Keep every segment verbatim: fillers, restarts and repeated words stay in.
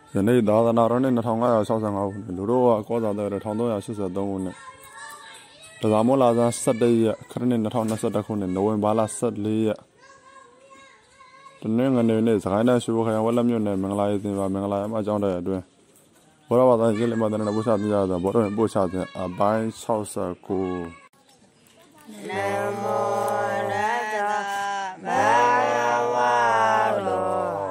ယနေ့သာသနာတော်နှစ်၂၅၆၅ခုနှစ်လူတို့ကကောဇာတဲ့တစ်ထောင်သုံးရာ၈၃ခုနှစ်တဇာမောလာဇန်၁၁ရက်ခရစ်နှစ်၂၀၂၁ခုနှစ်နိုဝင်ဘာလ၁၄ရက်တနင်္ဂနွေနေ့စကိုင်းတိုင်းရွှေဘိုခရိုင်ဝက်လက်မြို့နယ်မင်္ဂလာရေးသင်ပါမင်္ဂလာရေးအကြောင်းတဲ့အတွင်းဘောရဘာသာရေးလက်မှတ်တဲ့ပို့ချပြရတာဘောတော်ပို့ချတဲ့အပိုင်း၆၉နမောရတ္တဘာဝတော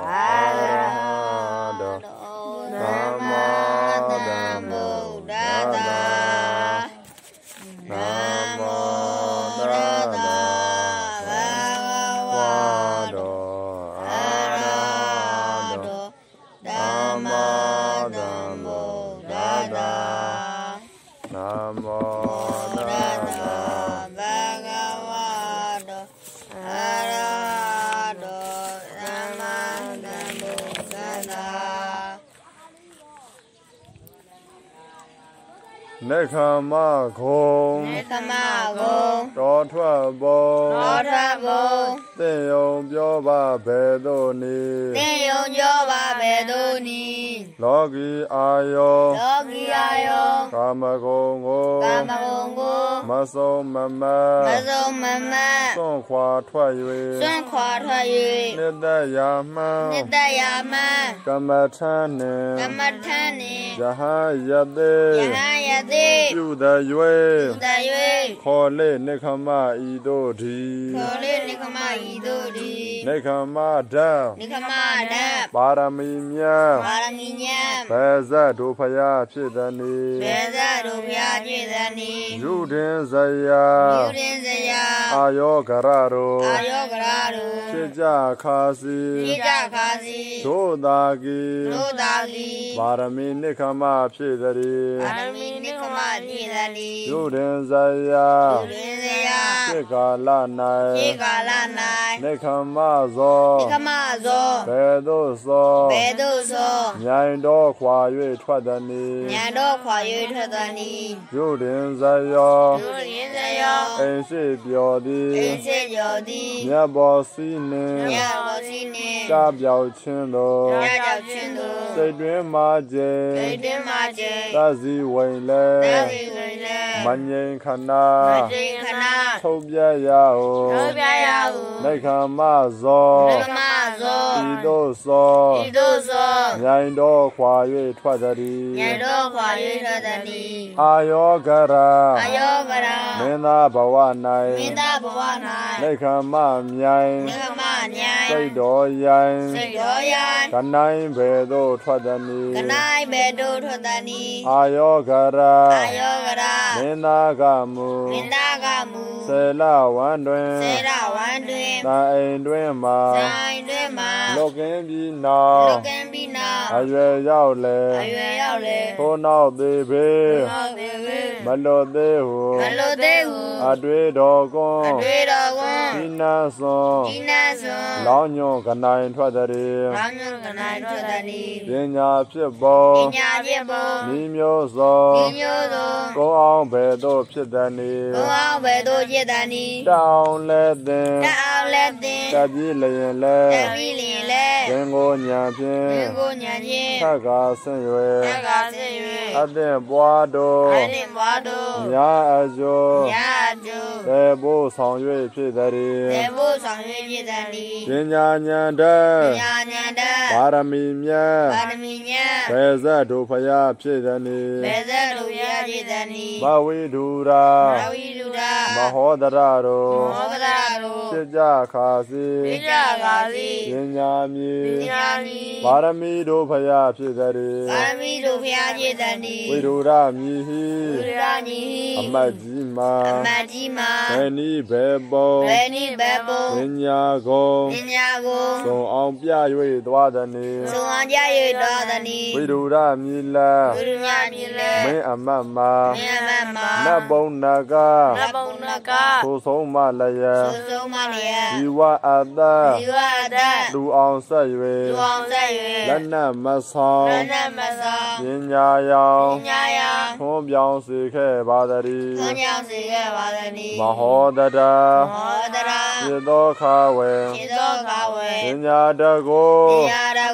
နေခမခုံနေခမခုံတော်ထွက်ဘုံတော်ထွက်ဘုံသင်ယုံပြောပါဘယ်သို့နည်းသင်ယုံပြောပါဘယ်သို့နည်းလောကီအာယောလောကီအာယောကာမဂုံကိုကာမဂုံကိုမဆုံးမမမဆုံးမမစွန့်ခွာထွက်၍စွန့်ခွာထွက်၍နိတ္တယာမံနိတ္တယာမံကမ္မထာနှင့်ကမ္မထာနှင့်ယဟယတေယဟယတေပြုတ၍ပြုတ၍ခေါ်လေနိခမဤတို့ဒီခေါ်လေနိခမဤတို့ဒီနိခမဓာနိခမဓာပါရမီမြတ်ပါရမီမြတ်ဘယ်ဇတ်တို့ဖရာဖြစ်သည်နိဘယ်ဇတ်တို့ဖရာဖြစ်သည်နိယူတင်ဇယာယူတင်ဇယာအာယောဂရတို့အာယောဂရတို့ဖြစ်ကြခါစီဖြစ်ကြခါစီတို့သာကီတို့သာကီပါရမီနိခမဖြစ်သည်ပါရမီနိခမဖြစ်သည်ယူတင်ဇယာယူတင်ဇယာဖြစ်ကာလ၌ဖြစ်ကာလ၌နိခမဇောနိခမဇောဘယ်သို့သောဘယ်သို့သောမြိုင်တော်ခွာ၍ထွက်သည်နိမြိုင်တော်ခွာ၍ထွက်သည်နိယူတင်ဇယောယူတင်ဇယောအိမ်ရှိပြောသည်အိမ်ရှိပြောသည်မြတ်ဘောစီနှင့်မြတ်ဘောစီနှင့်ကြပြောက်ခြင်းသောကြပြောက်ခြင်းသောစိတ်တွင်မာကျေစိတ်တွင်မာကျေသစီဝိန်လဲသစီဝိန်လဲမငြိမ်ခဏမငြိမ်ခဏထုတ်ပြရဟုထုတ်ပြရဟုနိခမဇောနိခမဇောဤသို့သောဤသို့သောမြိုင်တော်ခွာ၍ထွက်သည်မြိုင်တော်ခွာ၍ထွက်သည်အာယောဂရအာယောဂရမင်းသားဘဝ၌မင်းသားဘဝ၌နိခမမြိုင်နိခမမြိုင်စိတ်တော်ရိုင်းစိတ်တော်ရိုင်းကနိုင်ဘယ်သို့ထွက်သည်ကနိုင်ဘယ်သို့ထွက်သည်အာယောဂရအာယောဂရမင်းသားကမူမင်းသားကမူစေလဝံတွင်စေလဝံတွင်သာအိမ်တွင်မှာသာအိမ်တွင်မှာလောကင်းပြီးနောက်လောကင်းပြီးနောက်အရွယ်ရောက်လေအရွယ်ရောက်လေထိုးနောက်သေးပေနောက်သေးပေမလွတ်သေးဟုမလွတ်သေးဟုအတွေ့တော်ကွန်းအတွေ့တော်ကွန်းဒီနာစွန်ဒီနာစွန်လောင်းညွန်ကနိုင်ထွက်သည်လောင်းညွန်ကနိုင်ထွက်သည်ပညာဖြစ်ပေါ်ပညာဖြစ်ပေါ်မိမျိုးစွာမိမျိုးစွာကိုအောင်ဘယ်သို့ဖြစ်သည်နိကိုအောင်ဘယ်သို့ဖြစ်သည်နိတောင်းလက်သင်တောင်းလက်သင်တပြည့်လျင်လဲတပြည့်လျင်လဲသင်ကိုညာဖြင့်သင်ကိုညာဖြင့်သက္ကာဆင့်၍သက္ကာဆင့်၍အသင်ပွားတော်အသင်ပွားတော်ညာအကျိုးညာအကျိုးသေဖို့ဆောင်၍ဖြစ်သည်သေဖို့ဆောင်၍ဖြစ်သည်ပညာဉာဏ်တပညာဉာဏ်တပါရမီမြတ်ပါရမီမြတ်ဘယ်ဇတ်တို့ဖရာဖြစ်သည်ဘယ်ဇတ်တို့ဖရာဖြစ်သည်ဘဝိဒုရာဘဝိဒုရာမဟောဒရတို့မဟောဒရတို့ဖြစ်ကြခါစီဖြစ်ကြခါစီပညာမြည်ပညာမြည်ပါရမီတို့ဖရာဖြစ်သည်ပါရမီတို့ဖရာဖြစ်သည်ဝိဒုရာမြည်ဟိဝိဒုရာမြည်ဟိအမတ်ကြီးမှာအမတ်ကြီးမှာဘယ်နည်းဘယ်ပုံဘယ်နည်းဘယ်ပုံပညာကိုပညာကိုသုံးအောင်ပြ၍သွားသည်သုံးအောင်ပြ၍သွားသည်ဝိဒုရာမြည်လာဝိဒုရာမြည်လာမင်းအမတ်မှာမင်းအမတ်မှာနတ်ဘုံနဂနတ်ဘုံနဂသို့ဆုံးမလျက်သို့ဆုံးမလျက်ဒီဝအတ္တဒီဝအတ္တလူအောင်ဆက်၍လူအောင်ဆက်၍လက်နက်မဆောင်လက်နက်မဆောင်ပညာယောင်ပညာယောင်ထွန်းပြောင်းစေခဲ့ပါသည်ထွန်းပြောင်းစေခဲ့ပါသည်မဟောတတမဟောတတစေသောခဝေစေသောခဝေပညာတကိုပညာတက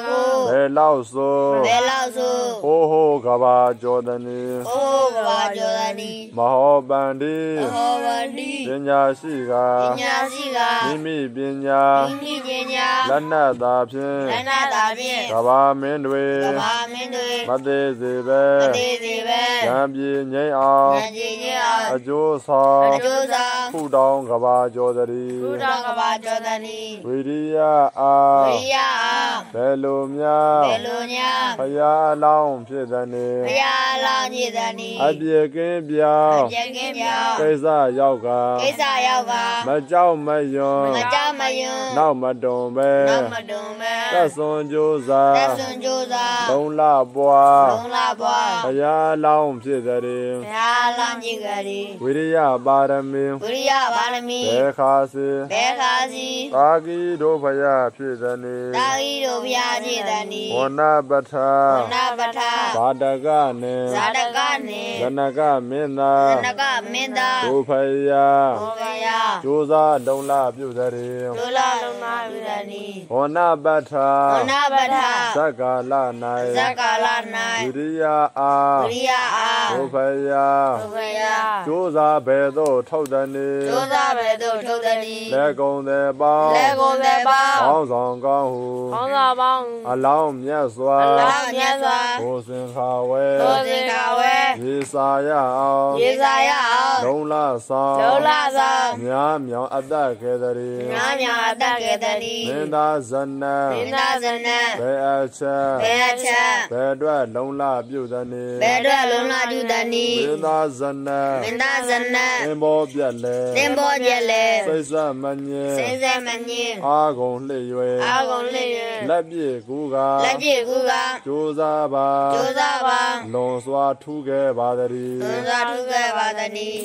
ဘယ်လောက်ဆိုဘယ်လောက်ဆိုဟိုးဟိုးကဘာကျော်တနီဟိုးဟိုးကဘာကျော်တနီမဟောပန္တိမဟောပန္တိပညာရှိကပညာရှိကမိမိပညာမိမိပညာလက်နက်သာဖြင့်လက်နက်သာဖြင့်ကဘာမင်းတွေကဘာမင်းတွေမသေးစေပဲမသေးစေပဲဉာဏ်ပြေငြိမ်းအောင်ဉာဏ်ပြေငြိမ်းအောင်အကျိုးဆောင်အကျိုးဆောင်ဖူတောင်းကဘာကျော်တရီဖူတောင်းကဘာကျော်တရီဝိရိယအားဝိရိယအားဘယ်လိုများဘယ်လိုများဘုရားအလောင်းဖြစ်သည်နေဘုရားအလောင်းဖြစ်သည်နေအပြေကင်းပြောင်းအပြေကင်းပြောင်းကိစ္စရောက်ကကိစ္စရောက်ကမကြောက်မယွန်းမကြောက်မယွန်းနောက်မတုံပဲနောက်မတုံပဲသက်စွန်ကြိုးစားသက်စွန်ကြိုးစားလုံလပွားလုံလပွားဘုရားအလောင်းဖြစ်သည်ဘုရားအလောင်းဖြစ်သည်ဝိရိယပါရမီဝိရိယပါရမီဘေခါစီဘေခါစီသာဂီတို့ဘုရားဖြစ်သည်သာဂီတို့ဘုရားဖြစ်သည်ဝနပဋ္ဌာဝနပဋ္ဌာဗာတကနေဇာတကနေဇနကမင်းသာဇနကမင်းသာတို့ဘုရားတို့ဘုရားကြိုးစားလုံလပြုသည်ကြိုးစားလုံလပြုသည်ဝနပဋ္ဌာဝနပဋ္ဌာသက္ကာလ၌သက္ကာလ၌ဝိရိယအားဝိရိယအားတို့ဘုရားတို့ဘုရားကြိုးစားဘယ်သို့ထုတ်သည်ကြိုးစားဘယ်သို့ထုတ်သည်လက်ကုန်သည်ပေါင်းလက်ကုန်သည်ပေါင်းကောင်းဆောင်ကောင်းဟုကောင်းဆောင်ပေါင်းအလောင်းမြတ်စွာအလောင်းမြတ်စွာကိုစင်ခါဝဲကိုစင်ခါဝဲရေစာရအောင်ရေစာရအောင်လုံလဆောင်လုံလဆောင်များမြောင်အတ္တကေတရီများမြောင်အတ္တကေတရီမင်းသားဇနံမင်းသားဇနံဘယ်အချက်ဘယ်အချက်ဘယ်အတွက်လုံလပြုသည်နေဘယ်အတွက်လုံလပြုသည်နေမင်းသားဇနံမင်းသားဇနံသင်္ဘောပြက်လေသင်္ဘောပြက်လေစိတ်ဆက်မငင်းစိတ်ဆက်မငင်းအာကုန်လှည့်ရွယ်အာကုန်လှည့်ရွယ်လက်ပြေကူကလက်ပြေကူကကြိုးစားပါကြိုးစားပါလွန်စွာထူးခဲ့ပါသည်လွန်စွာထူးခဲ့ပါသည်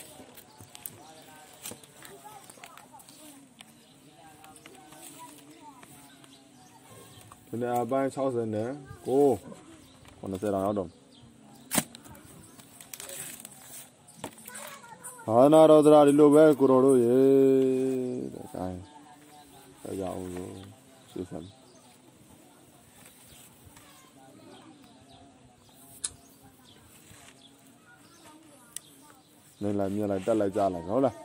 ဒီနေ့အပိုင်းsáu mươiနဲ့ကိုခုနစ်ဆယ်တောင်ရောက်တော့ဟာနာတော်သရာဒီလိုပဲကိုတော်တို့ရေတဲ့ကိုင်းကြောက်အောင်လို့ရှင်းစမ်းနေလိုက်မြင်လိုက်တက်လိုက်ကြားလိုက်ဟုတ်လား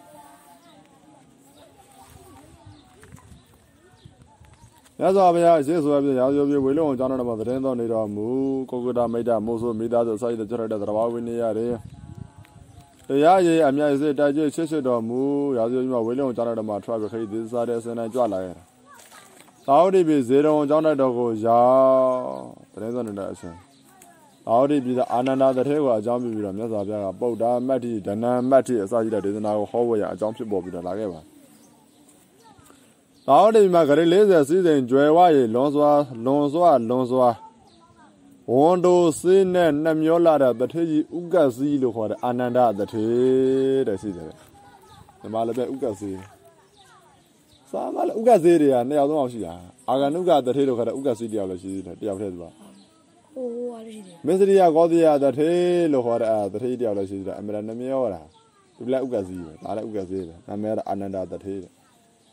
ရသော်ဗျာရှေ့ဆိုရပြရာဇိုပြေဝေလုံးအောင်ကျောင်းတော်မှာသတင်းတော်နေတော်မူကိုကုတ္တမိတ်တမိုးဆိုမိသားစုစာရတဲ့ကြရတဲ့သဘာဝဝိနည်းရတယ်တရားရည်အမြတ်စစ်တိုက်ကျွတ်ချစ်ချစ်တော်မူရာဇိုကြီးမှာဝေလုံးကျောင်းတော်မှာထွက်ပြီးခရီးသစားတဲ့အစင်းတိုင်းကြွလာခဲ့တာသာဝတိပြည်ဇေရုံကျောင်းတော်ကိုရောက်သတင်းတော်နေတဲ့အစင်းသာဝတိပြည်အာနန္ဒတထေကိုအကြောင်းပြုပြီးတော့မြတ်စွာဘုရားကပုဒ္ဒါမတ္တိဒဏမတ္တိအစရှိတဲ့ဒေသနာကိုဟောဝေရအကြောင်းဖြစ်ပေါ်ပြီးတော့လာခဲ့ပါသာဝတိမှာဂရေ၄၀စီးစိမ်ကျွယ်ဝရေလွန်စွာလွန်စွာလွန်စွာဝန်တိုစေးနဲ့နှမျောလာတဲ့တထေကြီးဥက္ကစီလို့ခေါ်တဲ့အာနန္ဒတထေတဲ့ရှိတယ်ဒီမှာလည်းပဲဥက္ကစီစာမလည်းဥက္ကစီတွေကနှစ်ယောက်သုံးယောက်ရှိတာအာဂနုကတထေလို့ခေါ်တဲ့ဥက္ကစီတယောက်လည်းရှိတယ်တယောက်တည်းသူကဟိုဟာလည်းရှိတယ်မစ္စရိယကောတိယတထေလို့ခေါ်တဲ့အာတထေတယောက်လည်းရှိတယ်အမေရနှမျောတာဒီလည်းဥက္ကစီပဲဒါလည်းဥက္ကစီပဲနာမည်ကအာနန္ဒတထေတဲ့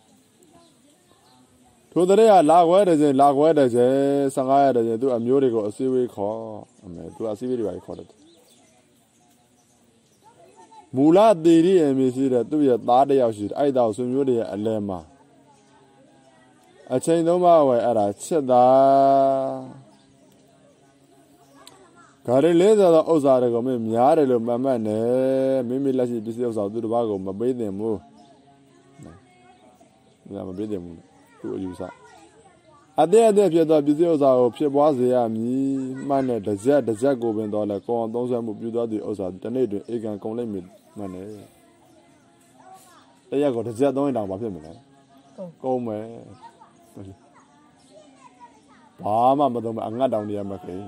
ထိုတည်းကလာခွဲတဲ့ချင်းလာခွဲတဲ့ချင်းဆံကားရတဲ့ချင်းသူအမျိုးတွေကိုအစည်းအဝေးခေါ်အမေသူအစည်းအဝေးတွေပါခေါ်တယ်မူလသေရီအမေရှိတဲ့သူ့ရဲ့သားတစ်ယောက်ရှိတယ်အဲ့တောင်ဆွေမျိုးတွေရဲ့အလဲမှာအချိန်သုံးပါးဝယ်အဲ့ဒါချစ်တာဂါရီလေးသောဥစ္စာတွေကိုမင်းများတယ်လို့မှတ်မှတ်နေမိမိလက်ရှိပစ္စည်းဥစ္စာသူတစ်ပါးကိုမပေးသင့်ဘူးနော်မပေးသင့်ဘူးသူအယူဆအတဲ့အတဲ့ဖြစ်သောပစ္စည်းဥစ္စာကိုဖြစ်ပွားစေရမည်မှန်တဲ့တစ်ချက်တစ်ချက်ကိုပင်တော့လဲကောင်းအောင်သုံးဆွဲမှုပြုသွားသည့်ဥစ္စာတစ်နေ့တွင်ဧကံကုန်လိမ့်မည်မှန်တယ်တရက်ကိုတစ်ချက်သုံးရင်တောင်ဘာဖြစ်မလဲကုန်မယ်ဘာမှမသုံးမအငတ်တောင်နေရမှာခေ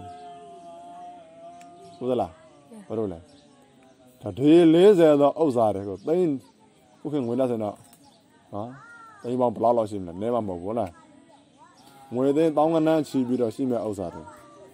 ဟုတ်သလားဘာလို့လဲဒါဒီ၄၀သောဥစ္စာတွေကိုသိန်းဥက္ကငွေလက်စင်တော့ဟာသိန်းပေါင်းဘလောက်လောက်ရှိမလဲနဲမှမဟုတ်ဘူးလားငွေသိန်းတောင်းကနန်းချီပြီးတော့ရှိမဲ့ဥစ္စာတွေ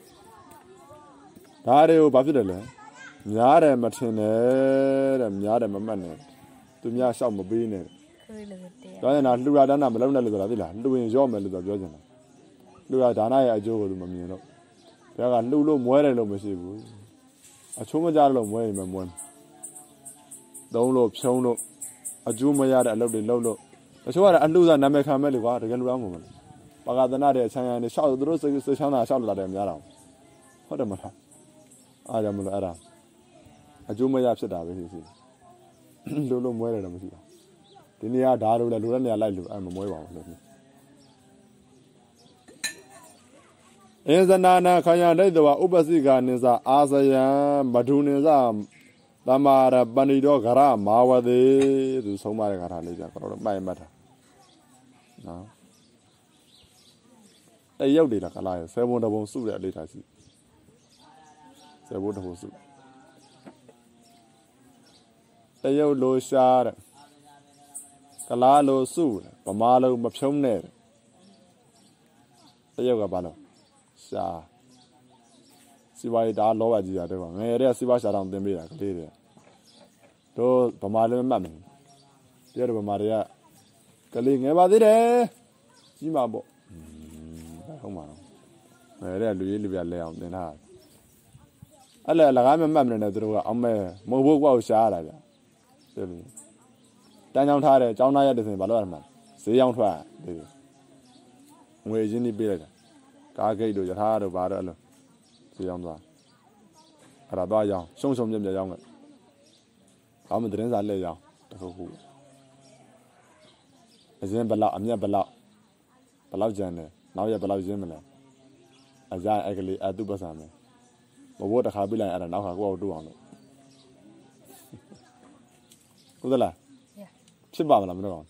ဒါတွေကိုဘာဖြစ်တယ်လဲများတယ်မထင်နဲ့တဲ့များတယ်မမှတ်နဲ့သူများလျှောက်မပေးနဲ့ဒါရင်တော့လှူရတန်းတာမလုံးနဲ့လို့ဆိုတာသိလားလှူရင်ရော့မယ်လို့ပြောချင်တာလူရဒါနရဲ့အကျိုးကိုသူမမြင်တော့ဘုရားကလှူလို့မွဲတယ်လို့မရှိဘူးအချိုးမကြလို့မွဲရင်မမွဲသုံးလို့ဖြုံးလို့အကျိုးမရတဲ့အလုပ်တွေလုပ်လို့တချို့ကအလှူစားနာမည်ခံမဲ့လေကွာတကယ်လူအောင်မဟုတ်ဘူးပါကသနာတဲ့အချမ်းရံနေရှောက်သူတို့စိတ်ချမ်းသာရှောက်လာတယ်များတော့ဟုတ်တယ်မလားအားကြောင့်မလို့အဲ့ဒါအကျိုးမရဖြစ်တာပဲရှိရှိလို့လို့မွဲတယ်တော့မရှိပါဒီနေရာဓာတ်လို့လဲလူတဲ့နေရာလိုက်လို့အဲ့မမွဲပါဘူးလို့အင်းဇနာနာခယဒိဋ္ဌဝဥပစိကာနိသအာဇယံမဓုနိသသမာရပဏိတောဂရမာဝတိသူဆုံးမတဲ့ဂါထာလေးကြာကတော့မှတ်မှတ်တာနော်တရုပ်တွေလားကလာရဆယ်ဘုံတဘုံစုတဲ့အလေးထားရှိဆယ်ဘုံတဘုံစုတရုပ်လိုရှားတဲ့ကလာလိုစုတယ်ဗမာလိုမဖြုံးနဲ့တရုပ်ကဘာလို့ရှားစီဝါရီဒါလောဘကြီးရတယ်ကွာငယ်တဲ့စီဝါရှာတောင်သင်ပေးတာကလေးတွေတို့ဗမာလိုမှတ်မယ်ပြောတယ်ဗမာတွေကကလေးငယ်ပါသေးတယ်ကြီးမှာပေါ့ဟုတ်မှာငယ်တဲ့လူကြီးလူပြလဲအောင်သင်ထားအဲ့လေလကားမမှတ်မနေတယ်တို့ကအောင်မဲမဟုတ်ဘူးကွာရှားရတာဗျပြောလို့တန်းချောင်းထားတယ်ကျောင်းသားရက်တယ်ဆိုရင်ဘာလို့ရမှာဈေးရောင်းထွက်တယ်ငွေရင်းနှီးပေးလိုက်တာကားဂိတ်တို့ယထာတို့ဘာတော့အဲ့လိုဈေးရောင်းသွားအဲ့ဒါတော့ရောင်းရှုံရှုံပြပြရောင်းကအောင်းမသတင်းစာလက်ရောင်းတခုခုအရင်ဘလောက်အမြတ်ဘလောက်ဘလောက်ကျန်တယ်နောက်ရက်ဘလောက်ရင်းမလဲအကြအဲ့ကလေးအတူပတ်စံမယ်ဘဘတခါပြလိုက်အဲ့ဒါနောက်ခါကိုယ့်ကိုတူအောင်လို့ဟုတ်သလားဖြစ်ပါမလားမတော့ဟမ်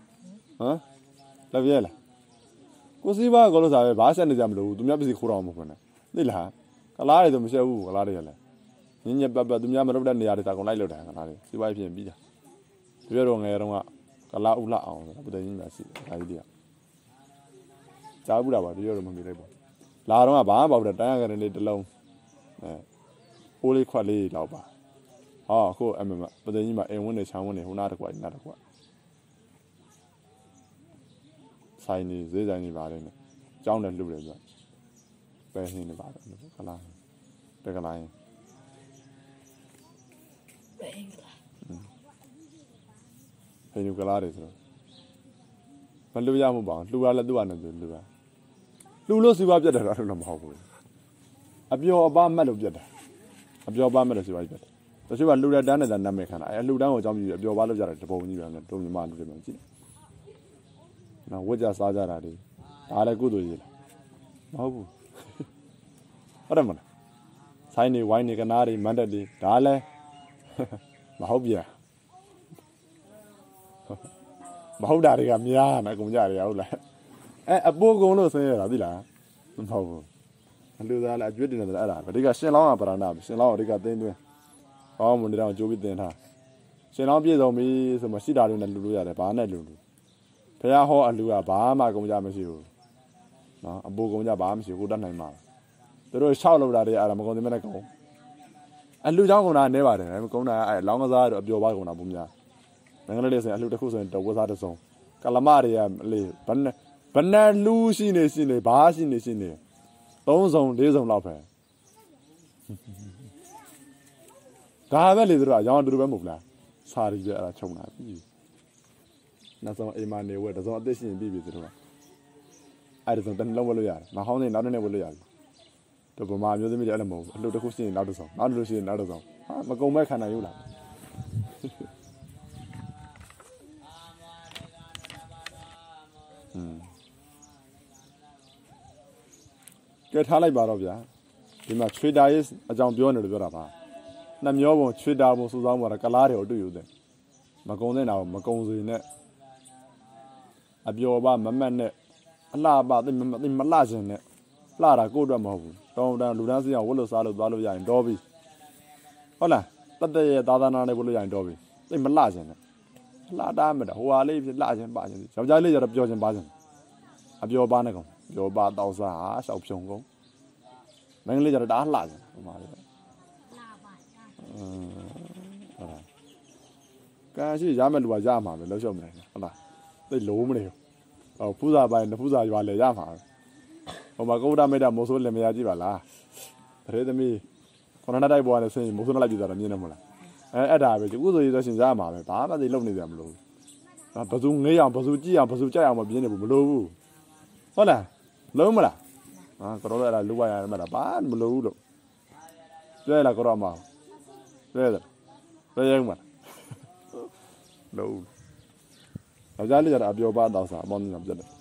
လက်ပြဲလားကိုစီးပါကောလို့စားပဲဘာဆက်နေကြမလို့သူများပစ္စည်းခိုးတော့မဟုတ်နဲ့သိလားကလားတွေဆိုမရှက်ဘူးကလားတွေလည်းညညပပသူများမလုပ်တဲ့နေရာတွေသာကုန်လိုက်လို့တယ်ကလားတွေစီးပွားရေးဖြစ်ပြီးတာဒီပြောတော့ငယ်တော့ကလားဥလှအောင်ဆိုတာပဒင်းကြီးများရှိတယ်ဒါကြီးတွေကကြားဘူးလားပါဒီပြောတော့မမြင်လိုက်ပါလာတော့ကဘာမှမပေါ့တဲ့တိုင်းရကလေးတစ်လုံးအဲအိုးလေးခွက်လေးလောက်ပါဟောအခုအမမပဒင်းကြီးမှာအိမ်ဝင်းနေချမ်းဝင်းနေဟိုနားတစ်ခွက်နားတစ်ခွက်ဆိုင်နေဈေးဆိုင်နေပါတယ်နဲ့ကျောင်းနဲ့လှုပ်တယ်ဆိုပဲဟင်းနေပါတယ်ခလားတကလားရင်ပဲဟင်းကလားဟင်းကလားတယ်ဆိုမလှုပ်ရမှုပါလှူရလဲသူ့အနေနဲ့လှူရလှူလို့စီပါပြတ်တယ်တော့လည်းမဟုတ်ဘူးအပျော်အပါမက်လို့ပြတ်တယ်အပျော်ပါမက်လို့စီပါပြတ်တယ်တချို့ကလှူတဲ့တန်းနဲ့နာမည်ခံတာအဲလှူတန်းကိုအကြောင်းပြုအပျော်ပါလို့ကြတယ်တပုံကြီးပဲနဲ့တုံးမြမလှူတယ်မှကြည့်နော်ဝတ်ကြစားကြတာဒီဒါလည်းကုသိုလ်ကြီးလားမဟုတ်ဘူးဟုတ်တယ်မလားဆိုင်နေဝိုင်းနေကနားတွေမန်တက်တွေဒါလည်းမဟုတ်ပြန်မဟုတ်တာတွေကများနေကုန်ကြတယ်ဟုတ်လားအဲအပိုးကုံလို့ဆင်းရတာသိလားမဟုတ်ဘူးအလူသားလည်းအကျွတ်တင်တယ်အဲ့ဒါဗတိကရှင်လောင်းကပရဏရှင်လောင်းအဓိကသိန်းသွင်းဟောမွန်နေတော့ကြိုးပြီးတင်ထားရှင်လောင်းပြည့်စုံပြီဆိုမှရှိတာတွေနဲ့လူလို့ရတယ်ဘာနဲ့လူလူဖះဟောအလူကဘာမှကုန်ကြမရှိဘူးနော်အပိုးကုန်ကြဘာမှမရှိဘူးကိုတတ်နိုင်မှာသူတို့ရှောက်လောက်တာတွေအဲ့ဒါမကုန်သေးမဲ့နဲ့ကုန်အလူเจ้าကုန်တာနဲပါတယ်ကုန်တာအဲ့လောင်းကစားတော့အပျော်ပါကုန်တာဘူးများငန်းကလေးလေးဆိုရင်အလူတစ်ခုဆိုရင်တော့ဝစားတစ်စုံကလမတွေကလေဘယ်ဘယ်နဲ့လူရှိနေရှိနေဘာရှိနေရှိနေသုံးစုံလေးစုံလောက်ပဲဒါပဲလေသူတို့အရောင်းတူတူပဲမဟုတ်လားစာရီပဲအဲ့ဒါခြုံတာပြီးနောက်ဆုံးအိမ်မနေဝဲတစုံအသက်ရှင်ပြီးပြီသူတို့ကအဲ့ဒါဆိုတန်းလုံးဝလို့ရတယ်မဟောင်းနေနောက်နေ့ဝဲလို့ရတယ်တို့ဗမာမျိုးသမီးတွေအဲ့လိုမဟုတ်ဘူးအလှတစ်ခုရှိရင်နောက်တစ်စုံနောက်တစ်ခုရှိရင်နောက်တစ်စုံဟာမကုံမဲ့ခန္ဓာရုပ်လားอืมကဲထားလိုက်ပါတော့ဗျာဒီမှာချွေတာရေးအကြောင်းပြောနေလို့ပြောတာပါနှမျောပုံချွေတာပုံစူဆောင်းပေါ်တာကလားတွေကိုတွေ့ယူတယ်မကုံတဲ့နာကိုမကုံစေနဲ့အပျော်ပါမမတ်နဲ့အလှပါသိမသိမလှခြင်းနဲ့လှတာကိုယ့်အတွက်မဟုတ်ဘူးတောင်းတန်းလူတန်းစီအောင်ဝတ်လို့စားလို့သွားလို့ရရင်တော့ပြီဟုတ်လားတတ်တဲ့ရဲ့သာသနာနဲ့ဝတ်လို့ရရင်တော့ပြီသိမလှခြင်းနဲ့လှတာမတာဟိုဟာလေးဖြစ်လှခြင်းပါခြင်းယောက်ျားလေးကျတော့ပျော်ခြင်းပါခြင်းအပျော်ပါနဲ့ကောင်ပျော်ပါတောက်စားဟာရှောက်ဖြုံကုန်မင်းကလေးကျတော့ဒါလှခြင်းဟိုမှာလေးလှပါอืมဟုတ်လားကံရှိရမယ်လူကရမှာပဲလောက်လျှော့မနေဟုတ်လားသိလုံးမနေဘူးဟောဖူးစာပိုင်းဖူးစာရွာလေရမှာဟိုမှာကုဒ္ဒမေတ္တာမိုးဆိုးလင်မယားကြည့်ပါလားတရေသမီးခုနကတိုက်ပေါ်ကနေဆင်းမိုးဆိုးနဲ့လိုက်ကြည့်တာမြင်နေမလားအဲအဲ့ဒါပဲကုသိုလ်ရေးဆိုရှင်စားမှာပဲဘာမှသိလုံနေကြမလို့ဘယ်သူငေးအောင်ဘယ်သူကြည့်အောင်ဘယ်သူကြိုက်အောင်မပြင်းနေဘူးမလို့ဘူးဟုတ်လားလုံးမလားဟာကတော့အဲ့ဒါလူဝရမှာဘာမလို့ဘူးလို့ကျွဲလာကတော့မှာကျွဲတယ်ကျွဲရုံမှာလို့ယောက်ျားလေးကတော့အပြောပါတော့စားအမောင်းနေပြတ်တယ်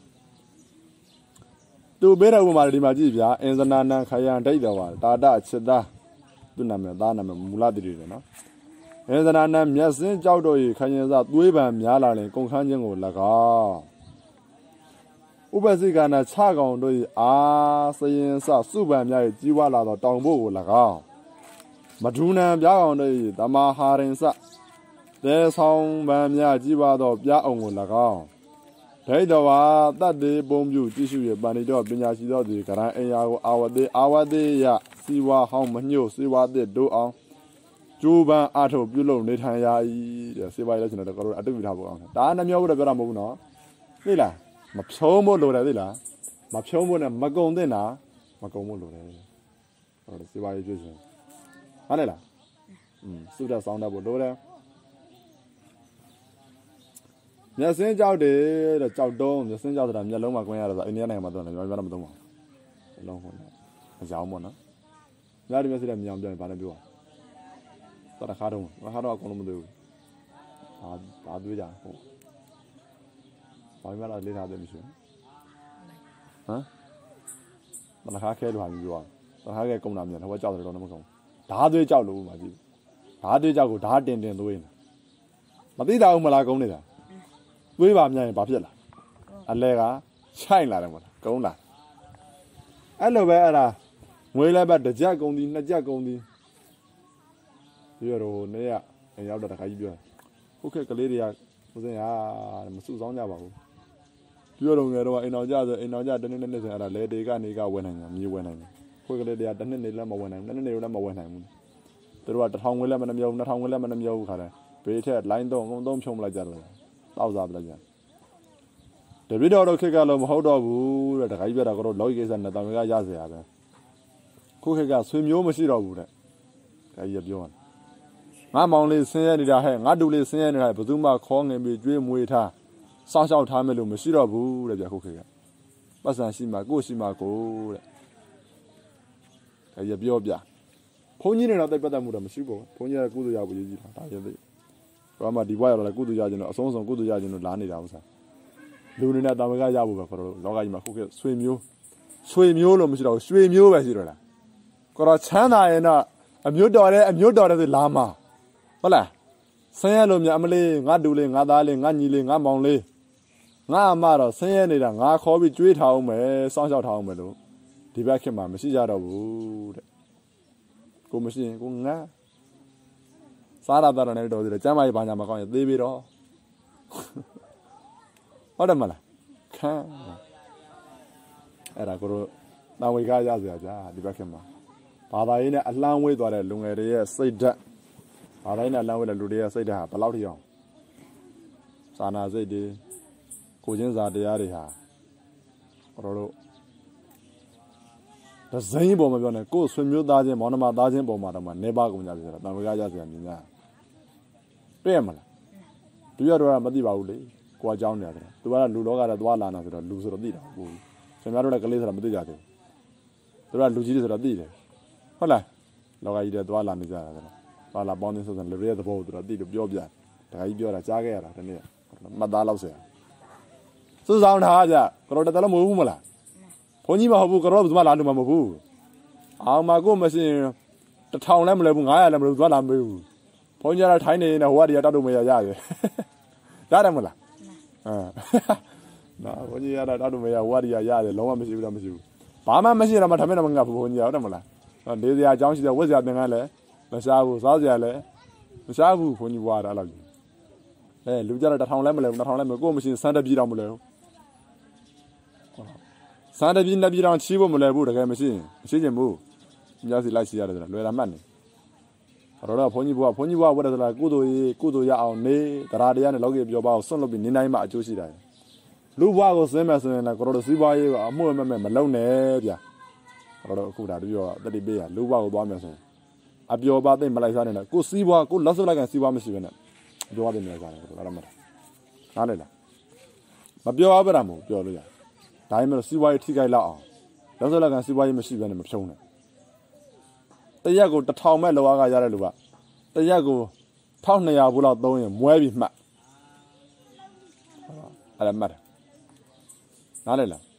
သူပေးတဲ့ဥပမာဒီမှာကြည့်ဗျာအင်ဇနာနံခယံဒိဋ္ဌဝါတာတချစ်သားသူနာမည်သားနာမည်မူလတိတွေနော်အင်ဇနာနံမျက်စင်းကြောက်တော့ဤခရင်စားသွေးပံများလာရင်ကုန်ခန်းခြင်းကို၎င်းဥပစိကနာချကောင်တို့ဤအာစရင်စစုပံများ၏ကြီးဝါလာသောတောင်ဖို့ကို၎င်းမဒူနံပြားကောင်တို့ဤဓမ္မဟာရင်စတဲဆောင်ပံများကြီးပါသောပြားအောင်ကို၎င်းဒိဋ္ဌဝါတတ်သေးပုံပြုကြည့်ရှုရပဏိတော်ပညာရှိသောသူကရန်အင်ယာကိုအာဝတိအာဝတိယစီဝါဟောင်းမညှို့စီဝါတစ်တို့အောင်ကျိုးပန်းအထုပ်ပြုလုပ်နေထိုင်ရ၏တဲ့စေပါရလဲကျွန်တော်တို့အတုပြထားဖို့အောင်ဒါနှမျိုးတော့ပြောတာမဟုတ်ဘူးနော်သိလားမဖြုံးဖို့လိုတယ်သိလားမဖြုံးဖို့နဲ့မကုံသင့်တာမကုံဖို့လိုတယ်ဟောစေပါရပြည့်စုံဟုတ်တယ်လားอืมစုတဲ့ဆောင်းတတ်ဖို့လိုတယ်မျက်စင်းကြောက်တယ်တဲ့ကြောက်တုံးမျက်စင်းကြောက်တာမျက်လုံးမှာကွင်းရတာဆိုအိန္ဒိယနိုင်ငံမှာတော့လည်းပြောတာမသုံးပါဘူးလုံးဟုတ်တယ်အကြောင်းပေါ့နော်ညဒီမျက်စိနဲ့မြောင်ပြောရင်ဘာနဲ့ပြောတာတခါတော့တခါတော့အကုန်လုံးမသိဘူးဘာဘာတွေးကြဟုတ်ဘာမှလည်းလေးထားတယ်မရှိဟမ်တခါခဲလို့ဟာမျိုးပြောတခါခဲကုံတာမြန်တော့ကြောက်တယ်တော့မကုံဓားသွေးကြောက်လို့မှကြည့်ဓားသွေးကြောက်ကိုဓားတင်တင်သွေးနေမသိတာဘူးမလားကုံနေတာသွေးပါမြန်ရင်ဘာဖြစ်လာအလဲကခြိုက်လာတယ်မို့လားကုန်းလာအဲ့လိုပဲအဲ့ဒါငွေလည်းပဲတစ်ကြက်ကုန်းသည်နှစ်ကြက်ကုန်းသည်ပြီးတော့နေ့ကရောက်တော့တခါကြီးပြောဟုတ်ကဲ့ကလေးတွေကဦးစင်ဟာမစုဆောင်းကြပါဘူးပြောတော့ငယ်တော့အိမ်တော်ကြဆိုအိမ်တော်ကြတနေ့နေ့ဆိုအဲ့ဒါလေတေကနေကဝင်နိုင်တယ်မြေဝင်နိုင်တယ်ခွေးကလေးတွေကတစ်နှစ်နေလည်းမဝင်နိုင်ဘူးနှစ်နှစ်နေလည်းမဝင်နိုင်ဘူးသူတို့ကတစ်ထောင်ငွေလည်းမနှမြောနှစ်ထောင်ငွေလည်းမနှမြောဘူးခါတယ်ဘေးထက်လိုင်းတော့အကုန်သုံးဖြုံးလိုက်ကြတော့တောက်စားပလိုက်ကြတပည့်တော်တို့ခေတ်ကလည်းမဟုတ်တော့ဘူးတဲ့တခါကြီးပြတာကတော့လောကီကိစ္စနဲ့တောင်ကရเสียရပဲခုခေတ်ကဆွေမျိုးမရှိတော့ဘူးတဲ့ဒါကြီးပြောတယ်ငါမောင်လေးဆင်းရဲနေတာဟဲ့ငါတူလေးဆင်းရဲနေတာဘယ်သူမှခေါ်ငင်ပြီးကျွေးမွေးထားစောင့်ရှောက်ထားမယ်လို့မရှိတော့ဘူးတဲ့ဗျခုခေတ်ကပတ်စံရှိမှကိုရှိမှကိုတဲ့ဒါကြီးပြောပြဘုန်းကြီးတွေတော့တိတ်ပတ်သက်မှုတော့မရှိဘူးဘုန်းကြီးကကုသိုလ်ရဖို့ရည်ကြီးတာဒါရင်သိဘာမှဒီဘွားရတော့လေကုသိုလ်ရခြင်းတော့အဆုံးစုံကုသိုလ်ရခြင်းတော့လာနေတာဥစ္စာလူနေနဲ့တာမကရဖို့ပဲခေါ်တော့လောကကြီးမှာခုခေတ်ဆွေမျိုးဆွေမျိုးလို့မရှိတော့ဘူးရွှေမျိုးပဲရှိတော့လားကိုတော့ချမ်းသာရင်တော့အမျိုးတော်တဲ့အမျိုးတော်တဲ့ဆိုလာမှာဟုတ်လားဆင်းရဲလို့မြအမလေးငါတူလေးငါသားလေးငါညီလေးငါမောင်လေးငါအမတော့ဆင်းရဲနေတာငါခေါ်ပြီးကြွေးထားအောင်မယ်စောင့်ရှောက်ထားအောင်မယ်လို့ဒီဘက်ခေတ်မှာမရှိကြတော့ဘူးတဲ့ကိုမရှိရင်ကိုငါစားရတာတော့လည်းတော်သေးတယ်ကျမ်းမာရေးဘာညာမကောင်းရင်သေးပြီတော့ဟုတ်တယ်မလားခံအဲ့ဒါကိုတော့တာဝေကရစရာကြာဒီဘက်ခေတ်မှာဘာသာရေးနဲ့အလှမ်းဝေးသွားတဲ့လူငယ်တွေရဲ့စိတ်ဓာတ်ဘာသာရေးနဲ့အလှမ်းဝေးတဲ့လူတွေရဲ့စိတ်ဓာတ်ဟာဘယ်လောက်ထိအောင်စာနာစိတ်တွေကိုချင်းစာတရားတွေဟာတို့တို့ဒဇိန်းပေါ်မှာပြောနေကိုယ်ဆွေမျိုးသားချင်းမောင်နှမသားချင်းပေါ်မှာတော့မှနေပါကုန်ကြပြီဆိုတာတာဝေကရစရာမြင်ကြတွေ့ရမလားသူရတော့မသိပါဘူးလေကိုအကြောင်းနေရတယ်သူကလူလောကတော့သွားလာနေဆိုတော့လူဆိုတော့သိတာဘူးကျွန်တော်တို့လည်းကလေးဆိုတော့မသိကြသေးဘူးသူကလူကြီးတွေဆိုတော့သိတယ်ဟုတ်လားလောကကြီးတွေသွားလာနေကြတာဆိုတော့သွားလာပေါင်းနေဆိုတော့လူရဲ့သဘောသူတော့သိလို့ပြောပြတယ်တခါကြီးပြောတာကြားခဲ့ရတာဒီနေ့မှတ်သားလောက်ဆရာစူးစောင်းထားကြကတော့တလည်းမဟုတ်ဘူးမလားဘုန်းကြီးမဟုတ်ဘူးကတော့ဘယ်သူမှလာလို့မမဟုတ်ဘူးအောင်မကိုမရှိရင်တစ်ထောင်လည်းမလဲဘူးငါးရာလည်းမလဲဘူးသွားလာမပေးဘူးဘုန်းကြီးကထိုင်းနေနေဟိုကတည်းကတောက်တော့မရရတယ်ရတယ်မလားဟမ်နော်ဘုန်းကြီးကတောက်တော့မရဟိုကတည်းကရတယ်လုံးဝမရှိဘူးတော့မရှိဘူးဘာမှမရှိတော့မှထမင်းတော့မငတ်ဘူးဘုန်းကြီးဟုတ်တယ်မလားနေစရာအကြောင်းရှိတယ်ဝတ်စရာသင်္ကန်းလည်းမစားဘူးစားစရာလည်းမစားဘူးဘုန်းကြီးဘွားတာအဲ့လိုကြီးအဲလူကြတော့တစ်ထောင်လည်းမလဲဘူးနှစ်ထောင်လည်းမကိုမရှိစမ်းတပြည့်တော့မလဲဘူးစမ်းတပြည့်နှစ်ပြည့်တော့ချီးဖို့မလဲဘူးတကယ်မရှိရင်မရှိချင်ဘူးညစီလိုက်စီရတယ်ဆိုတာလွယ်တာမှတ်နေအဲ့တော့ဘုန်းကြီးဘွားဘုန်းကြီးဘွားဝတ်တယ်ဆိုတာကုသိုလ်ရေးကုသိုလ်ရအောင်နေတရားတရားနဲ့လောကီပြောပါအောင်ဆွန့်လွတ်ပြီးနေနိုင်မှအကျိုးရှိတာလူဘွားကိုစင်းမဲ့ဆိုရင်လည်းကိုတို့စီးပွားရေးကအမှုမဲ့မဲ့မလုံနဲ့ဗျာကိုတို့အခုဒါတပြောတတိပေးရလူဘွားကိုသွားမယ်ဆိုရင်အပျော်ပါသိမလိုက်စားနဲ့ကိုစီးပွားကိုလောက်စလိုက်ကန်စီးပွားမရှိဘဲနဲ့ပြောရတယ်မလိုက်စားနဲ့ကိုတော့မတာနားလေလားမပြောရပါတာမဟုတ်ပြောလို့ရဒါပေမဲ့စီးပွားရေးထိခိုက်လောက်အောင်လောက်စလိုက်ကန်စီးပွားရေးမရှိဘဲနဲ့မဖြုံးနဲ့တရက်ကိုတစ်ထောင်မဲ့လောကရတဲ့လူကတရက်ကိုတစ်ထောင်နှစ်ရာဘူးလောက်သုံးရင်မွဲပြီးမှတ်အဲ့ဒါမှတ်နားလေလား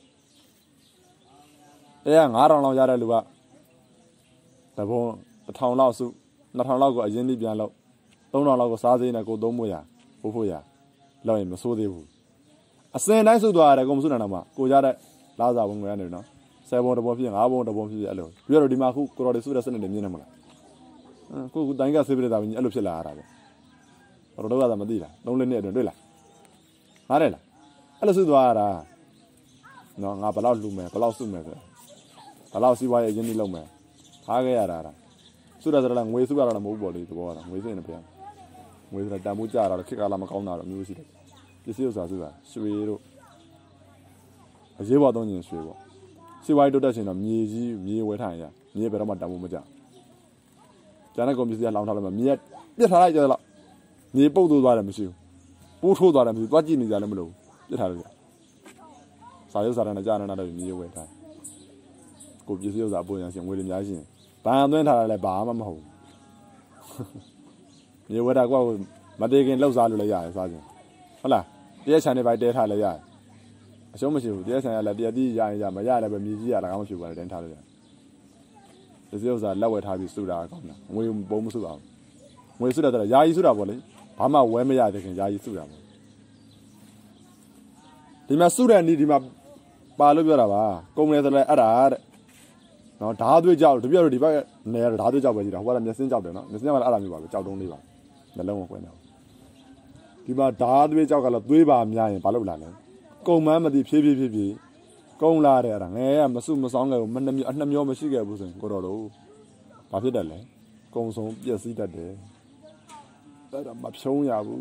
တရားငါးထောင်လောက်ရတဲ့လူကတဘုံတစ်ထောင်လောက်စုနှစ်ထောင်လောက်ကိုအရင်ပြီးပြန်လို့သုံးထောင်လောက်ကိုစားစိမ်းနဲ့ကိုသုံးဖို့ရဖို့ဖို့ရလောက်ရင်မစိုးသေးဘူးအစင်တိုင်းစုသွားရတယ်ကိုမစုနိုင်တော့မှကိုရတဲ့လာစားဝင်ငွေရတယ်နော်ဆယ်ဘုံတစ်ဘုံဖြစ်ငါးဘုံတစ်ဘုံဖြစ်အဲ့လိုပြီးတော့ဒီမှာခုကိုတော်တွေစုတဲ့စနစ်တွေမြင်နေမလားကိုကတိုင်းကဆေးပြတဲ့တာကြီးအဲ့လိုဖြစ်လာရတာပေါ့တော်တော်ကသာမသိတာသုံးလေးနှစ်အတွင်းတွေ့လားနားတယ်လားအဲ့လိုစုသွားရတာနော်ငါဘယ်လောက်လှူမယ်ဘယ်လောက်စုမယ်ဆိုဘယ်လောက်စီးပွားရေးအရင်ကြီးလုပ်မယ်ထားခဲ့ရတာလားစုရစရငွေစုရတာမဟုတ်ဘူးပေါ့လေသဘောကတော့ငွေစင်းနေပြန်ငွေစရတန်ဖိုးကြတာတော့ခက်ကလာမကောင်းတာတော့မျိုးရှိတယ်ပစ္စည်းဥစ္စာစုတာရွှေတို့အရေးပေါ်သုံးရင်ရွှေပေါ့စီးပွားရေးတိုးတက်ချင်တော့မြေကြီးမြေဝယ်ထားရင်မြေဘယ်တော့မှတန်ဖိုးမကြကျန်တဲ့ကုန်ပစ္စည်းကလောင်ထားလိုက်မှမြေပြစ်ထားလိုက်ကြတော့မြေပုတ်သွသွားတယ်မရှိဘူးပိုးထိုးသွားတယ်မရှိဘူးသွားကြည့်နေကြလည်းမလို့ပြစ်ထားလို့စာရုပ်စာတမ်းနဲ့ကြားနေတာတော့မြေဝယ်ထားကိုပစ္စည်းဥစ္စာပို့ရင်ရှင်ငွေတွေများရှင်ဘာသွင်းထားတာလည်းဘာမှမဟုတ်မြေဝဲတာကွာမတေခင်လောက်စားလို့လည်းရတယ်စားခြင်းဟုတ်လားတရက်ချန်နေပိုက်တဲထားလည်းရတယ်အရှုံးမရှိဘူးတရက်ချန်ရလည်းတရက်တီးရရင်ရမရလည်းပဲမြေကြီးရတာကောင်းမရှိဘူးလည်းတိုင်းထားလို့ရတယ်ပစ္စည်းဥစ္စာလက်ဝဲထားပြီးစုတာကောင်းလားငွေပုံမစုပါဘူးငွေစုတာတော့ယာယီစုတာပေါ့လေဘာမှဝဲမရတဲ့ခင်ယာယီစုတာပေါ့ဒီမှာစုတဲ့နေ့ဒီမှာပါလို့ပြောတာပါကုံလေဆိုလည်းအဲ့ဒါတဲ့နော်ဓာတ်သွေးကြောက်တပြည့်တော့ဒီဘက်နေရဓာတ်သွေးကြောက်ပဲကြည့်တာဟိုကလည်းမျက်စင်းကြောက်တယ်နော်မျက်စင်းကလည်းအဲ့ဒါမျိုးပါပဲကြောက်တုံးလေးပါနှလုံးကိုကွဲနေဒီမှာဓာတ်သွေးကြောက်ကလည်းသွေးပါများရင်ဘာလုပ်လာလဲကုံမန်းမသိဖြည်းဖြည်းဖြည်းဖြည်းကုံလာတဲ့အဲ့ဒါငယ်ကမစုမဆောင်ခဲ့ဘူးမနှမျောအနှမျောမရှိခဲ့ဘူးဆိုရင်ကိုတော်တို့ဘာဖြစ်တယ်လဲကုံဆုံးပြည့်စည်တတ်တယ်အဲ့ဒါမဖြုံးရဘူး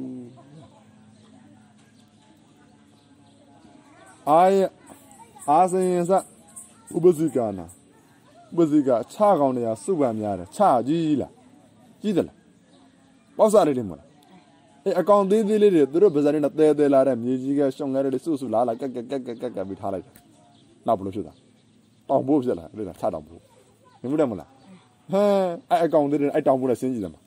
အာရအာစင်စဥပဇိကနာဥပဇိကချကောင်တွေကစုပန်များတယ်ချကြီးလားကြီးတယ်လားပေါ့စားလေးတွေမလားအေးအကောင်သေးသေးလေးတွေသူတို့ဗဇာတွေနဲ့တဲတဲလာတဲ့မြေကြီးကရှောင်းငယ်တွေစုစုလာလာကက်ကက်ကက်ကက်ကက်ကပြီးထားလိုက်တယ်နောက်ဘလို့ဖြစ်တာတောင်ဖို့ဖြစ်လာလေလားချတောင်ဖို့မြင်မှုတယ်မလားဟမ်အဲ့အကောင်သေးတွေအဲ့တောင်ဖို့နဲ့ဆင်းကြည့်တယ်မှာ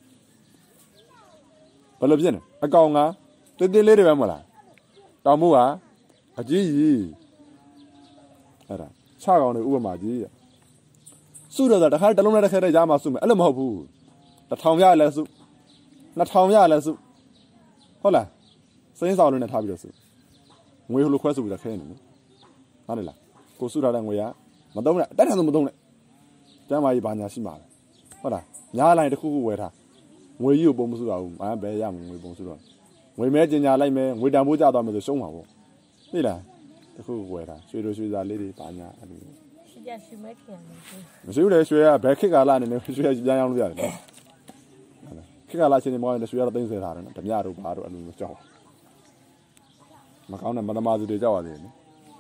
ဘယ်လိုဖြစ်နေအကောင်ကတေးသေးလေးတွေပဲမလားတောင်ဖို့ကအကြီးကြီးအဲ့ဒါချကောင်တွေဥပမာကြီးရစုရတာတခါတလုံးနဲ့တစ်ခဲတည်းရမှာစုမယ်အဲ့လိုမဟုတ်ဘူးတစ်ထောင်ရလဲစုနှစ်ထောင်ရလဲစုဟုတ်လားစိမ်းဆောင်လို့နဲ့ထားပြီးတော့စုငွေဟိုလိုခွဲစုပြီးတော့ခဲနေနော်ဟုတ်တယ်လားကိုစုထားတဲ့ငွေကမသုံးနဲ့တက်တယ်ဆိုမသုံးနဲ့ကျမ်းမာကြီးဘာညာရှိမှာလဲဟုတ်လားညားလိုက်တစ်ခုခုဝယ်ထားငွေကြီးကိုပုံမစုရဘူးအဲဘယ်ရမငွေပုံစုတော့ငွေမဲကျင်ညာလိုက်မယ်ငွေတန်ဖိုးကျသွားမယ်ဆိုရှုံးမှာပေါ့သိလားတစ်ခုဝယ်ထားရွှေလိုရွှေစားလေးတွေဘာညာအဲ့လိုရှိကြရှိမဲခင်မရှိဘူးလေရွှေကဘယ်ခေတ်ကာလအနေနဲ့ရွှေကပြန်ရောက်လို့ရတယ်နော်ခေတ်ကာလချင်းနေမောင်းရင်ရွှေကတော့သိမ့်ဆဲထားတယ်နော်ဓမြတို့ဘာတို့အဲ့လိုမျိုးကြောက်မကောင်းတဲ့မသမာစုတွေကြောက်ရတယ်နော်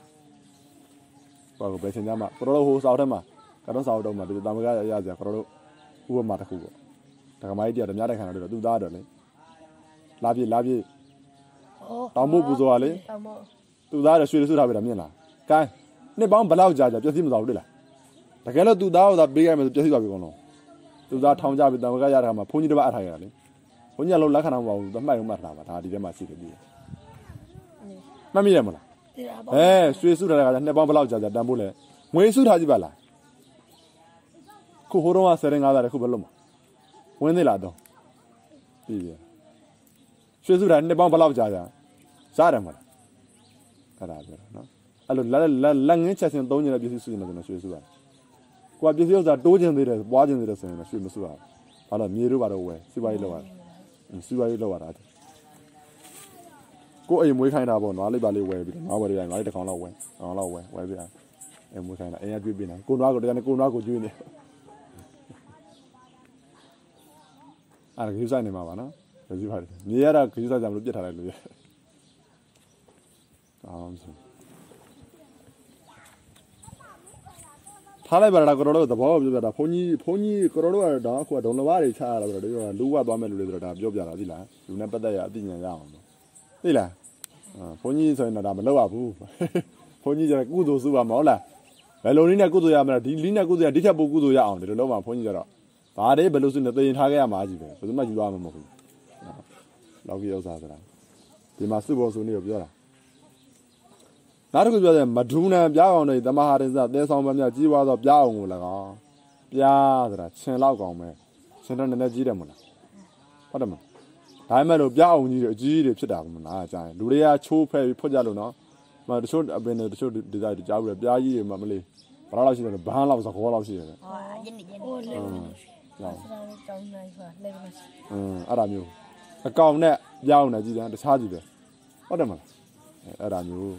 ဘာလို့ဘယ်ချင်းကြမှာကိုတော်တို့ဟိုစောက်ထဲမှာကတော့စောက်တော့မှာဒီတမကရရစရာကိုတော်တို့ဥပမာတစ်ခုပေါ့ဒကမိုင်းတရားဓမြတဲ့ခံရတော့သူ့သားတော့လေလာပြည့်လာပြည့်တောင်မို့ပူဇော်ရလေတောင်မို့သူ့သားတော့ရွှေစုထားပြီလားမြင်လားကိုင်းနှစ်ပေါင်းဘယ်လောက်ကြာကြာပြည့်စည်မသွားဘူးလေလားတကယ်လို့သူ့သားကသာပေးခဲ့မယ်ဆိုပြည့်စည်သွားပြီကောင်းတော့သူ့သားထောင်ကြပြီတမကရတာမှာဘုန်းကြီးတစ်ပါးအထားရတာလေဘုန်းကြီးကလုံးလက်ခံတော့မပါဘူးသူမှတ်ရုံမှတ်ထားပါဒါဒီထဲမှာရှိတယ်ပြီမှတ်မိတယ်မလားအဲရွှေစုထားတဲ့ကနှစ်ပေါင်းဘယ်လောက်ကြာကြာတန်ဖို့လဲငွေစုထားကြည့်ပါလားခုဟိုတော့ဆယ်ရင်ငါးသားတခုဘယ်လုံးမဝင်းသေးလားတော့ပြီပြီရွှေစုထားနှစ်ပေါင်းဘယ်လောက်ကြာကြာစားတယ်မလားအဲ့ဒါပြောနော်အဲ့လိုလက်လက်လက်ငင်းချက်ချင်းသုံးကျင်တဲ့ပစ္စည်းစုရင်တော့ရွှေစုရတယ်ကိုကပစ္စည်းဥစ္စာတိုးကျင်သေးတယ်ပွားကျင်သေးတယ်ဆိုရင်ရွှေမစုရဘူးဘာလို့မြေတို့ဘာလို့ဝယ်စီးပွားရေးလောက်ရတယ်စီးပွားရေးလောက်ရတာကိုအိမ်မွေးခိုင်းတာပေါ့နွားလေးပါလေးဝယ်ပြီးတော့နွားဝယ်ရတယ်နွားလေးတစ်ကောင်လောက်ဝယ်တစ်ကောင်လောက်ဝယ်ဝယ်ပြီးအဲ့အိမ်မွေးခိုင်းတာအိမ်ကကျွေးပေးနေကိုနွားကိုတကယ်ကိုနွားကိုကျွေးနေအဲ့ဒါခရူးဆိုင်နေမှာပါနော်ခရူးပါတယ်မြေရတာခရူးဆိုင်ကြမလို့ပြစ်ထားလိုက်လို့ရအောင်ဆိုထားလိုက်ပါလားကိုတော်တို့သဘောပြောပြတာဘုန်းကြီးဘုန်းကြီးကိုတော်တို့ကတော့အခုကဒုံလဘာတွေချရတာဆိုတော့လူဝသွားမယ်လို့လေဆိုတော့ဒါပြောပြတာသိလားလူနဲ့ပတ်သက်ရအသိဉာဏ်ရအောင်သိလားဘုန်းကြီးဆိုရင်တော့ဒါမလုပ်ရဘူးဘုန်းကြီးကျတော့ကုသိုလ်စုပါမဟုတ်လားဘယ်လိုနည်းနဲ့ကုသိုလ်ရမလဲဒီနည်းနဲ့ကုသိုလ်ရဒီထက်ပိုကုသိုလ်ရအောင်ဒီလိုလုပ်မှဘုန်းကြီးကျတော့ဘာတွေဘယ်လိုစုနေသိရင်ထားခဲ့ရမှာကြီးပဲဘယ်သူမှယူရမှာမဟုတ်ဘူးလောကီဥစ္စာဆိုတာဒီမှာစုဖို့စုနေကိုပြောတာနောက်တစ်ခုပြောတယ်မဒူနံပြားအောင်တွေတမဟာရင်စသဲဆောင်ပါမြကြီးွားသောပြားအောင်ကို၎င်းပြားဆိုတာရှင်လောက်ကောင်ပဲရှင်တော့နည်းနည်းကြီးတယ်မဟုတ်လားဟုတ်တယ်မဒါမှမဟုတ်ပြားအောင်ကြီးတွေအကြီးတွေဖြစ်တာမလားကြာရင်လူတွေကချိုးဖဲပြီးဖွက်ကြလို့နော်မတချို့အပင်တွေတချို့ဒီဇိုင်းတွေကြားပြီးပြားကြီးတွေမှမလေးဘာလောက်ရှိတယ်ဘန်းလောက်စကောလောက်ရှိတယ်ဟောရင်းနေရင်းနေဟုတ်လေကျောင်းကျောင်းနိုင်ဆိုတာလဲပါအင်းအဲ့ဒါမျိုးအကောင်နဲ့ပြားအောင်နဲ့ကြီးတယ်တခြားကြီးပဲဟုတ်တယ်မလားအဲ့ဒါမျိုး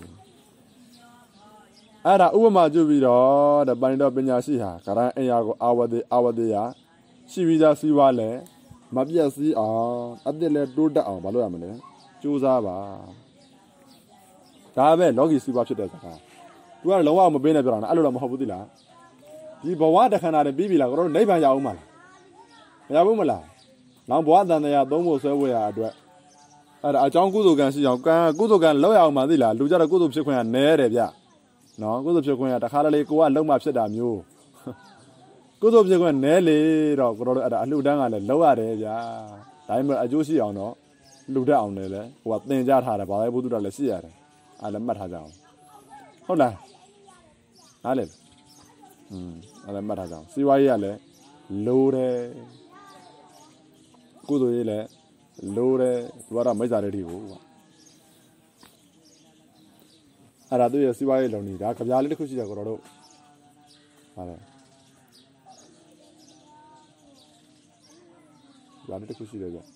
အဲ့ဒါဥပမာပြုပြီးတော့တဲ့ပဏိတော်ပညာရှိဟာကရန်အရာကိုအာဝတိအာဝတိယရှိပြီးသားစီးပွားလဲမပြတ်စည်းအောင်အစ်စ်လဲတိုးတက်အောင်မလုပ်ရမလဲကြိုးစားပါဒါပဲလောကီစီးပွားဖြစ်တဲ့စကားသူကလုံးဝမပေးနဲ့ပြောတာအဲ့လိုတော့မဟုတ်ဘူးသိလားဒီဘဝတခဏတည်းပြီးပြီလားကျွန်တော်နိဗ္ဗာန်ရအောင်မလားမရဘူးမလားလောင်ဘဝတန်တရားသုံးဖို့ဆွဲဖို့ရအတွက်အဲ့ဒါအကြောင်းကုသိုလ်ကံရှိအောင်ကံကုသိုလ်ကံလောက်ရအောင်မသိလားလူကြတော့ကုသိုလ်ဖြစ်ခွင့်ကနဲတယ်ဗျနော်ကုသိုလ်ဖြစ်ခွင့်ကတခါတလေကိုကလုံးမဖြစ်တာမျိုးကုသိုလ်ဖြစ်ခွင့်နဲလေတော့ကျွန်တော်တို့အဲ့ဒါအလှူဒန်းကလည်းလောက်ရတယ်ဗျာဒါပေမဲ့အကျိုးရှိအောင်တော့လှူတတ်အောင်လည်းဟိုကသင်ကြားထားတယ်ဘာသာဘုဒ္ဓတော်လည်းရှိရတယ်အဲ့လည်းမှတ်ထားကြအောင်ဟုတ်လားနားလေอืมအဲ့လည်းမှတ်ထားကြအောင်စီဝါရေးကလည်းလိုတယ်ကုသိုလ်ရေးလည်းလိုတယ်သူကတော့မိစ္ဆာဒိဋ္ဌိကိုအဲ့ဒါသူရဲ့စီဝါရေးလုံနေတာကြပြားလေးတစ်ခုရှိတယ်ကိုတော်တို့ဟာလေကြပြားလေးတစ်ခုရှိတယ်ဗျ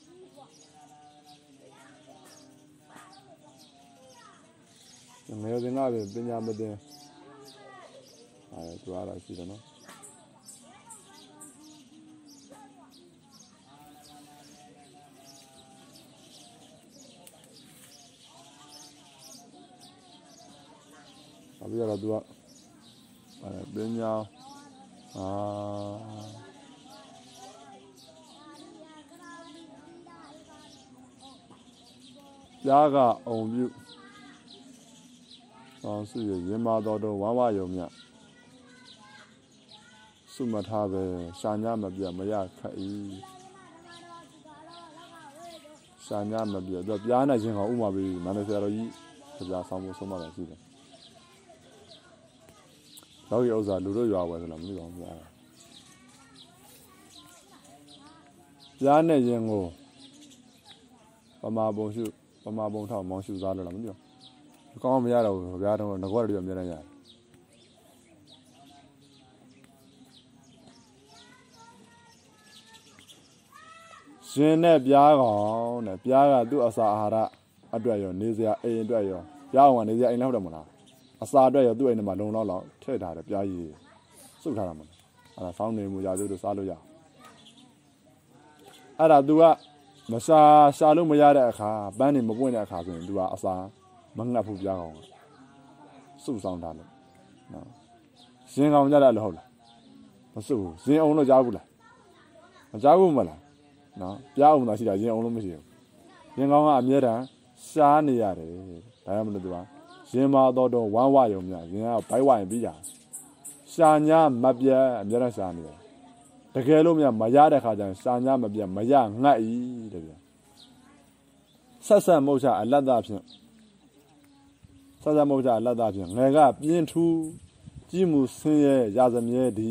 ငယ်စဉ်ကပဲပညာမသိအဲသူအားရရှိတယ်နော်အပြီးတော့သူကအဲပညာအာကြားကအုံပြုအောင်စုရရင်မာတော်တော်ဝမ်းဝယုံမြစုမထားပဲရှာညမပြမရခက်ဤရှာညမပြတော့ပြားနေခြင်းကောင်ဥမာပြီးမန္တဆရာတော်ကြီးပြားဆောင်ဖို့ဆုံးမတာရှိတယ်လောကီဥစ္စာလူတို့ရွာဝယ်ဆိုလားမသိပါဘူးပြားပြားနေခြင်းကိုပမာပုံရှုပမာပုံထောက်မောင်းရှုစားလို့လားမသိပါဘူးကောင်းမရတော့ဘူးဗျာတော့ငကွက်တွေအများနဲ့ရတယ်ရှင်နဲ့ပြားကောင်တဲ့ပြားကသူ့အစာအာဟာရအတွက်ရောနေစရာအိမ်အတွက်ရောပြားကောင်ကနေစရာအိမ်လည်းဟုတ်တယ်မလားအစာအတွက်ရောသူ့အိမ်ထဲမှာလုံလောက်လောက်ထည့်ထားတယ်ပြားကြီးစုပ်ထားတာမလားအဲ့ဒါစောင်းနေမှုရာသူတို့စားလို့ရအဲ့ဒါ तू ကမရှာရှာလို့မရတဲ့အခါပန်းနေမပွင့်တဲ့အခါဆိုရင် तू ကအစာမငတ်ဘူးပြားကောင်စုပ်ဆောင်ထားလို့နော်ရင်ကောင်ကြတယ်လို့ဟုတ်လားမစုပ်ဘူးရင်အောင်လို့ကြားဘူးလားမကြားဘူးမလားနော်ပြားအောင်သာရှိတာရင်အောင်လို့မရှိဘူးရင်ကောင်ကအမြဲတမ်းရှားနေရတယ်ဒါမှမဟုတ် तू ကရင်မာတော်တော်ဝမ်းဝယုံမြရင်ကဘိုက်ဝရင်ပြီးကြရှာညာမပြတ်အမြဲတမ်းရှားနေတယ်တကယ်လို့မြမရတဲ့ခါကျရင်ရှာညာမပြတ်မရငတ်ဤတဲ့ဗျဆက်ဆက်မုတ်ချအလတ်သားဖြင့်ဆက်ဆက်မုတ်ချအလတ်သားဖြင့်ငယ်ကပြင်းထူးကြီးမှုဆင်းရဲရစမြဲဒီ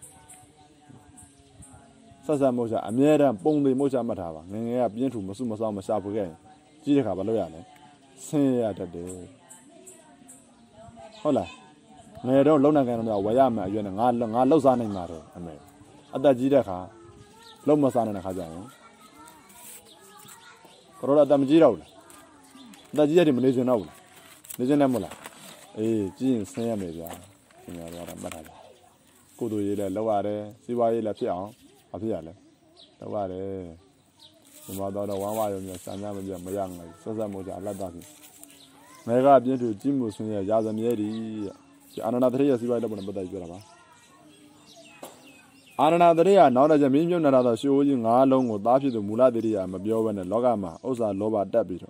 ဆက်ဆက်မုတ်ချအမြဲတမ်းပုံသေးမုတ်ချမှတ်ထားပါငယ်ငယ်ကပြင်းထူးမစုမဆောင်မရှာဖွေခဲ့ရင်ကြီးတဲ့ခါဘာလို့ရလဲဆင်းရဲတတ်တယ်ဟုတ်လားငယ်တော့လုံနိုင်ကန်တော့ဝယ်ရမယ်အရွယ်နဲ့ငါငါလှုပ်စားနိုင်မှာတော့အမေအသက်ကြီးတဲ့ခါလုံမစားနိုင်တဲ့ခါကျရင်ကတော့အသက်မကြီးတော့ဘူးလားအသက်ကြီးတဲ့မနေစင်တော့ဘူးလားနေစင်တယ်မဟုတ်လားအေးကြီးရင်ဆင်းရမယ်ဗျာဆင်းရတော့မှတ်ထားတယ်ကိုယ်တို့ရေးလဲလောက်ရတယ်စီးပွားရေးလည်းဖြစ်အောင်မဖြစ်ရလဲလောက်ရတယ်ဒီမှာတော့ဝမ်းဝရုံနဲ့စံညမပြမရငယ်ဆက်ဆက်မို့ကြအလတ်သားဖြစ် 내가 변도 진무 순야 야자미리 아나나들이야 시바이다 보는 보다 이거라 봐 아나나들이야 나오자 민변 나라다 쇼지 나롱고 다피도 물라들이야 뭐 벼버네 로가마 오사 로바 답비로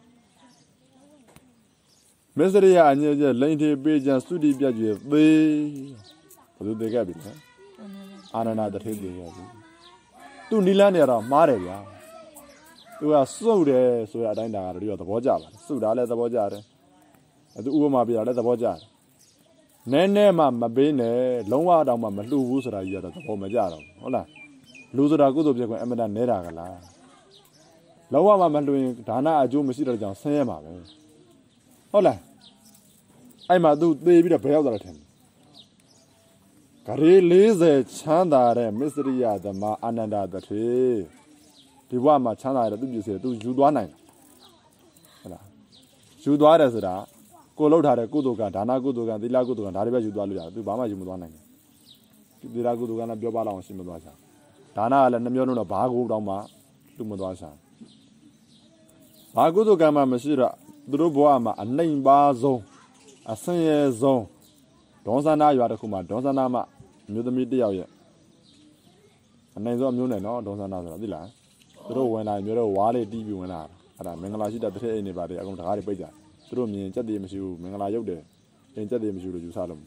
메스리야 아니제 렌티 베자 스투디 벼지 베 버도 되게 비네 아나나들이야 또 닐라네라 마래야 또야 쏘래 소야 다인다가 리어 더 보자 봐 쏘다래 더 보자래 또 우마 비야래 더 보자 네네마 마베네 롱와 다마 말루 소라 이야다 더 보자 홀라 루즈라 구도 비고 에메다 내라 갈라 롱와 말루 다나 아주မရှိတော့ကြောင့်ဆင်းရဲမှာပဲဟုတ်လားအဲ့မှာသူသေးပြီးတော့ဘယ်ရောက်သွားတယ်ထင်ဂရေ၄၀ချမ်းသာတဲ့မစ္စရိယသမအာနန္ဒတထေဒီဘဝမှာချမ်းသာရတဲ့သူပြည့်စုံသူယူသွားနိုင်ဟုတ်လားယူသွားတယ်ဆိုတာကိုလှုပ်ထားတဲ့ကုသိုလ်ကဒါနကုသိုလ်ကသီလကုသိုလ်ကဒါတွေပဲယူသွားလို့ရတယ်သူဘာမှယူမသွားနိုင်ဘူးသီလကုသိုလ်ကလည်းပြောပါလောက်အောင်ရှင်းမသွားချာဒါနကလည်းနှမျိုးလုံးတော့ဘာကိုတောင်မှသူ့မသွားချာဘာကုသိုလ်ကမှမရှိတော့သူတို့ဘဝမှာအနှိမ်ပါဆုံးအဆင်းရဲဆုံးဒေါသနာရွာတစ်ခုမှာဒေါသနာမှာမျိုးသမီးတစ်ယောက်ရဲ့အနိုင်ဆုံးအမျိုးနဲ့နော်ဒေါသနာဆိုတာသိလားသူတို့ဝင်လာမျိုးတော့ဝါးလေးတီးပြီးဝင်လာအဲ့ဒါမင်္ဂလာရှိတဲ့တထည့်အိမ်နေပါတယ်အကုန်တကားတွေပိတ်ကြသူတို့မြင်ကြက်တည်းမရှိဘူးမင်္ဂလာရုပ်တယ်အိမ်ကြက်တည်းမရှိဘူးလို့ယူဆလို့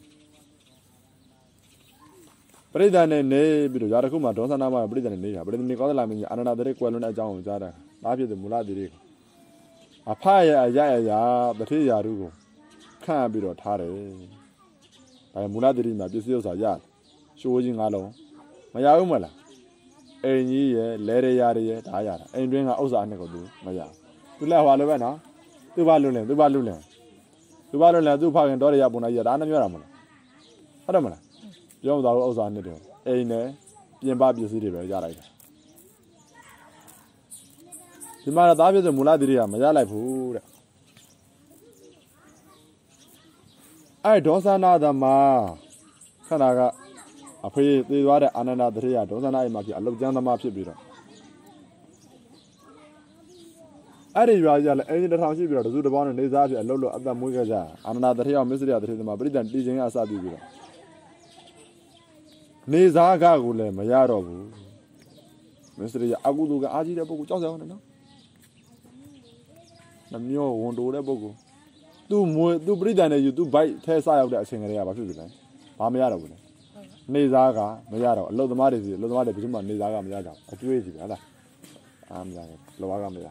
ပရိသတ်နဲ့နေပြီးတော့ຢာတစ်ခုမှာဒေါသနာမှာပရိသတ်နဲ့နေတာပရိသတ်နေကောသလာမင်းကြီးအာနန္ဒတဲ့ကွယ်လွန်တဲ့အကြောင်းကိုကြားတာဒါဖြစ်တဲ့မူလတိတွေအဖရဲ့အရရရတထေးရာတို့ကိုခန့်ပြီးတော့ထားတယ်ဒါမူလတိတွေမှာပစ္စည်းဥစ္စာရရှိုးကြီးငါးလုံးမရဘူးမလားအိမ်ကြီးရဲ့လဲရရရဲ့ဒါရတာအိမ်တွင်းကဥစ္စာအနှစ်ကိုသူမရသူလက်ဟွာလိုပဲနော်သူဘာလွန်းလဲသူဘာလွန်းလဲသူဘာလွန်းလဲသူဖခင်တော်ရရပုံနာကြီးဒါနဲ့ပြောတာမလားဟုတ်တယ်မလားပြောတော့ဥစ္စာနှစ်တယ်အိမ်နဲ့ပြင်ပပစ္စည်းတွေပဲရလိုက်တာဒီမှာသားပြည့်စုံမူလတိတွေကမရလိုက်ဘူးတဲ့အဲ့ဒေါသနာသမခန္ဓာကအဖေသေသွားတဲ့အာနန္ဒတထေရဒေါသနာအိမ်မှာဖြစ်အလုတ်ကျမ်းသမားဖြစ်ပြီးတော့အဲ့ဒီရွာကြီးကလည်းအင်းကြီးတစ်ထောင်ရှိပြီးတော့တစုတစ်ပေါင်းနဲ့နေစားဖြစ်အလုတ်လို့အသက်မွေးခဲ့ကြအာနန္ဒတထေရမစ္စရိယတထေရသမပရိသတ်တည်ခြင်းအစပြုပြီးတော့နေစားကကိုလည်းမရတော့ဘူးမစ္စရိယအကုသိုလ်ကအာကြီးတဲ့ပုဂ္ဂိုလ်ကြောက်စရာနေနော်နှမျိုးဝန်တိုတဲ့ပုဂ္ဂိုလ်သူ့မွေသူ့ပရိသတ်နဲ့ယူသူ့ဘိုက်ထဲဆရောက်တဲ့အချိန်ကလေးကဘာဖြစ်ပြီလဲဘာမရတော့ဘူးလေနေစားကမရတော့အလုတ်သမားတွေစီအလုတ်သမားတွေဘယ်သူမှနေစားကမရကြဘူးအကျွေးစီပဲဟလားအာမရတယ်လောဘကမရ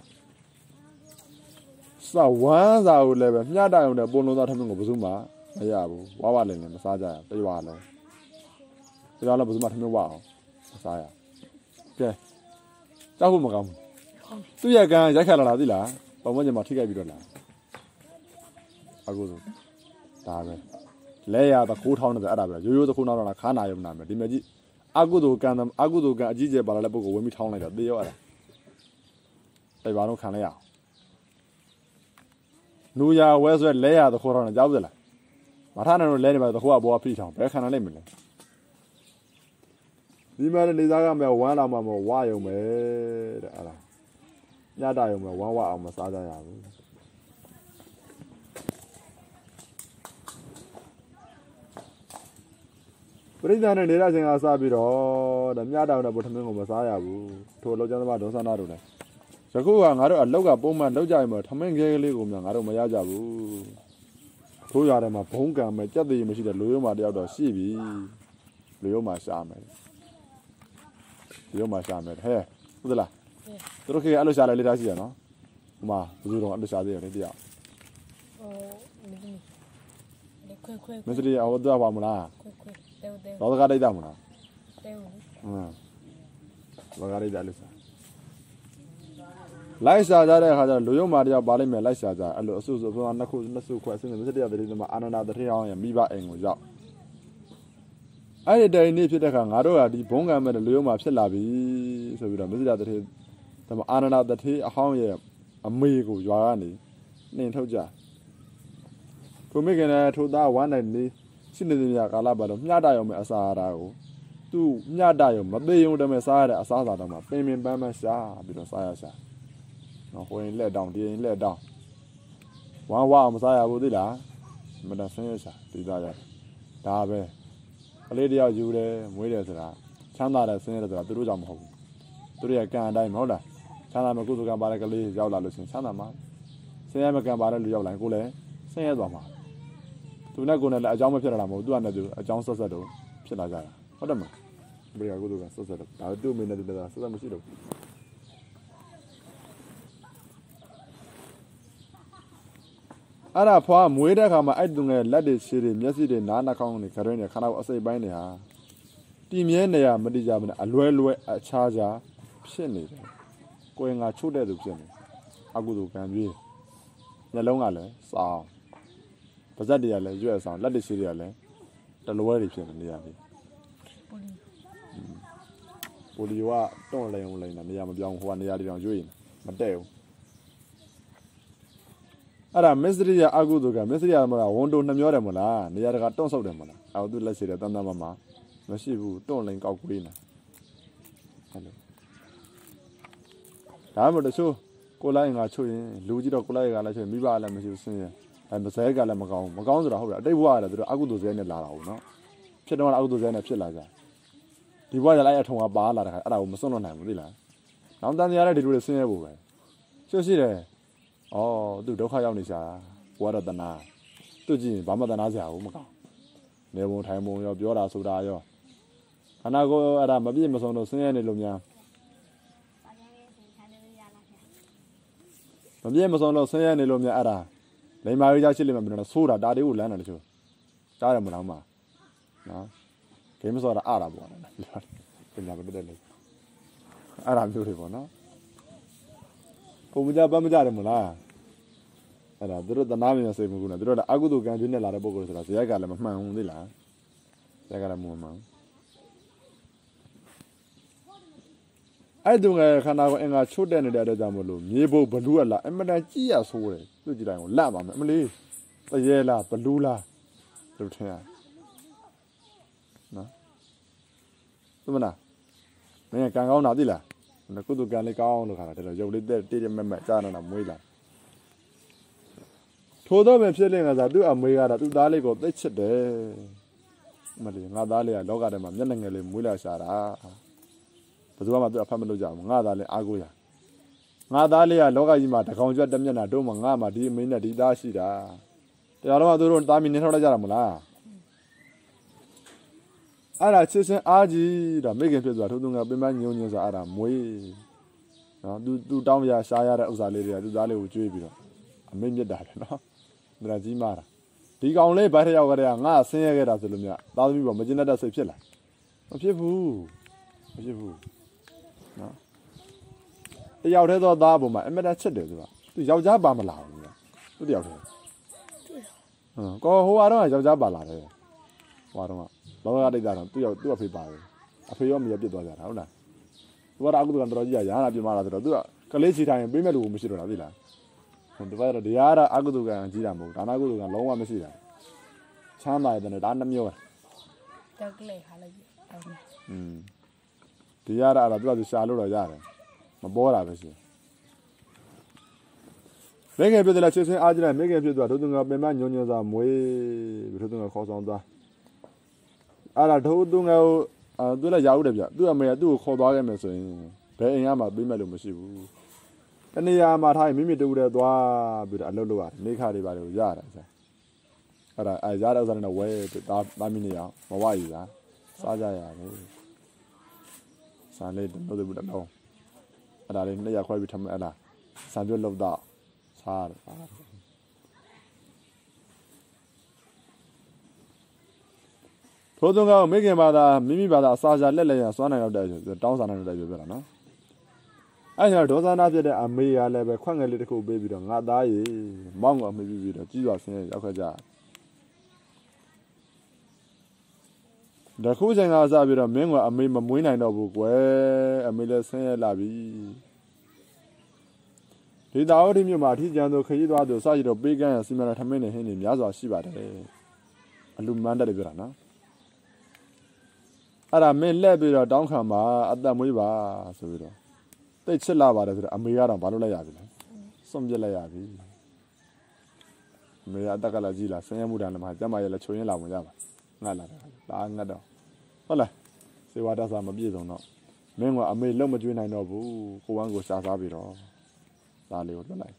စဝမ်းစာကိုလည်းပဲမျှတရုံနဲ့ပုံလုံးသားထမင်းကိုဘယ်သူမှမရဘူးဝါဝလည်းလည်းမစားကြရတရွာလုံးတရွာလုံးဘယ်သူမှထမင်းဝအောင်မစားရကဲကြောက်ဖို့မကောင်းဘူးသူ့ရဲ့ကံရိုက်ခတ်လာတာသိလားပုံမှန်ကျမှထိခိုက်ပြီးတော့လားအခုဆိုဒါပဲလဲရသခိုးထောင်းတယ်အဲ့ဒါပဲရိုးရိုးသခိုးထောင်းတာခါနာရုံနာမယ်ဒီမြကြီးအကုသိုလ်ကံအကုသိုလ်ကံအကြီးကျယ်ပါလာတဲ့ပုဂ္ဂိုလ်ဝင်ပြီးထောင်းလိုက်တာသေရောအဲ့ဒါအဲ့ဘာလို့ခံလိုက်ရအောင်နူရဝဲဆွဲလဲရသခိုးထောင်းတယ်ကြောက်စလားမထားနဲ့တော့လဲနေပါသခိုးကဘောဖိထောင်းဘယ်ခံနိုင်လိမ့်မလဲဒီမှာနေသားကမဲ့ဝမ်းလာမှမဝါရုံပဲတဲ့အဲ့ဒါညတာရုံပဲဝမ်းဝအောင်မစားကြရဘူးပရိသတ်နဲ့နေရခြင်းကစားပြီးတော့ဒါမြတ်တောင်တဲ့ဗုဒ္ဓမင်းကိုမစားရဘူးထိုအလောက်ကျမ်းသမားဒေါသနာတို့လည်းယခုကငါတို့အလောက်ကပုံမှန်လောက်ကြရင်မထမင်းခဲကလေးကိုများငါတို့မရကြဘူးထိုးရတယ်မှာဘုံကံမဲ့ကြက်သေးမရှိတဲ့လူရုံးမှာတယောက်တော့ရှိပြီလူရုံးမှာရှာမယ်လူရုံးမှာရှာမယ်ဟဲ့ဟုတ်သလားသူတို့ခေအဲ့လိုရှာလိုက်လေတာရှိရနော်ဟိုမှာဘယ်သူတော့အဲ့လိုရှာသေးတယ်တရားဟိုခွဲခွဲမစရိယဟောတော့ပါမလားခွဲခွဲတော့ကတိုက်တာမလားတဲဘူးဟမ်ဘာကတိုက်တယ်လို့ဆိုလိုက်ရှာကြတဲ့အခါကျတော့လူရုံမာတယောက်ပါလိမ့်မယ်လိုက်ရှာကြအဲ့လိုအဆုစုအစုနှစ်ခုနှစ်စုခွဲအစင်းမစရိယတတိသမအာနန္ဒတထေရအောင်ရဲ့မိဘအိမ်ကိုရောက်အဲ့ဒီတိုင်နေ့ဖြစ်တဲ့အခါငါတို့ကဒီဘုံကံမဲ့လူရုံမာဖြစ်လာပြီဆိုပြီးတော့မစရိယတထေသမအာနန္ဒတထေအဟောင်းရဲ့အမေကိုရွာကနေနှင်ထုတ်ကြကိုမိခင်နဲ့ထိုသားဝမ်းနိုင်နေရှိနေတဲ့ညကာလပတ်တော့မျှတရုံမဲ့အစာအရာကိုသူ့မျှတရုံမသေးရုံတမဲ့စားရတဲ့အစားအစာတော့မှပင်ပင်ပန်းပန်းရှာပြီးတော့စားရရှာနော်ဟိုရင်လက်တောင်ဒီရင်လက်တောင်ဝမ်းဝအောင်မစားရဘူးသိလားမတဆင်းရဲစားဒီသားရတယ်ဒါပဲကလေးတယောက်ယူတယ်မွေးတယ်ဆိုတာချမ်းသာတယ်ဆင်းရဲတယ်ဆိုတာသူတို့ကြောင့်မဟုတ်ဘူးသူတို့ရဲ့ကံအတိုင်းမဟုတ်လားချမ်းသာမှာကုသကံပါတဲ့ကလေးရောက်လာလို့ရှင်ချမ်းသာမှာဆင်းရဲမကံပါတဲ့လူရောက်လာရင်ကိုလည်းဆင်းရဲသွားမှာသူနဲ့ကိုနဲ့လည်းအကြောင်းမဖြစ်လာမှာမဟုတ်သူကလည်းသူအကြောင်းဆက်ဆက်တော့ဖြစ်လာကြတာဟုတ်တယ်မဘယ်ကကုသကဆက်ဆက်တော့ဒါတို့မင်းနဲ့တူတာဆက်ဆက်မရှိတော့အဲ့ဒါဖွာမွေးတဲ့ခါမှာအဲ့သူငယ်လက်တွေခြေတွေမျက်စိတွေနားနှာခေါင်းတွေခရွင်းတွေခန္ဓာကိုယ်အစိပ်ပိုင်းတွေဟာတည်မြဲနေရမတိကြမနဲ့အလွဲလွဲအခြားခြားဖြစ်နေတယ်ကိုယ်ငါချို့တဲ့သူဖြစ်နေအကုသိုလ်ကံကြီးမျက်လုံးကလည်းစောင်းပါးစပ်တွေကလည်းရွက်ဆောင်လက်တွေခြေတွေကလည်းတလွဲတွေဖြစ်နေရပြီပိုလီယိုကတွန့်လိန်လိန်နေရမပြောင်းဟိုကနေရာတွေတောင်ရွေ့မတဲ့ဘူးအဲ့ဒါမစ္စရိယအကုသိုလ်ကမစ္စရိယမလားဝန်တိုနှမျောတယ်မလားနေရာတကာတွန့်ဆုပ်တယ်မလားအဲ့သူလက်ရှိတယ်တန်တန်မမမရှိဘူးတွန့်လိန်ကောက်ကွေးနေဟဲ့လို့ဒါမှမဟုတ်တချို့ကိုလိုက်ငါချုပ်ရင်လူကြီးတော့ကိုလိုက်ကလည်းချုပ်မိဘလည်းမရှိဘူးဆင်းရဲအဲမစဲကလည်းမကောင်းမကောင်းဆိုတာဟုတ်လားအတိတ်ဘဝကလည်းသူတို့အကုသိုလ်စဲနဲ့လာတာဟုတ်နော်ဖြစ်တော့အကုသိုလ်စဲနဲ့ဖြစ်လာကြဒီဘဝကလည်းအထုံကပါလာတဲ့ခါအဲ့ဒါကိုမစွန့်လွတ်နိုင်ဘူးသိလားနောက်တန်တရားတဲ့ဒီလိုဆင်းရဲဖို့ပဲရှိရှိတယ်ဩသူဒုက္ခရောက်နေရှာဘဝရတနာသူကြည့်ရင်ဘာမှတနာစရာဘူးမကောင်းနေဘုံထိုင်ဘုံရောပြောတာဆိုတာရောခန္ဓာကိုယ်အဲ့ဒါမပြည့်မစုံတော့ဆင်းရဲနေလို့များမပြည့်မစုံတော့ဆင်းရဲနေလို့များအဲ့ဒါလိမ္မာရေးကြရှိလိမ့်မယ်မလို့ဆိုးတာဒါလေးကိုလမ်းတယ်တချို့ကြားရမလားမနော်ဂိမ်းမစောတာအားတာပေါ့နော်ပြန်လာပြတဲ့လေအားတာမျိုးတွေပေါ့နော်ကိုမကြပတ်မကြတယ်မလားအဲ့ဒါသူတို့တနာမြင်စိတ်မကူနဲ့သူတို့လည်းအကုသိုလ်ကံကျွေးနဲ့လာတဲ့ပုဂ္ဂိုလ်ဆိုတာဇယက်ကလည်းမမှန်ဘူးသိလားဇယက်ကလည်းမမှန်အဲ့တုန်းကခန္ဓာကိုယ်အင်္ဂါချို့တဲ့နေတဲ့အတွက်ကြောင့်မလို့မြေဘုတ်ဘလူးကလာအမတန်ကြည့်ရဆိုးတယ်သူကြည့်တိုင်းကိုလန့်ပါမယ်အမလေးတရေလားဘလူးလားလို့ထင်ရနော်သူမလားမင်းကံကောင်းတာသိလားကုသကံလေးကောင်းလို့ခါတာတယ်ရုပ်လေးတက်တေးတက်မက်မက်ကြားနေတာမွေးလာထို့တော့ပဲဖြစ်နေငါစားသူ့အမွေးကတော့သူ့သားလေးကိုသိချစ်တယ်မလေးငါသားလေးကလောကထဲမှာမျက်နှာငယ်လေးမွေးလာရှာတာဘယ်သူမှသူအဖတ်မလုပ်ကြဘူးငါသားလေးအားကိုးရငါသားလေးကလောကကြီးမှာတကောင်ကျွတ်တက်မျက်နှာတို့မှငါမှဒီအမင်းနဲ့ဒီသားရှိတာတရားတော်ကသူတို့သားမီနေထောက်လိုက်ကြတာမလားအဲ့ဒါချစ်စင်အားကြီးတာမိခင်ဖြစ်သွားထို့သူကပင်ပန်းညုံညံဆိုအဲ့ဒါမွေးနော်သူသူတောင်းရရှားရတဲ့ဥစ္စာလေးတွေကသူသားလေးကိုကျွေးပြီးတော့အမိတ်မြတ်တာတယ်နော်မလားကြီးမားတာဒီကောင်လေးဘတ်ထရောက်ကြတဲ့ငါဆင်းရဲခဲ့တာဆိုလို့မြတ်သားသမီးပေါ်မကျင်တတ်တဲ့စိတ်ဖြစ်လာမဖြစ်ဘူးမဖြစ်ဘူးနော်တယောက်တည်းသောသားပေါ်မှာအမတန်ချစ်တယ်ဆိုတာသူယောက်ျားပါမလာဘူးသူတယောက်တည်းဟမ်ကောဟိုအားတော့ယောက်ျားပါလာတယ်ဟိုအားတော့လောကဒိတ်တာတော့သူ့ရောက်သူ့အဖေပါတယ်အဖေရောမရပြစ်သွားကြတာဟုတ်လားသူကတော့အကုသိုလ်ကတော်တော်ကြီးရရဟနာပြမလာဆိုတော့သူကကလေးချီတိုင်းပေးမဲ့လူမရှိတော့တာသိလားဟိုတပတ်တော့တရားတော့အကုသိုလ်ကကြီးတာမဟုတ်ဒါနကုသိုလ်ကလုံးဝမရှိတာချမ်းသာတယ်ဒါနှမျိုးတက်လေဟာလိုက်อืมတရားတော့အဲ့ဒါသူကရှာလို့တော့ရတယ်မပေါ်တာပဲရှိမိခင်ဖြစ်တယ်လားချစ်စင်အားကြီးတယ်မိခင်ဖြစ်သွားဒုသူကပင်မညုံညံစာမွေးပြီးဒုသူကခေါ်ဆောင်သွားအဲ့ဒါဒုသူကအဲသူလည်းရအောင်တယ်ဗျသူ့အမေကသူ့ကိုခေါ်သွားခဲ့မယ်ဆိုရင်ဘယ်အိမ်ကမှပေးမဲ့လို့မရှိဘူးတနေရာမှာထားရင်မိမိတူတယ်သွားပြီးတော့အလုပ်လုပ်ရတယ်နေခါတွေပါတယ်ကိုရတယ်ဆရာအဲ့ဒါအဲရတဲ့ဥစ္စာနဲ့ဝဲတာတာမီနေအောင်မဝရည်လားစားကြရတယ်စားလေးတော့တူတော့အဲ့ဒါလေးနှစ်ရက်ခွဲပြီးထမအဲ့ဒါဆံပြုတ်လောက်တော့စားတယ်ထို့သူကမိခင်ဘာသာမိမိဘာသာအစာရှာလက်လက်ရစွမ်းနိုင်တော့တဲ့တောင်းစားနိုင်တဲ့ပြောပြတာနော်အဲ့ကျတော့ဒေါသနာဖြစ်တဲ့အမေကလည်းပဲခွက်ငယ်လေးတစ်ခုပေးပြီးတော့ငါသားရေမောင်းကအမေပြီးပြီးတော့ကြီးစွာဆင်းရောက်ခဲ့ကြတခုချိန်ကစပြီးတော့မင်းကအမေမမွေးနိုင်တော့ဘူးကွယ်အမေလည်းဆင်းရဲလာပြီဒီတာဝတိမြို့မှာအထီးကျန်တို့ခရီးသွားတို့စရတော့ပေးကမ်းရစီမံထမင်းနဲ့ဟင်းနေများစွာရှိပါတယ်အလူမန်းတက်တယ်ပြောတာနော်အဲ့ဒါမင်းလက်ပြီးတော့တောင်းခံပါအသက်မွေးပါဆိုပြီးတော့တိတ်ချစ်လာပါတယ်ဆိုတော့အမေကတော့ဘာလို့လိုက်ရပြီလဲစွန့်ပြစ်လိုက်ရပြီမေအတက်ကလာကြည့်လားဆင်းရဲမှုတန်းလည်းမှာကျမရဲ့လည်းချုံရင်လာဝင်ကြပါငတ်လာတယ်ဒါငတ်တော့ဟုတ်လားစေဝါဒစာမပြည့်စုံတော့မင်းကအမေလုံးမကျွေးနိုင်တော့ဘူးကိုဝမ်းကိုရှာစားပြီးတော့ဒါလေးကိုလွတ်လိုက်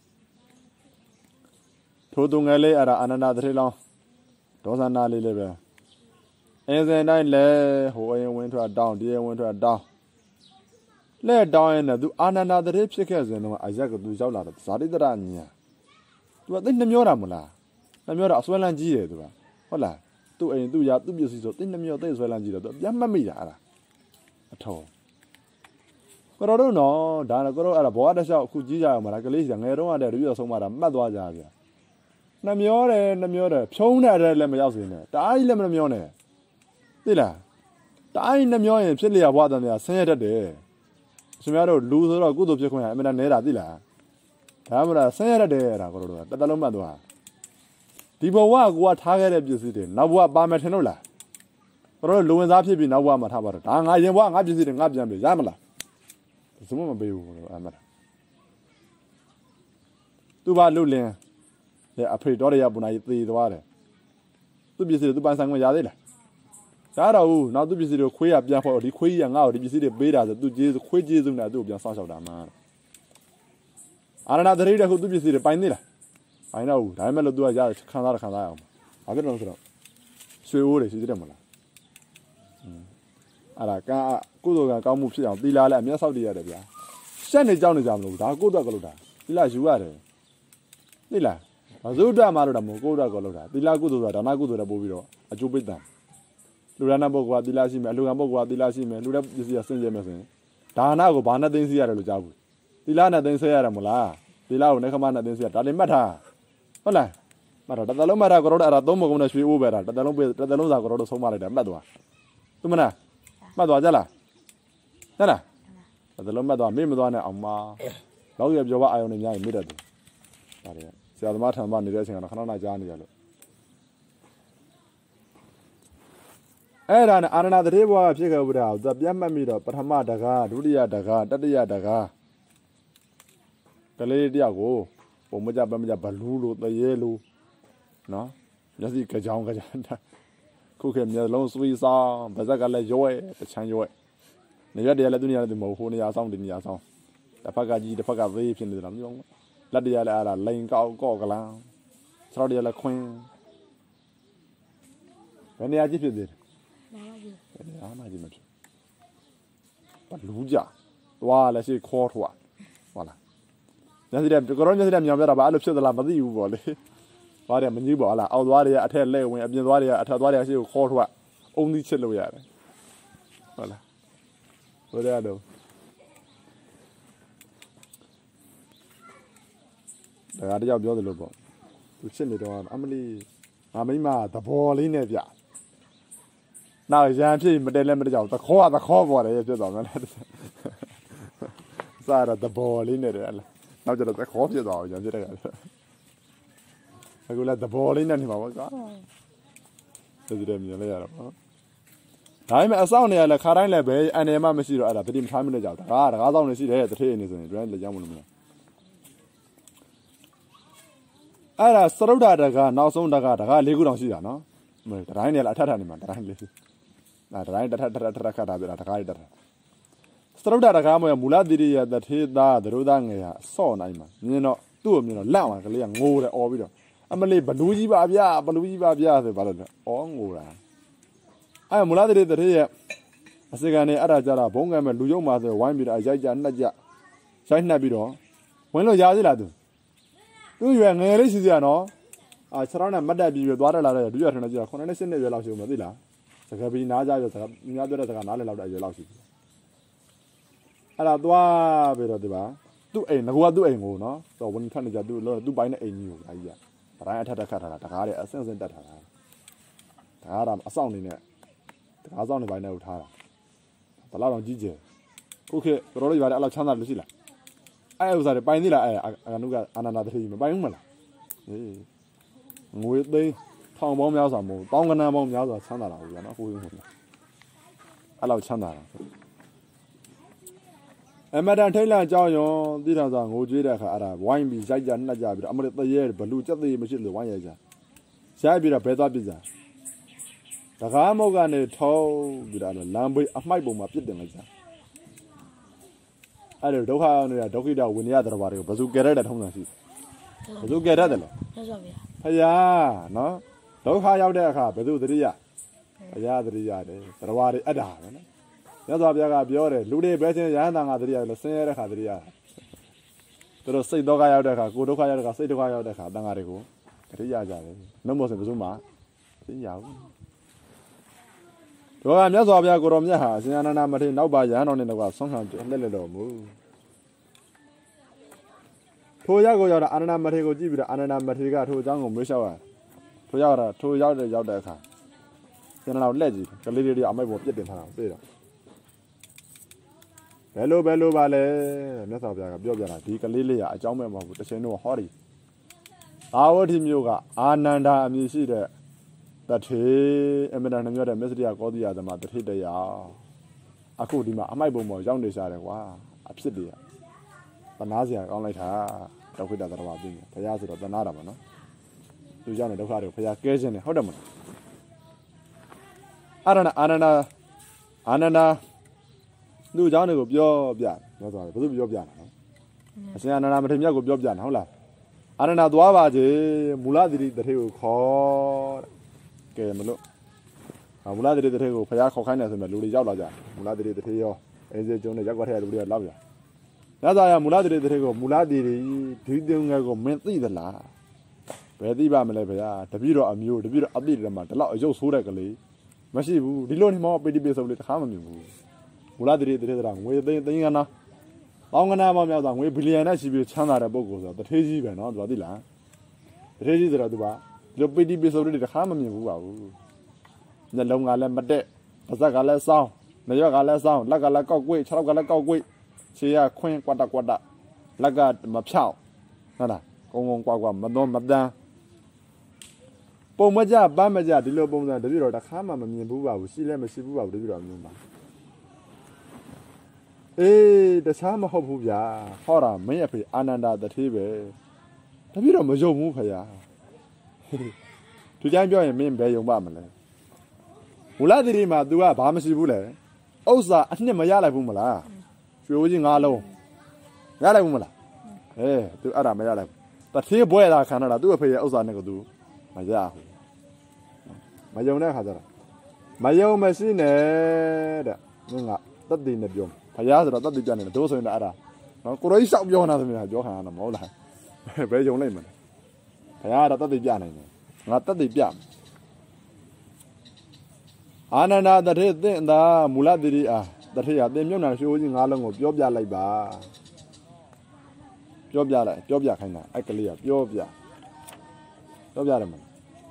ထိုသူငယ်လေးအဲ့ဒါအာနန္ဒသတိလောင်းဒေါသနာလေးလေးပဲအင်းစင်တိုင်းလဲဟိုအရင်ဝင်ထွက်တောင်းဒီရင်ဝင်ထွက်တောင်းလဲတောင်းရင်လည်းသူအာနန္ဒသတိဖြစ်ခဲ့စဉ်တော့အရက်ကသူရောက်လာတော့ဇာတိတရညာသူကသိနှမျောတာမလားနှမျောတာအစွဲလန်းကြီးတယ်သူကဟုတ်လားသူ့အိမ်သူ့ရသူ့ပစ္စည်းဆိုသိနှမျောသိအစွဲလန်းကြီးတယ်သူပြန်မှတ်မိတာအဲ့ဒါအထောကိုတော်တို့နော်ဒါကကိုတော်အဲ့ဒါဘောကတစ်လျှောက်အခုကြီးကြရမှာလားကလေးစီငယ်တော့တဲ့တပြည့်ဆုံးမှတာမှတ်သွားကြဗျာနှမျောတယ်နှမျောတယ်ဖြုံးတဲ့လည်းမရောက်စေနဲ့တအားကြီးလည်းမနှမျောနဲ့သိလားတအားကြီးနှမျောရင်ဖြစ်လျာဘွားတယ်များဆင်းရဲတတ်တယ်ရှင်များတို့လူဆိုတော့ကုသိုလ်ဖြစ်ခွင့်ရအမှန်တန်နေတာသိလားဒါမှမဟုတ်ဆင်းရဲတတ်တယ်ဒါကိုတော်တို့တတလုံးမှတ်သွားဒီဘဝကိုကထားခဲ့တဲ့ပစ္စည်းတွေနောက်ဘဝပါမယ်ထင်လို့လားကိုတော်တို့လူဝင်စားဖြစ်ပြီးနောက်ဘဝမှာထားပါတော့ဒါငါရင်ဘဝငါပစ္စည်းတွေငါပြန်ပြီရမလားစမမပေးဘူးလို့အမှန်သူဘာလုလင်းလေအဖေတော်ရရပူနာကြီးသေသွားတယ်သူပစ္စည်းတွေသူပန်းဆိုင်ခွင့်ရသေးလားဒါတော့ဘူးနောက်သူပစ္စည်းတွေခွေးရပြန်ဖို့ဒီခွေးကြီးကငါ့ကိုဒီပစ္စည်းတွေပေးတာဆိုသူကျေးခွေးကျေးစုနဲ့သူ့ကိုပြန်ဆောက်ရှောက်တာမှအာရဏသတိတဲ့ခုသူပစ္စည်းတွေပိုင်သေးလားပိုင်တော့ဘူးဒါပေမဲ့လို့သူကရခံစားရခံစားရအောင်ဘာဖြစ်လို့ဆိုတော့ရွှေအိုးတွေရှိသေးတယ်မလားအဲ့ဒါကကုသိုလ်ကကောင်းမှုဖြစ်အောင်သီလာလည်းအမျက်ဆောက်တည်ရတယ်ဗျာရှက်နေကြောက်နေကြမလို့ဒါကိုယ့်အတွက်ကလို့တာသီလာယူရတယ်သိလားဘာလို့အတွက်မှလို့တာမဟုတ်ကိုယ့်အတွက်ကလို့တာသီလာကုသိုလ်ဆိုတာဒါနကုသိုလ်တွေပို့ပြီးတော့အကျိုးပိတ်တံလူရဏပုဂ္ဂိုလ်ကသီလာရှိမယ်အလူကပုဂ္ဂိုလ်ကသီလာရှိမယ်လူတဲ့ပစ္စည်းကစင်ကြယ်မယ်ဆိုရင်ဒါနကိုဘာနဲ့သိသိရတယ်လို့ကြားဘူးသီလာနဲ့သိသိရတယ်မလားသီလာကိုနေခမနဲ့သိသိရဒါလည်းမှတ်ထားဟုတ်လားမှတ်တော့တတလုံးမှတ်တာကိုတော့အဲ့ဒါသုံးပုံနဲ့ရွှေအိုးပဲတာတတလုံးပဲတတလုံးစာကိုတော့ဆုံးမလိုက်တယ်မှတ်သွားသူမနာမှတ်သွားကြလားဟဲ့လားတတလုံးမှတ်သွားမေ့မသွားနဲ့အောင်မလောက်ရပြောပါအာယုန်နဲ့များရင်မေ့တတ်တယ်ဒါတွေဆရာသမားထံမှနေတဲ့အချိန်ကတော့ခဏခဏကြားနေရလို့အဲ့ဒါနဲ့အာရဏသတိဘဝဖြစ်ခဲ့ဘူးတာသူပြတ်မှတ်မိတော့ပထမတကားဒုတိယတကားတတိယတကားကလေးတယောက်ကိုပုံမကြပမကြဘလူးလို့တရေလို့နော်မျက်စိကြောင်ကြောင်ခုခေတ်မျက်လုံးစွေးစားဗဇက်ကလည်းရွဲတချမ်းရွဲနေရက်တည်းလည်းသူနေရာလည်းမဟုတ်ဟိုနေရာဆောင်ဒီနေရာဆောင်တစ်ဖက်ကကြီးတစ်ဖက်ကသေးဖြစ်နေတယ်လားမပြောဘူးလက်တည်းလည်းအဲ့ဒါလိန်ကောက်ကော့ကလန်စတော့တည်းလည်းခွင်းဘယ်နေရာကြီးဖြစ်သေးတယ်နားမကြီးမဖြစ်ဘလူးကြသွားလည်းရှိခေါ်ထွားဟုတ်လားညစီတဲ့ကိုရောညစီတဲ့မြောင်ပြတာဘာအဲ့လိုဖြစ်သလားမသိဘူးပေါ့လေသွားတယ်မကြီးပေါ့ဟလားအောက်သွားတွေကအထက်လဲဝင်အပြင်သွားတွေကအထက်သွားတွေကရှိကိုခေါ်ထွားအုံသီးချစ်လို့ရတယ်ဟုတ်လားဘယ်ရတော့ဒါကတယောက်ပြောသလိုပေါ့သူချစ်နေတော့အမလီငါမိမသဘောလေးနဲ့ဗျနောက်ရန်ဖြစ်မတဲလဲမတကြောက်သခေါ်သခေါ်ပေါ်တယ်ဖြစ်သွားမယ်စားရသဘောလေးနဲ့တယ်လားနောက်ကျတော့သခေါ်ဖြစ်သွားအောင်ရန်ဖြစ်တဲ့ကအခုလည်းသဘောလေးနဲ့နေမှာပေါ့ကွာသိတယ်မြင်လဲရတော့ဒါပေမဲ့အဆောင်နေရလဲခါတိုင်းလည်းပဲအန်တယ်မှမရှိတော့အဲ့ဒါတတိမထားမိလို့ကြောက်တာဒါကတကားဆောင်နေရှိတယ်တထေးနေဆိုရင်လည်းလည်းကြောက်မလို့မလားအဲ့ဒါစရုဒ္ဓတကနောက်ဆုံးတကတကလေးခုတောင်ရှိတာနော်မတတိုင်းနဲ့လည်းအထက်ထနေမှာတတိုင်းလေးဒါတတိုင်းတထထထထခတ်တာပြတာတကားလေးတထစရုဒ္ဓတကမွေမူလတိရိယတထေသားသရုဒ္ဓငယ်ဟာစော့နိုင်မှာမြင်တော့သူ့ကိုမြင်တော့လန့်သွားကလေးကငိုတယ်អော်ပြီးတော့အမလေးဘလူးကြီးပါဗျာဘလူးကြီးပါဗျာဆိုဘာလို့လဲဩငိုတာအဲ့မူလတိရိတထေရဲ့အစကန်နေအဲ့ဒါကြတာဘုံကမဲ့လူယုံမှာဆိုဝိုင်းပြီးတော့ရိုက်ကြနှက်ကြရိုက်နှက်ပြီးတော့ဝင်လို့ရသေးလားသူသူရွယ်ငယ်လေးရှိစရာနော်အာခြေထောက်နဲ့မတ်တက်ပြီးသွားတယ်လာတယ်ဒုရထနေကြခုနှစ်နှစ်ရှစ်နှစ်ရွယ်လောက်ရှိဦးမသိလားစကားပြီးနားကြရစကားများပြောတဲ့စကားနားလည်လောက်တဲ့အရွယ်လောက်ရှိပြီအဲ့ဒါသွားပြီးတော့ဒီပါသူ့အိမ်ငါကသူ့အိမ်ကိုနော်ဆိုဝင်ထနေကြသူ့လို့သူ့ပိုင်းနဲ့အိမ်ကြီးကိုအကြီးကတိုင်းအထက်ထက်ခတ်ထားတာတကားတွေအဆင့်ဆင့်တက်ထားတာဒါကတော့အဆောင်နေနဲ့တကားဆောင်နေပိုင်းနဲ့ကိုထားတာဘလောက်တော့ကြီးကျယ်ခုခေတ်တော်တော်ကြီးပါတယ်အဲ့လောက်ချမ်းသာလို့ရှိလားအဲ့ဥစ္စာတွေပိုင်သေးလားအဲ့အနုကအာနန္ဒသတိမပိုင်ဘူးမလားအေးငွေသိန်းထောင်ပေါင်းများစွာမဟုတ်တောင်းကနန်းပေါင်းများစွာချမ်းသာတာဟုတ်ဗျာနော်ဟိုးဟိုးအဲ့လောက်ချမ်းသာတာအမတန်ထိတ်လန့်ကြောင်းရောတိတော်ဆောင်ငိုကြွေးတဲ့အခါအဲ့ဒါဝိုင်းပြီးရိုက်ကြနှက်ကြပြီးတော့အမရတရေဘလူကြက်သေးမရှိလို့ဝိုင်းရိုက်ကြရိုက်ပြီးတော့ဘဲသွားပြစ်ကြတကားမုတ်ကနေထုံးပြီးတော့လမ်းဘေးအမိုက်ပုံမှာပြစ်တင်လိုက်ကြအဲ့ဒါဒုက္ခနေတာဒုက္ခိတဝိနည်းတော်ဘာတွေကိုဘယ်သူကဲရတဲ့ထုံးတာရှိဘယ်သူကဲရတယ်လဲဟုတ်ပါဗျာဖယားနော်ဒုက္ခရောက်တဲ့အခါဘယ်သူသတိရဖယားသတိရတယ်တော်ဘာတွေအပ်တာပဲနော်မြတ်စွာဘုရားကပြောတယ်လူတွေပဲချင်းရဟန်းတန်ကသတိရလို့ဆင်းရဲတဲ့ခါသတိရသူတို့စိတ်ဒုက္ခရောက်တဲ့ခါကိုယ်ဒုက္ခရောက်တဲ့ခါစိတ်ဒုက္ခရောက်တဲ့ခါတန်ဃာတွေကိုသတိရကြတယ်နှုတ်မစင်ဘယ်သူမှသိရဘူးတို့ကမြတ်စွာဘုရားကိုတော်မြတ်ဟာအရှင်အာနန္ဒမထေရနောက်ပါရဟန်းတော်နဲ့တော့ဆွမ်းခံလှည့်လည်တော်မူထိုရောက်ကိုရောက်တာအာနန္ဒမထေရကိုကြည့်ပြီးတော့အာနန္ဒမထေရကထိုအကြောင်းကိုမေးလျှောက်ရထိုရောက်တာထိုရောက်တဲ့ရောက်တဲ့အခါကျွန်တော်လက်ကြည့်ကလေးလေးတွေအမိုက်ပေါ်ပြစ်တင်ထားတာသိတော့ဘယ်လိုဘယ်လိုပါလဲမြတ်စွာဘုရားကပြောပြတာဒီကလေးလေးကအကြောင်းမဲ့မဟုတ်ဘူးတခြင်းတော့ဟောဒီအာဝတိမျိုးကအာနန္ဒာအမည်ရှိတဲ့တထေအမတန်နှမြောတဲ့မစ္စရိယကောသီယသမတထေတရားအခုဒီမှာအမိုက်ပုံပေါ်ရောက်နေကြတယ်ကွာအဖြစ်တွေကတနာစရာကောင်းလိုက်တာဒုက္ခိတသရဝပြင်းဘုရားဆိုတော့တနာတာပါနော်သူကြောင့်ဒုက္ခတွေကိုဘုရားကဲခြင်းတယ်ဟုတ်တယ်မလားအာရဏအာနန္ဒာအာနန္ဒာလူเจ้าတွေကိုပြောပြပြောသွားတယ်ဘယ်သူပြောပြတာလဲအရှင်အာနန္ဒာမထေရမြတ်ကိုပြောပြတာဟုတ်လားအာနန္ဒာသွားပါစေမူလသတိတထေကိုခေါ်တဲ့ကဲမလို့မူလသတိတထေကိုဖျားခေါ်ခိုင်းတယ်ဆိုမှလူတွေရောက်လာကြမူလသတိတထေရောအင်းစေကျုံနဲ့ရောက်ွက်ထဲလူတွေကလောက်ကြညသာရမူလသတိတထေကိုမူလသတိဒီတုံငယ်ကိုမင်းသိသလားဘယ်သိပါမလဲဗျာတပည့်တော်အမျိုးတပည့်တော်အပိဓမ္မာဒီလောက်အယုတ်ဆိုးတဲ့ကလေးမရှိဘူးဒီလိုနေမောပိတိပိစုံလေးတစ်ခါမမြင်ဘူးမူလတရေတရေတရာငွေသိန်းသိန်းကနာပေါင်းကနာပေါင်းများစွာငွေဘီလီယံနဲ့ရှိပြီးချမ်းသာတဲ့ပုဂ္ဂိုလ်ဆိုတော့တထေးကြီးပဲနော်သူကသိလားတထေးကြီးဆိုတော့သူကဒီလိုပိတိပိစုံလေးတစ်ခါမမြင်ဘူးပါဘူးညလုံးကလည်းမတက်ပါဇက်ကလည်းစောင်းနရွက်ကလည်းစောင်းလက်ကလည်းကောက်ကွေ့ခြေထောက်ကလည်းကောက်ကွေ့ခြေရခွင်းကွက်တကွက်တလက်ကမဖြောက်ဟုတ်လားကုန်းကုန်းကွက်ကွက်မသွန်းမတန်းပုံမကြပန်းမကြဒီလိုပုံစံတပြည့်တော့တစ်ခါမှမမြင်ဘူးပါဘူးရှိလည်းမရှိဘူးပါဘူးတပြည့်တော့မျိုးပါအေးတခြားမဟုတ်ဘူးဗျာဟောတာမင်းအဖေအာနန္ဒာတထေးပဲတပြည့်တော့မယုံဘူးခရာသူကြမ်းပြောရင်မင်းဘယ်ယုံပါမလဲမူလသတိမှာ तू ကဘာမရှိဘူးလဲဥစ္စာအနှစ်မရလိုက်ဘူးမလားရွှေဦးကြီးငါးလုံးရလိုက်ဘူးမလားအေး तू အဲ့ဒါမရလိုက်ဘူးတထေးဘွဲတာခံရတာသူ့အဖေရဲ့ဥစ္စာနဲ့က तू မရဘူးမယုံတဲ့ခါကျတော့မယုံမရှိနဲ့တဲ့ငါတတ်တည်နေပြောဖယားဆိုတော့တတ်တည်ပြနေတယ်တို့ဆိုရင်လည်းအဲ့ဒါနော်ကိုရိုကြီးရှောက်ပြောနေတာဆိုရင်ပြောခံရတာမဟုတ်လားဘယ်ယုံလိုက်မလဲဖယားကတော့တတ်တည်ပြနေတယ်ငါတတ်တည်ပြအာနန္ဒာတထေသင်္သာမူလတိရိအားတထေရသင်မြုပ်နာရှိုးကြီးငါးလုံးကိုပြောပြလိုက်ပါပြောပြလိုက်ပြောပြခိုင်းတာအဲ့ကလေးကပြောပြပြောပြတယ်မ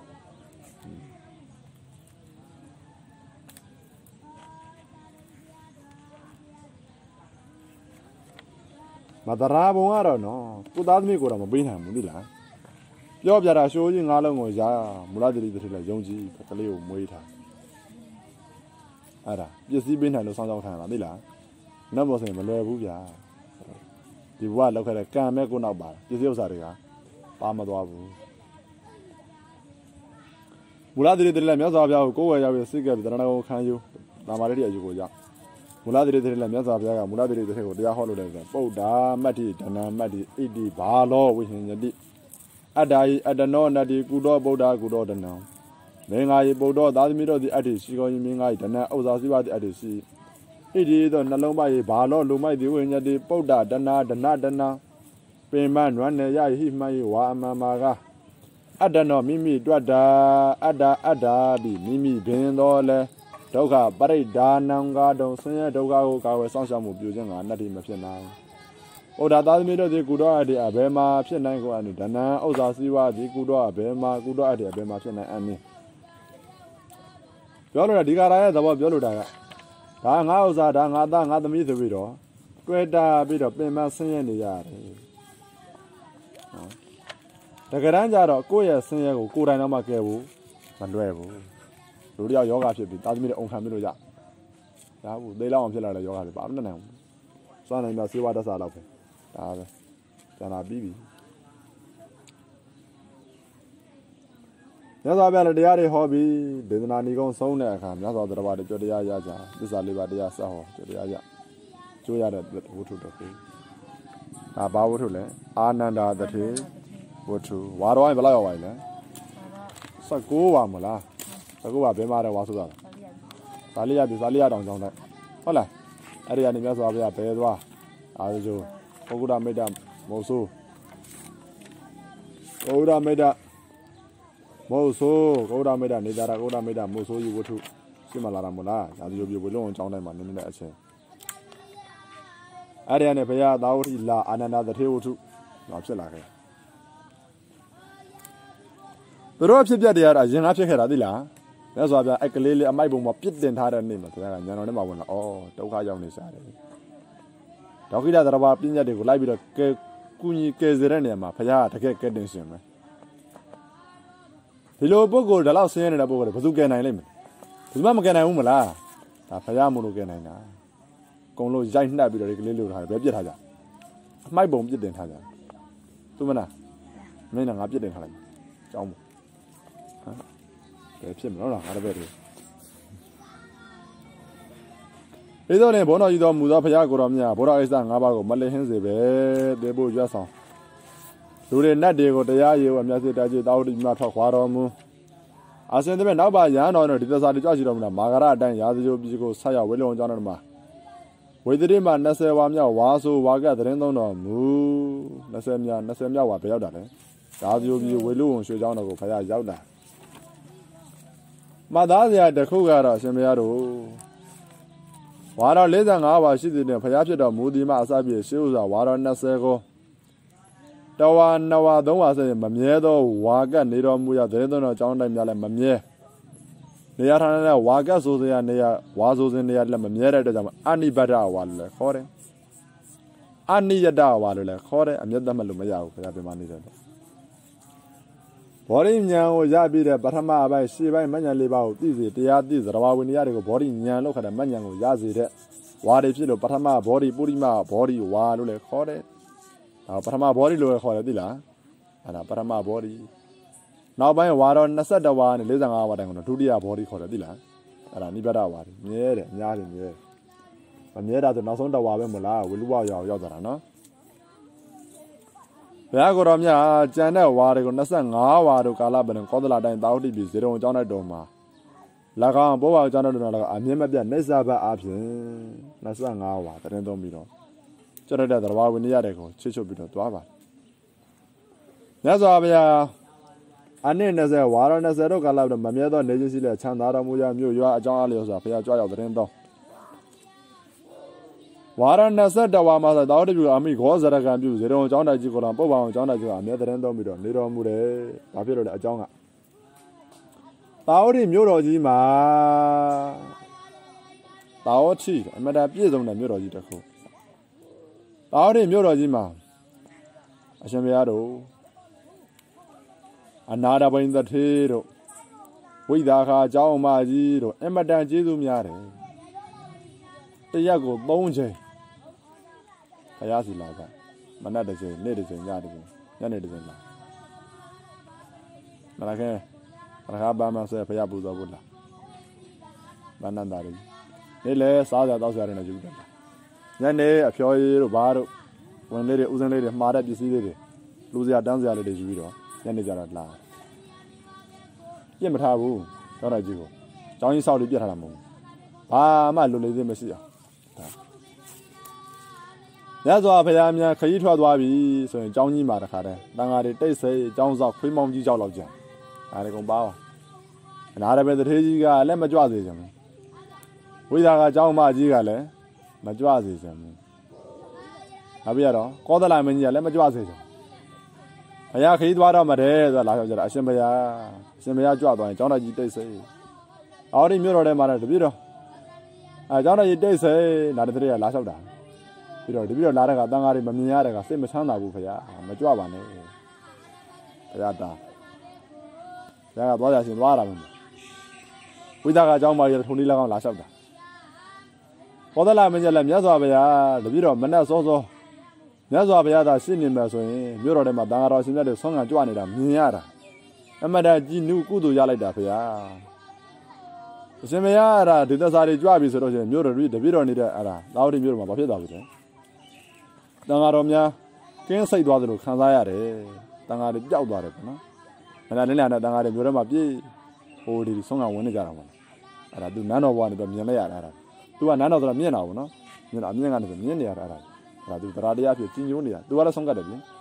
မတရာဘုံကတော့နော်ကိုသားသမီးကိုတော့မပေးနိုင်ဘူးလေလားပြောပြတာရှိုးကြီးငါးလုံးကိုရာမူလတိရိတထေလည်းယုံကြည်ကလေးကိုမွေးထားအဲ့ဒါပစ္စည်းပေးနိုင်လို့စောင်းစောင်းခံရတာသိလားနတ်ဘောစင်မလွယ်ဘူးဗျာဒီဘဝလောက်ခဲ့တဲ့ကံမဲ့ကိုနောက်ပါပစ္စည်းဥစ္စာတွေကပါမသွားဘူးမူလတိရိတထေလည်းမြတ်စွာဘုရားကိုကိုယ်ဝယ်ရောက်ပြီးစိတ်ကပ်ပြီးတရဏဂုံခံယူတာမာရတိအယူကိုရောက်မူလတိရိတထေလည်းမြတ်စွာဘုရားကမူလတိရိတထေကိုတရားဟောလို့လည်းဆိုပုဒ္ဒါမတ္တိဒဏမတ္တိဣတိဘာလောဝိဟင်ယတိအတ္တာယအတ္တနောနတ္တိကုသောဗုဒ္ဓကုသောတဏံမင်္ဂါယပုဒ္ဒောသာသမီတို့သည်အတ္တိရှိကောမင်္ဂါယဒဏဥစ္စာစီဝသည်အတ္တိရှိဣတိသောနှလုံးမယေဘာလောလူမိုက်သည်ဝိညာတိပုဒ္ဒဒနာဒနာဒနာပင်မနွမ်းနေရဟိမှန်ယေဝါအမမာကအတ္တနောမိမိတွတ်တာအတ္တအတ္တာတိမိမိပင်တော်လဲဒုက္ခပရိဒါနံကာတုံဆင်းရဲဒုက္ခကိုကာဝယ်ဆောင်ရှောက်မှုပြုခြင်းကအနတ္တိမဖြစ်နိုင်ဩဒါသာသမီတို့သည်ကုတော်အတ္တိအဘယ်မှာဖြစ်နိုင်ကိုအနုဒနာဥစ္စာစီဝသည်ကုတော်အဘယ်မှာကုတော်အတ္တိအဘယ်မှာဖြစ်နိုင်အနည်းပြောလို့ဒီကရာရဲ့သဘောပြောလို့တာကဒါငါဥစ္စာဒါငါသားငါသမီးဆိုပြီးတော့တွေ့တာပြီးတော့ပင်မဆင်းရဲနေရတယ်နော်တကယ်တမ်းကျတော့ကိုယ့်ရဲ့ဆင်းရဲကိုကိုယ်တိုင်တော့မှကဲဘူးမလွယ်ဘူးလူတယောက်ယောဂဖြစ်ပြီးသားသမီးတွေအုံခံပြီးလို့ရရဘူးသေလောက်အောင်ဖြစ်လာတဲ့ယောဂတွေပါမနိုင်ဘူးစွမ်းနိုင်တာစေဝါတဆာလောက်ပဲဒါပဲကျန်တာပြီးပြီမြတ်စွာဘုရားလည်းတရားတွေဟောပြီးဒေသနာဏီကုံဆုံးတဲ့အခါမြတ်စွာဘုရားတွေကြွတရားရကြသစ္စာလေးပါးတရားဆက်ဟောကြွတရားရကျိုးရတဲ့ဝတ္ထုတော်ကိုဒါဘာဝတ္ထုလဲအာနန္ဒာတထေဝတ္ထုဝါတော်ဘယ်လောက်ရောက်ပါလဲဆယ့်ကိုပါမလားဆယ့်ကိုပါဘယ်မှာလဲဝါဆိုတာသာလိယပြီသာလိယတောင်ကြောင်းတဲ့ဟုတ်လားအဲ့ဒီကနေမြတ်စွာဘုရားဘယ်သွားအာဇိုပုဂ္ဂုဒမိတ်တမောဆိုပုဂ္ဂုဒမိတ်တမောဆိုပုဂ္ဂုဒမိတ်တနေတာရပုဂ္ဂုဒမိတ်တမောဆိုယူဝတ္ထုရှင်းမလာတာမို့လားအာဇိုပြေဝေလုံးအောင်ကြောင်းတိုင်းမှာနည်းနည်းနဲ့အချင်းအဲ့ဒီကနေဘုရားသာဝတိလာအာနန္ဒာတထေဝတ္ထုတော့ဖြစ်လာခဲ့သူတို့ဖြစ်ပြတဲ့ရတာရင်ကားဖြစ်ခဲ့တာသိလားမြတ်စွာဘုရားအဲ့ကလေးလေးအမိုက်ပုံမှာပြစ်တင်ထားတဲ့နေ့မှာဘုရားကညာတော်ထဲမှာဝင်လာဩဒုက္ခရောက်နေစားတယ်ဒေါခိတသရဘာပညာတွေကိုလိုက်ပြီးတော့ကဲကုညီကဲစတဲ့နေရာမှာဘုရားကတကယ်ကဲတင်ရှင်ပဲဒီလိုပုဂ္ဂိုလ်ဒီလောက်ဆင်းရဲနေတဲ့ပုဂ္ဂိုလ်တွေဘယ်သူကဲနိုင်လိမ့်မလဲဘယ်သူမှမကဲနိုင်ဘူးမလားဒါဘုရားမို့လို့ကဲနိုင်တာကုံလို့ရိုက်နှက်ပြီးတော့ဒီကလေးလို့ထားတယ်ဘယ်ပြစ်ထားကြအမိုက်ပုံပြစ်တင်ထားကြသူမနာမင်းကငါပြစ်တင်ထားလိုက်ကြောင်းမို့ဘယ်ဖြစ်မလို့လားငါတပည့်တွေဒီတော့လည်းဘောတော်ကြီးတော်မူသောဘုရားကိုယ်တော်မြတ်ဘောတော်အိစ္ဆငါးပါးကိုမလည်ဟင်းစေပဲတေဖို့ရွတ်ဆောင်လူတွေနတ်တွေကိုတရားရေအမြတ်စစ်တကြီးတောက်တိမြတ်ထောက်ခွာတော်မူအာစင်တဲ့နောက်ပါရဟန်းတော်တို့ဒီသစ္စာတွေကြွရှိတော်မူတာမာဂရအတိုင်းရာဇဂိုပြည်ကိုဆက်ရောက်ဝေလုံကြောင်းတော်မှာဝေသတိမှာနှစ်ဆယ်ဝါမြောက်ဝါဆိုဝါကသတင်းသုံးတော်မူနှစ်ဆယ်မြောက်နှစ်ဆယ်မြောက်ဝါပဲရောက်တာလေရာဇဂိုပြည်ဝေလုံရွှေကြောင်းတော်ကိုဘုရားရောက်တာမသားစရာတစ်ခုကတော့ရှင်ဘုရားတို့ဝါတော်၄၅ပါးရှိတဲ့ဘုရားဖြစ်တော်မူဒီမှာအစပြည့်ရှေးဥစွာဝါတော်၂၀ကိုတဝါနဝါသုံးပါးဆက်မမြဲသောဝါကနေတော်မူရတဲ့သုံးတော်အကြောင်းတိုင်းများလည်းမမြဲနေရာထားတဲ့ဝါကဆိုစရာနေရာဝါဆိုစင်နေရာလည်းမမြဲတဲ့အတွက်ကြောင့်အနိဗ္ဗဒဝါလို့လည်းခေါ်တယ်အနိယတဝါလို့လည်းခေါ်တယ်အမျက်တတ်မှလို့မရဘူးဘုရားပြမနေတယ်ဘောဓိဉာဏ်ကိုရပြီးတဲ့ပထမအပိုင်းရှေ့ပိုင်းမဉ္ဇဉ်လေးပါးကိုသိစေတရားသိသရဝဝိနည်းတွေကိုဘောဓိဉာဏ်လို့ခေါ်တဲ့မဉ္ဇဉ်ကိုရစေတဲ့ဝါတွေဖြစ်လို့ပထမဘောဓိပုရိမဘောဓိဝါလို့လည်းခေါ်တယ်။ဒါပထမဘောဓိလို့လည်းခေါ်တယ်သိလား။အဲ့ဒါပထမဘောဓိနောက်ပိုင်းဝါတော့၂၁ဝါနဲ့၄၅ဝါတိုင်ကတော့ဒုတိယဘောဓိခေါ်တယ်သိလား။အဲ့ဒါနိဗ္ဗာန်ဝါတွေမြဲတယ်အများကြီးမြဲမမြဲတာဆိုနောက်ဆုံးတဝါပဲမလားဝိလူဝရောက်ရောက်သွားတာနော်ဘုရားကိုယ်တော်မြတ်ကျန်တဲ့ဝါတွေကို၂၅ဝါတို့ကာလပင်ကောသလတိုင်းသာဝတိပြည်ဇေရုံအကြောင်းတော်မှာ၎င်းဘောဘာအကြောင်းတော်တော်လည်းအမြင့်မပြတ်နေစာဘတ်အပြင်၂၅ဝါတရင်သုံးပြီးတော့ကျွတ်တဲ့သရဝဝိနည်းတွေကိုချစ်ချွတ်ပြီးတော့သွားပါမြတ်စွာဘုရားအနည်း၂၀ဝါတော်၂၀တို့ကာလပင်မမြဲသောနေခြင်းရှိတဲ့ချမ်းသာတော်မူရာမြို့ရွာအကြောင်းအလျော်စွာဘုရားကြွရောက်တရင်သုံးဝါရဏစတဝါမှာသာဝတိပြုအမိခောဇရကံပြုဇေရုံအကြောင်းတိုက်ကြီးကိုတော့ပုပ္ပအောင်အကြောင်းတိုက်ကြီးကအမြဲတမ်းသုံးပြီးတော့နေတော်မူတယ်။ဘာဖြစ်လို့လဲအကြောင်းကသာဝတိမြို့တော်ကြီးမှာသာဝတိအမတပြည့်စုံတဲ့မြို့တော်ကြီးတစ်ခုသာဝတိမြို့တော်ကြီးမှာအရှင်ဘုရားတို့အနာဒဘိန်သထေတို့ဝိဒါခာအကြောင်းအမကြီးတို့အမတန်ကျေးဇူးများတယ်။တရက်ကို၃ချိန်ဘုရားစီလာကမနက်တစ်ချိန်နေ့တစ်ချိန်ညတစ်ချိန်ညနေတစ်ချိန်လာမလာခဲရခါဘာမှဆက်ဘုရားပူဇော်ဖို့လားမနန္တာရီနေ့လေစားကြတောက်ကြရတယ်နဲ့ယူတယ်ညနေအဖျော်ရည်တို့ဘာတို့ဝင်လေးတွေဥစဉ်လေးတွေမှားတဲ့ပစ္စည်းလေးတွေလူစရာတန်းစရာလေးတွေယူပြီးတော့ညနေကြတော့လာပြစ်မထားဘူးတော့တော့ကြီးကိုကျောင်းကြီးဆောက်ပြီးပြတ်ထားတာမဟုတ်ဘူးဘာမှလူလေးသေးမရှိအောင်ညစွာဘုရားများခရီးထွက်သွားပြီဆိုရင်ကျောင်းကြီးမှာတခါတည်းတန်ဃာတွေတိတ်ဆိတ်ကျောင်းဆောက်ခွေးမောင်းကြီးကြောက်လောက်ကြဒါတွေကုန်ပါပါအနာရပဲတထေးကြီးကလည်းမကြွစေချင်ဘူးဝိဒါကကျောင်းမကြီးကလည်းမကြွစေချင်ဘူးနောက်ပြီးတော့ကောသလမင်းကြီးကလည်းမကြွစေချင်ဘုရားခရီးသွားတော့မှတဲ့ဆိုတာလာရောက်ကြတာအရှင်ဘုရားအရှင်ဘုရားကြွသွားရင်ကျောင်းတော်ကြီးတိတ်ဆိတ်အော်ဒီမြို့တော်ထဲမှာလည်းတပြည့်တော့အဲကျောင်းတော်ကြီးတိတ်ဆိတ်နာတဲ့တည်းကလာလျှောက်တာပြီးတော့တပြည့်တော့လာတဲ့ကတန်ဃာတွေမမြင်ရတဲ့ကစိတ်မချမ်းသာဘူးဘုရားမကြွပါနဲ့ဘုရားတာဘုရားကသွားကြရှင်သွားတာပဲဝိသကအကြောင်းပါရထုံလေး၎င်းလာလျှောက်တာဘောဒလာမင်းကြီးလည်းမြတ်စွာဘုရားတပည့်တော်မနဲ့စောစောမြတ်စွာဘုရားသာရှိနေမှာဆိုရင်မြို့တော်ထဲမှာတန်ဃာတော်ရှင်မြတ်တွေဆွမ်းခံကြွနေတာမြင်ရတာအမတန်ကြည်နုကုသိုလ်ရလိုက်တာဘုရားအရှင်ဘုရားအဲ့ဒါဒေသစာတွေကြွပြီဆိုတော့ရှင်မြို့တော်တပည့်တော်နေတဲ့အဲ့ဒါသာဝတိမြို့တော်မှာဘာဖြစ်သွားပြီလဲတန်ဃာတော်များကင်းစိတ်သွားသလိုခံစားရတယ်တန်ဃာတွေပျောက်သွားတယ်ပေါ့နော်အဲ့ဒါလည်းလည်းတန်ဃာတွေမြို့ထဲမှာပြေးဟိုဒီဆွမ်းခံဝင်နေကြတာပေါ့အဲ့ဒါသူနန်းတော်ဘွားနေတော့မြင်လိုက်ရတာအဲ့ဒါသူကနန်းတော်ဆိုတာမြင်တာပေါ့နော်မြင်တာအမြင်ကနေဆိုမြင်နေရတာအဲ့ဒါအဲ့ဒါသူတရားတရားဖြစ်ကြီးညိုးနေတာသူကလည်းဆုံးကတ်တယ်ပြင်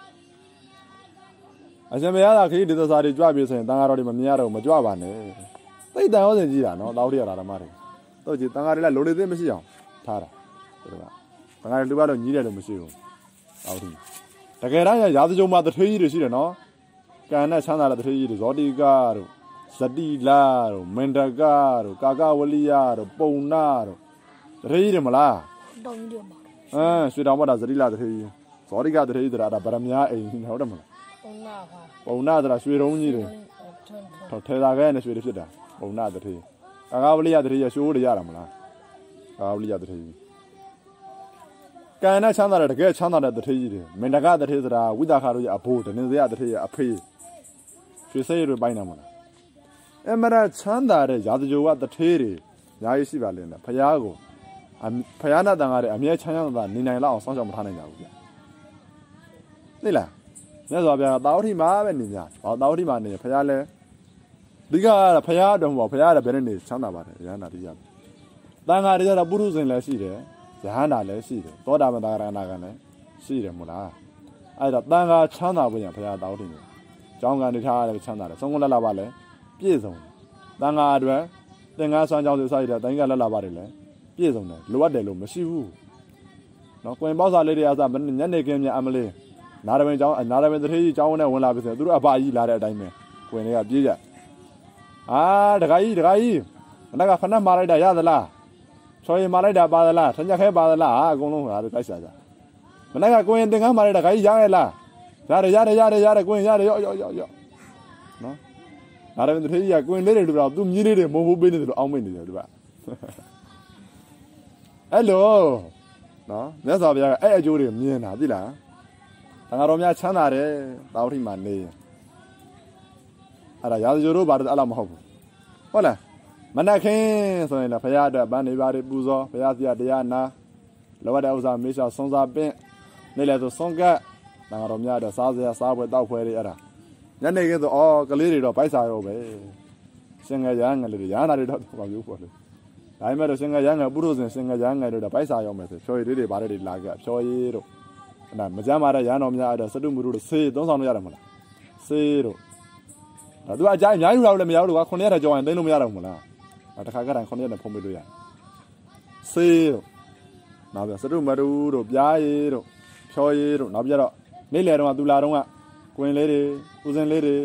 အရှင်ဘုရားကခရီးဒေသစာတွေကြွပြီဆိုရင်တန်ဃာတော်တွေမမြင်ရတော့မကြွပါနဲ့သိတန်ဟောစဉ်ကြီးတာနော်တောက်ရရတာဓမ္မတွေတော့ကြည်တန်ဃာတွေလည်းလိုလေသိမရှိအောင်ထားတာဒီကတန်ဃာတွေလူကတော့ညီးတယ်လို့မရှိဘူးတောက်တယ်တကယ်တမ်းရာဇကြုံမှာတထေးကြီးတွေရှိတယ်နော်ကံနဲ့ချမ်းသာတဲ့တထေးကြီးတွေဇောတိကာတို့ဇတိလာတို့မန္တကာတို့ကာကဝလိယတို့ပုံနာတို့တထေးကြီးတွေမလားတောင်းကြီးတွေမှာအဲရွှေတောင်ဘတ်တာဇတိလာတထေးကြီးဇောတိကတထေးကြီးဆိုတာဒါဗရမ ्या အိမ်ဟုတ်တယ်မလားပုံနာပါပုံနာဆိုတာရွှေတုံးကြီးတွေထောက်ထဲသာခဲနဲ့ရွှေတွေဖြစ်တာပုံနာတထေးကာကဝလိယတထေးရရှိုးတွေရတာမလားကာကဝလိယတထေးကံနဲ့ချမ်းသာတဲ့တကယ်ချမ်းသာတဲ့တထေးကြီးတွေမန္တကတထေးဆိုတာဝိသခါတို့ရဲ့အဘိုးဒနင်စရတထေးရဲ့အဖေရွှေစိတ်တွေပိုင်းတာမလားအမရချမ်းသာတဲ့ရာဇကြိုကတထေးတွေအများကြီးရှိပါလိမ့်မယ်ဖယားကိုဖယားနဲ့တန်ကားတဲ့အမြဲချမ်းသာနေနိုင်လောက်အောင်စောင့်ရှောက်မထားနိုင်ကြဘူးဗျသိလားမြတ်စွာဘုရားတာဝတိမှာပဲနေကြဟောတာဝတိမှာနေဖယားလဲဒီကဖယားတော်မဟုတ်ဖယားလည်းဘယ်နဲ့နေချမ်းသာပါတယ်ရဟန္တာတရားတန်ကားတွေကတော့ပုရုဇဉ်လည်းရှိတယ်ရဟန္တာလည်းရှိတယ်သောတာပန်တာရဏကလည်းရှိတယ်မို့လားအဲ့တော့တန်ကားချမ်းသာဖို့ရဖယားတာဝတိနေကျောင်းကန်နေထားရတယ်ချမ်းသာတယ်သုံးခုလက်လာပါလဲပြည့်စုံတန်ဃာအတွက်သင်္ကန်းဆွမ်းကြောင်းတွေစိုက်တဲ့တိုင်းကလက်လာပါတယ်လေပြည့်စုံတယ်လိုအပ်တယ်လို့မရှိဘူးနော်ကွင်ပေါက်စာလေးတွေအစားညနေခင်းမြအမလေးနာရပင်ကျောင်းနာရပင်တထေးကြီးကျောင်းနဲ့ဝင်လာပြီဆိုရင်သူတို့အဖကြီးလာတဲ့အတိုင်းပဲကွင်တွေကပြေးကြအာတခါကြီးတခါကြီးမနက်ကဖနက်မာလိုက်တာရသလားချော်ရင်မာလိုက်တာပါသလားထညက်ခဲပါသလားအကုန်လုံးဟာတိုက်စားကြမနက်ကကွင်သင်္ကန်းမာလိုက်တာခါကြီးရရဲ့လားရတယ်ရတယ်ရတယ်ရတယ်ကွင်ရတယ်ရော့ရော့ရော့ရော့နော်နာရမင်းတထေးကြီးကကွင်လေးတွေတူတော့သူမြင်းလေးတွေမုံဖို့ပေးနေတယ်လို့အောင်းမိတ်နေတယ်သူကအဲ့လိုနော်မြတ်စွာဘုရားကအဲ့အကျိုးတွေမြင်တာသိလားတန်ဃာတော်များချမ်းသာတယ်တာဝတိမှာနေရင်အဲ့ဒါရာဇကြိုတို့ဘာလို့အဲ့လိုမဟုတ်ဘူးဟုတ်လားမနက်ခင်းဆိုရင်လည်းဘုရားအတွက်ဗန်းနေပါတွေပူဇော်ဘုရားတရားတရားနာလောဘတဲ့ဥစ္စာမေးလျှောက်ဆုံးစားပင့်နေလေဆိုဆုံးကတ်တန်ဃာတော်များအတွက်စားစရာစားပွဲတောက်ဖွဲတွေအဲ့ဒါညနေခင်းဆိုအော်ကလေးတွေတော့ပိုက်စားရောပဲရှင်ငယ်ရဟန်းငယ်တွေရဟန္တာတွေတော့ဘာပြောပေါ့လေဒါပေမဲ့တော့ရှင်ငယ်ရဟန်းငယ်ပုရုဇဉ်ရှင်ငယ်ရဟန်းငယ်တွေတော့ပိုက်စားရောမယ်ဆိုဖြော်ရည်လေးတွေဗါးတွေလာခဲ့ဖြော်ရည်တို့အဲ့ဒါမကြမ်းပါတဲ့ရဟန်းတော်များအဲ့ဒါစတုမူတို့ဆေးသုံးဆောင်လို့ရတယ်မလားဆေးတို့ဒါသူအကြိုက်အများကြီးလို့လည်းမရဘူးကွာခုနှစ်ရက်ကြောင်ရင်သိလို့မရတော့ဘူးမလားတခါကတည်းကခုနှစ်ရက်နဲ့ဖုံးပေးလို့ရဆေးတို့နောက်ပြစတုမတူတို့ပြားရည်တို့ဖြော်ရည်တို့နောက်ပြတော့နေ့လယ်တော့သူလာတော့ကကွင်လေးတွေဦးစင်လေးတွေ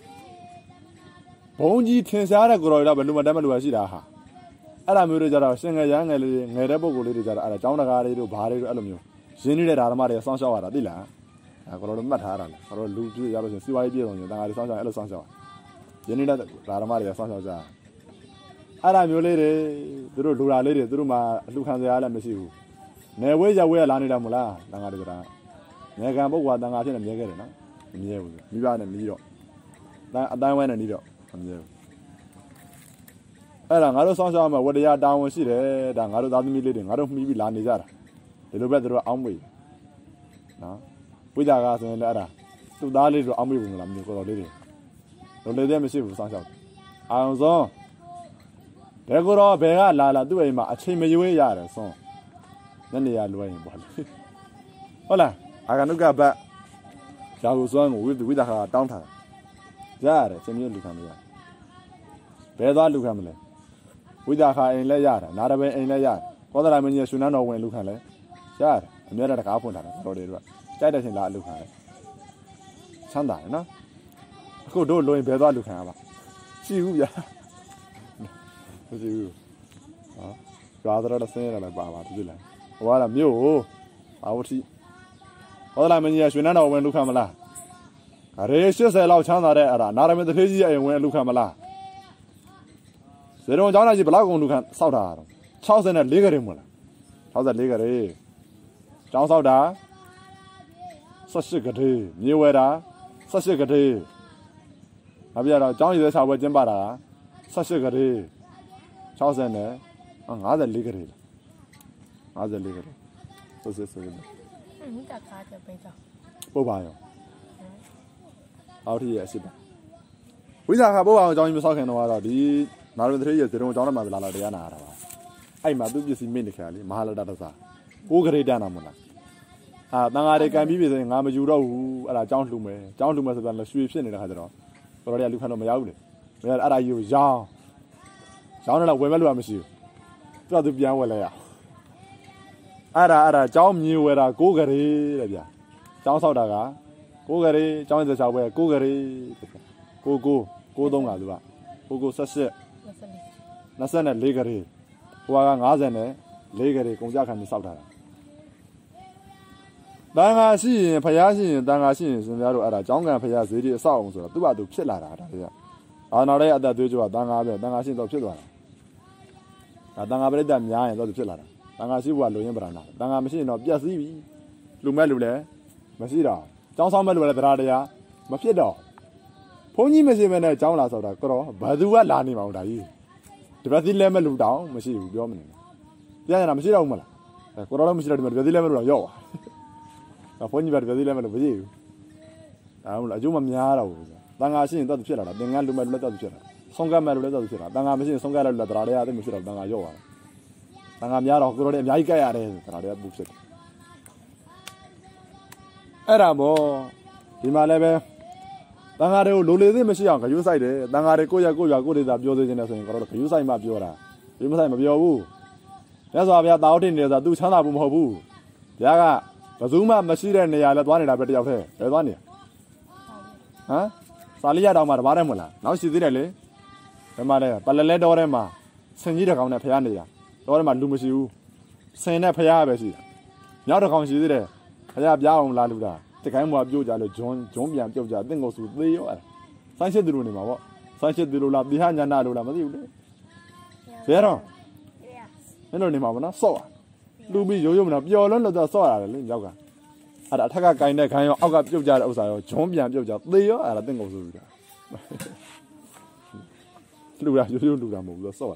ဘုံကြီးထင်ရှားတဲ့ကိုယ်တော်တွေတော့ဘယ်လိုမှတမ်းမလို့ရှိတာဟာအဲ့ဒါမျိုးတွေကြတော့ရှင်ငယ်ရဟန်းငယ်လေးငယ်တဲ့ပုံကိုယ်လေးတွေကြတော့အဲ့ဒါကျောင်းတကားလေးတို့ဘားလေးတို့အဲ့လိုမျိုးရင်းနေတဲ့ဓမ္မတွေစောင့်ရှောက်ရတာသိလားအဲ့ကိုယ်တော်တို့မှတ်ထားတာလေကိုယ်တော်လူပြည့်ရလို့ရှင်စီဝါးကြီးပြည့်စုံရင်တန်ခါတွေစောင့်ရှောက်အဲ့လိုစောင့်ရှောက်ရင်းနေတဲ့ဓမ္မတွေစောင့်ရှောက်ကြအဲ့ဒါမျိုးလေးတွေသူတို့လူလာလေးတွေသူတို့မှအလှခံစရာလည်းမရှိဘူးနယ်ဝဲရဝဲလာနေတာမလားတန်ခါတွေကငယ်ကံပုဂ္ဂိုလ်တန်ခါဖြစ်နေမြဲခဲ့တယ်နော်မမြဲဘူးမိဘနဲ့နီးတော့အတိုင်းဝဲနဲ့နီးတော့မမြဲဘူးအဲ့ဒါငါတို့စောင့်ရှောက်မှာဝတရားတာဝန်ရှိတယ်ဒါငါတို့သားသမီးလေးတွေငါတို့မှီးပြီးလာနေကြတာဒီလိုပဲသူတို့အောင်းမေးနော်ဝိဒါကဆိုရင်လည်းအဲ့ဒါသူ့သားလေးတို့အောင်းမေးဘူးမလားမျိုးကိုတော်လေးတွေလိုလေတဲ့မရှိဘူးစောင့်ရှောက်အာအောင်ဆုံးဘယ်ကိုတော့ဘယ်ကလာလာသူ့အိမ်မှာအချိန်မရွေးရတယ်ဆုံးညနေရလွယ်ရင်ပေါ့လေဟုတ်လားအာကနုကဘတ်ရာဟုစွမ်းကိုဝိဝိသခါတောင်းထားတာရတယ်ရှင်မျိုးလူခံမရဘယ်သွားလူခံမလဲဝိသခါအိမ်လည်းရတာနာရဘဲအိမ်လည်းရတယ်ကောသလမင်းကြီးရွှေနန်းတော်ဝင်လူခံလဲရတယ်အများတကားဖွင့်ထားတာတော်တွေတို့ကကြိုက်တဲ့ရှင်လာလူခံလဲချမ်းသာတယ်နော်အခုတို့လိုရင်ဘယ်သွားလူခံရပါရှိဘူးဗျာမရှိဘူးဟောကြွားတော့ဆင်းရလည်းပါပါသူလည်းဟောလာမြို့ဘာဝတိကောသလမင်းကြီးရွှေနန်းတော်ဝင်လူခံမလားရေရှစ်ဆယ်လောက်ချမ်းသာတဲ့အဲ့ဒါနာရမင်းတထေးကြီးရဲ့အိမ်ဝင်လူခံမလားဇေရုံကျောင်းသားကြီးဘလောက်ကုန်လူခံစောက်တာတော့၆၀နဲ့၄ကရင်မလား sáu giờ lý cái đi trong sau đó sáu mươi cái đi nhiều vậy đó sáu mươi cái đi à bây giờ là trong giờ sau bữa chém ba đó sáu mươi cái đi sáu giờ nữa ngã giờ lý cái đi ngã giờ lý cái đi sáu mươi sáu mươi 嗯，大卡就被着。 不怕哟，熬天也是吧。为啥还不怕？讲你们少看的话，你那边这些这种讲的嘛，拉拉的也难的吧？哎嘛，都就是没得看的，马拉达的啥？我可以点那么了。啊，当俺这干比比的，俺们就着屋，阿拉讲路没，讲路没是把那水片的还得着，我这里看到没有的，没有阿拉有养，养着了外面路还没修，这都变过来呀。阿拉阿拉讲米为了过个的那边，讲少大个，过个的讲这小位过个的，过过过冬啊对吧？过过十四，那是呢那个的，我讲伢子呢，那个的公家看你少大了。当俺是培养是，当俺是是那种阿拉讲个培养水的少红说，都把都撇来了，这样。啊，那来阿达对住啊，当俺呗，当俺是都撇了，啊，当俺不来点面也都撇来了。当俺是我录音不让拿，当俺们是那别是一录没录嘞，没是的，讲上没录嘞，在哪里呀？没撇到，碰你们是问呢，讲哪说的，个咯，不是我拿你嘛，我答应，这边是来没录到，没是有标没呢，别人那没是了我们了，哎，个咯没是了，这边是来没录到要啊，那碰你边这边是来没录不是有，啊，我了就没面了我，当俺是都是撇了，当俺录没录都是撇了，送个没录都是撇了，当俺没是送个了，在哪里呀？都没是了，当俺要啊。当俺家老哥的伢一个呀的，在那里不是。哎，那么，你妈那边，当俺的路里的没是样，可有啥的？当俺的过年过月过的在标的现在说，可能可有啥嘛标啦，有么啥嘛标不？那说别到天的，都强大不好不？第二个，不做嘛没事的，你呀来多年来不掉退，来多年。啊？啥里呀到嘛的八年没了，那是的嘞。他妈的，把来来多年嘛，生意的搞呢培养的呀。တော်တယ်မှာလူမရှိဘူးဆင်နဲ့ဖျားပဲရှိတာမြောက်တစ်ကောင်ရှိသေးတယ်ဖျားပြားအောင်လာလူတာတခိုင်းမွာပြုတ်ကြလို့ဂျွန်းဂျွန်းပြန်ပြုတ်ကြတင့်ကိုစုသေးရောအဲ့ဆိုင်းချစ်သူလိုနေမှာပေါ့ဆိုင်းချစ်သူလိုလားတိဟညာနာလိုလားမသိဘူးလေဘယ်တော့မင်းတို့နေမှာပေါ့နော်စော့လူပြီးရိုးရိုးမနော်ပျော်လုံးလို့တော့စော့ရတယ်လေယောက်ကအဲ့ဒါအထက်ကကင်တဲ့ခိုင်းရောအောက်ကပြုတ်ကြတဲ့ဥစ္စာရောဂျွန်းပြန်ပြုတ်ကြသေးရောအဲ့ဒါတင့်ကိုစုလူတာလူတာရိုးရိုးလူတာမဟုတ်ဘူးစော့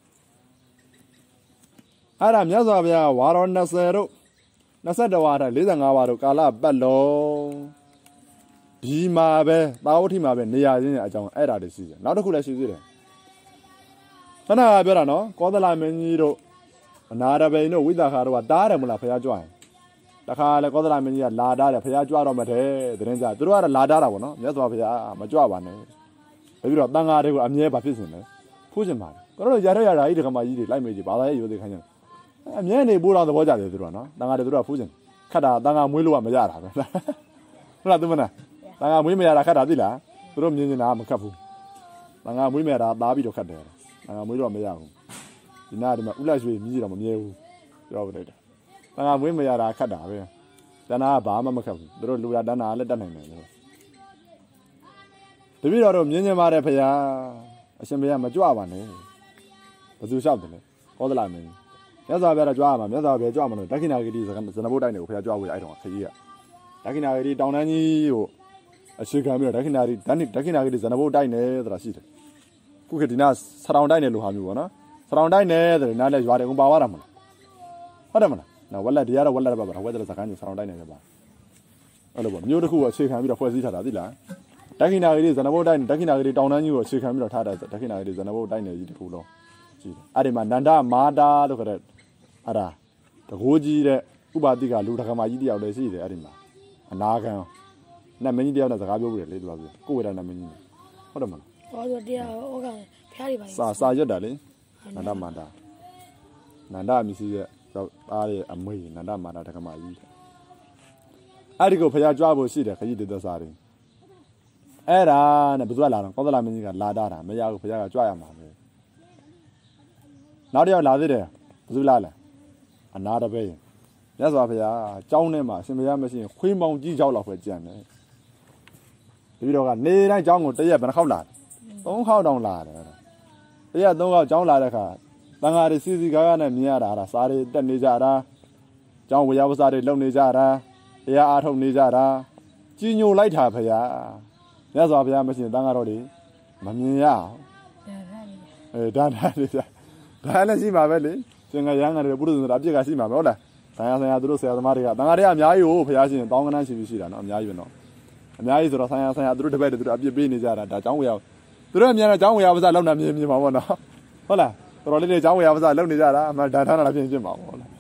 အဲ့ဒါမြတ်စွာဘုရားဝါတော်၂၀တို့၂၁ဝါထ၄၅ဝါတို့ကာလပတ်လုံးဒီမှာပဲသာဝတိမှာပဲနေရာချင်းအကြောင်းအဲ့ဒါတွေရှိတယ်နောက်တစ်ခုလည်းရှိသေးတယ်ခဏကပြောတာနော်ကောသလမင်းကြီးတို့အနာရဘိန်တို့ဝိသခါတို့ကတားတယ်မလားဖះကြွရင်တခါလေကောသလမင်းကြီးကလာတားတယ်ဖះကြွတော့မတဲ့တရင်ကြသူတို့ကတော့လာတားတာပေါ့နော်မြတ်စွာဘုရားမကြွပါနဲ့ပြီးတော့တန်ဃာတွေကိုအမြဲပါဖြစ်စင်တယ်ဖူးစင်ပါတယ်ကိုတို့ရရရတာကြီးတခါမှကြီးတွေလိုက်မေးကြဘာသာရေးရိုးသေးခိုင်းကြအမြဲနေပိုးတော်သဘောကြတယ်သူတို့ကနော်တန်ဃာတွေသူတို့ကဖူးစင်ခတ်တာတန်ဃာမွေးလို့ကမရတာပဲဟုတ်လားသူမနာတန်ဃာမွေးမရတာခတ်တာသိလားသူတို့မြင်နေတာမခတ်ဘူးတန်ဃာမွေးမရတာသားပြီးတော့ခတ်တယ်တန်ဃာမွေးတော့မရဘူးဒီနာဒီမှာဥလိုက်ရွှေမြည်တော့မမြဲဘူးပြောပြလိုက်တာတန်ဃာမွေးမရတာခတ်တာပဲတဏှာကဘာမှမခတ်ဘူးသူတို့လူတာတဏှာလည်းတတ်နိုင်တယ်လို့တပည့်တော်တို့မြင်မြင်ပါတယ်ဖေယားအရှင်ဘုရားမကြွပါနဲ့ဘယ်သူလျှောက်တယ်လဲဟောသလားမင်းမြတ်စွာဘုရားကြွားမှာမြတ်စွာဘုရားကြွားမှာလို့ဒက္ခိဏဂတိဇနဘုတ်တိုင်းကိုဖေယားကြွားဖို့အဲ့တော့ခကြီးကဒက္ခိဏဂတိတောင်တန်းကြီးကိုအခြေခံပြီးတော့ဒက္ခိဏဂတိဒက္ခိဏဂတိဇနဘုတ်တိုင်းနဲ့ဆိုတာရှိတယ်ခုခေတ်ဒီနာဆရောင်တိုင်းနဲ့လို့ဟာမျိုးပေါ့နော်ဆရောင်တိုင်းနဲ့ဆိုရင်နားလဲရွာတယ်ကုန်ပါသွားတာမလားဟုတ်တယ်မလားနော်ဝက်လက်ဒီကတော့ဝက်လက်ပဲပါဝက်လက်စကားမျိုးဆရောင်တိုင်းနဲ့ပဲပါအဲ့လိုပေါ့မျိုးတစ်ခုကိုအခြေခံပြီးတော့ဖွဲ့စည်းထားတာသိလားဒက္ခိဏဂတိဇနဘုတ်တိုင်းဒက္ခိဏဂတိတောင်တန်းကြီးကိုအခြေခံပြီးတော့ထားတာဒက္ခိဏဂတိဇနဘုတ်တိုင်းနဲ့ကြီးတစ်ခုလုံးရှိတယ်အဲ့ဒီမှာနန္ဒမာတာလို့ခေါ်တဲ့အဲ့ဒါတကိုးကြီးတဲ့ဥပါတိကလူတက္ကမကြီးတယောက်လည်းရှိတယ်အဲ့ဒီမှာအနာခံနတ်မင်းကြီးတယောက်နဲ့စကားပြောပြတယ်လေသူကပြောကိုဝေဒနတ်မင်းကြီးဟုတ်တယ်မလားဟောဆိုတရားဩကဖျားတွေပါစာစာရွတ်တာလေနန္ဒမာတာနန္ဒမြစီရဲ့သားရဲ့အမေနန္ဒမာတာတက္ကမကြီးအဲ့ဒီကိုဖျားကြွားဖို့ရှိတယ်ခကြီးတေသစာတွေအဲ့ဒါနဲ့ဘယ်သူကလာတော့ကောသလမင်းကြီးကလာတာတာမရဘူးဖျားကကြွားရမှာပဲနောက်တစ်ယောက်လာသေးတယ်ဘယ်သူလာလဲအနာတပဲမြတ်စွာဘုရားကြောင်းထဲမှာအရှင်ဘုရားမရှိရင်ခွေးမောင်ကြီးရောက်လောက်ပဲကြံတယ်တပည့်တော်ကနေတိုင်းကြောင်းကိုတရက်ဘယ်နှခေါက်လာလဲသုံးခေါက်တောင်လာတယ်တရက်သုံးခေါက်ကြောင်းလာတဲ့အခါ当下的 C C 刚刚那米亚啦，啥的等你家啦，将我要不啥的弄你家啦，也阿头你家啦，金牛来查拍呀，人家说拍呀，没信当下罗的，没米呀，哎，当然的噻，当然是嘛呗的，现在养个的不是那别个是嘛呗了，当下当下都是谁子嘛的个，当下的阿米亚有拍呀是，当个那是不是的，阿米亚有喏，阿米亚有说当下当下都是特别的，都是别别你家啦，他将我要。သူတို့မြန်ကြောင်းဝေယဝဇလောက်နေမြင်မြင်ပါဘောနော်ဟုတ်လားတော်တော်လေးတွေကြောင်းဝေယဝဇလောက်နေကြတာအမှဒဏ်ထားတာဖြစ်ဖြစ်ပါဘောလား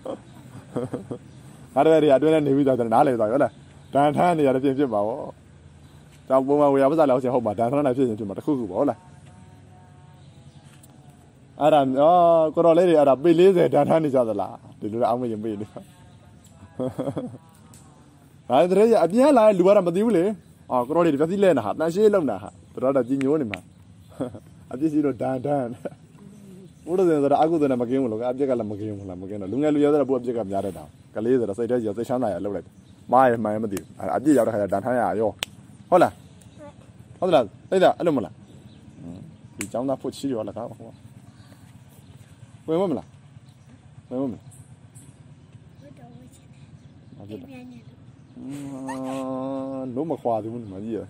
ငါတို့တွေအတွင်းနဲ့နေပြီးတော့နားလေသွားဟုတ်လားဒဏ်ထားနေရတယ်ဖြစ်ဖြစ်ပါဘောကြောင်းပုံမှန်ဝေယဝဇလောက်ချင်းဟုတ်မှာဒဏ်ထားတာဖြစ်ရင်ဖြစ်မှာတခုခုပါဟုတ်လားအဲ့ဒါအော်ကိုတော်လေးတွေအဲ့ဒါပေလေးဆယ်ဒဏ်ထားနေကြသလားဒီလိုလည်းအောင်းမရင်ပေနေဒါတည်းအပြင်းလာလူကတော့မသိဘူးလေအော်ကိုတော်လေးတွေပြည့်လဲနာဟာတန်ရှင်းလုံနာဟာတော်တော်ကြီးညိုးနေမှာအပြစ်စီတော့ဒန်ဒန်ဘုရားရှင်ဆိုတာအကုသိုလ်နဲ့မကင်းဘူးလို့အပြစ်ကလည်းမကင်းဘူးလားမကင်းတော့လူငယ်လူရွယ်ဆိုတော့ဘုအပြစ်ကများတတ်တာကလေးဆိုတော့စိတ်ထဲကြီးစိတ်ချမ်းသာရလှုပ်လိုက်မားရမှန်မသိဘူးအပြစ်ရောက်တဲ့ခါကျဒန်ထမ်းရရောဟုတ်လားဟုတ်လားသိတာအဲ့လိုမလားဒီကျောင်းသားဖို့ချီရောလားကောဟောဝင်မလားဝင်မလားဟုတ်တော့ဝင်ချင်တယ်အာလုံးမခွာသေးဘူးမကြီးရ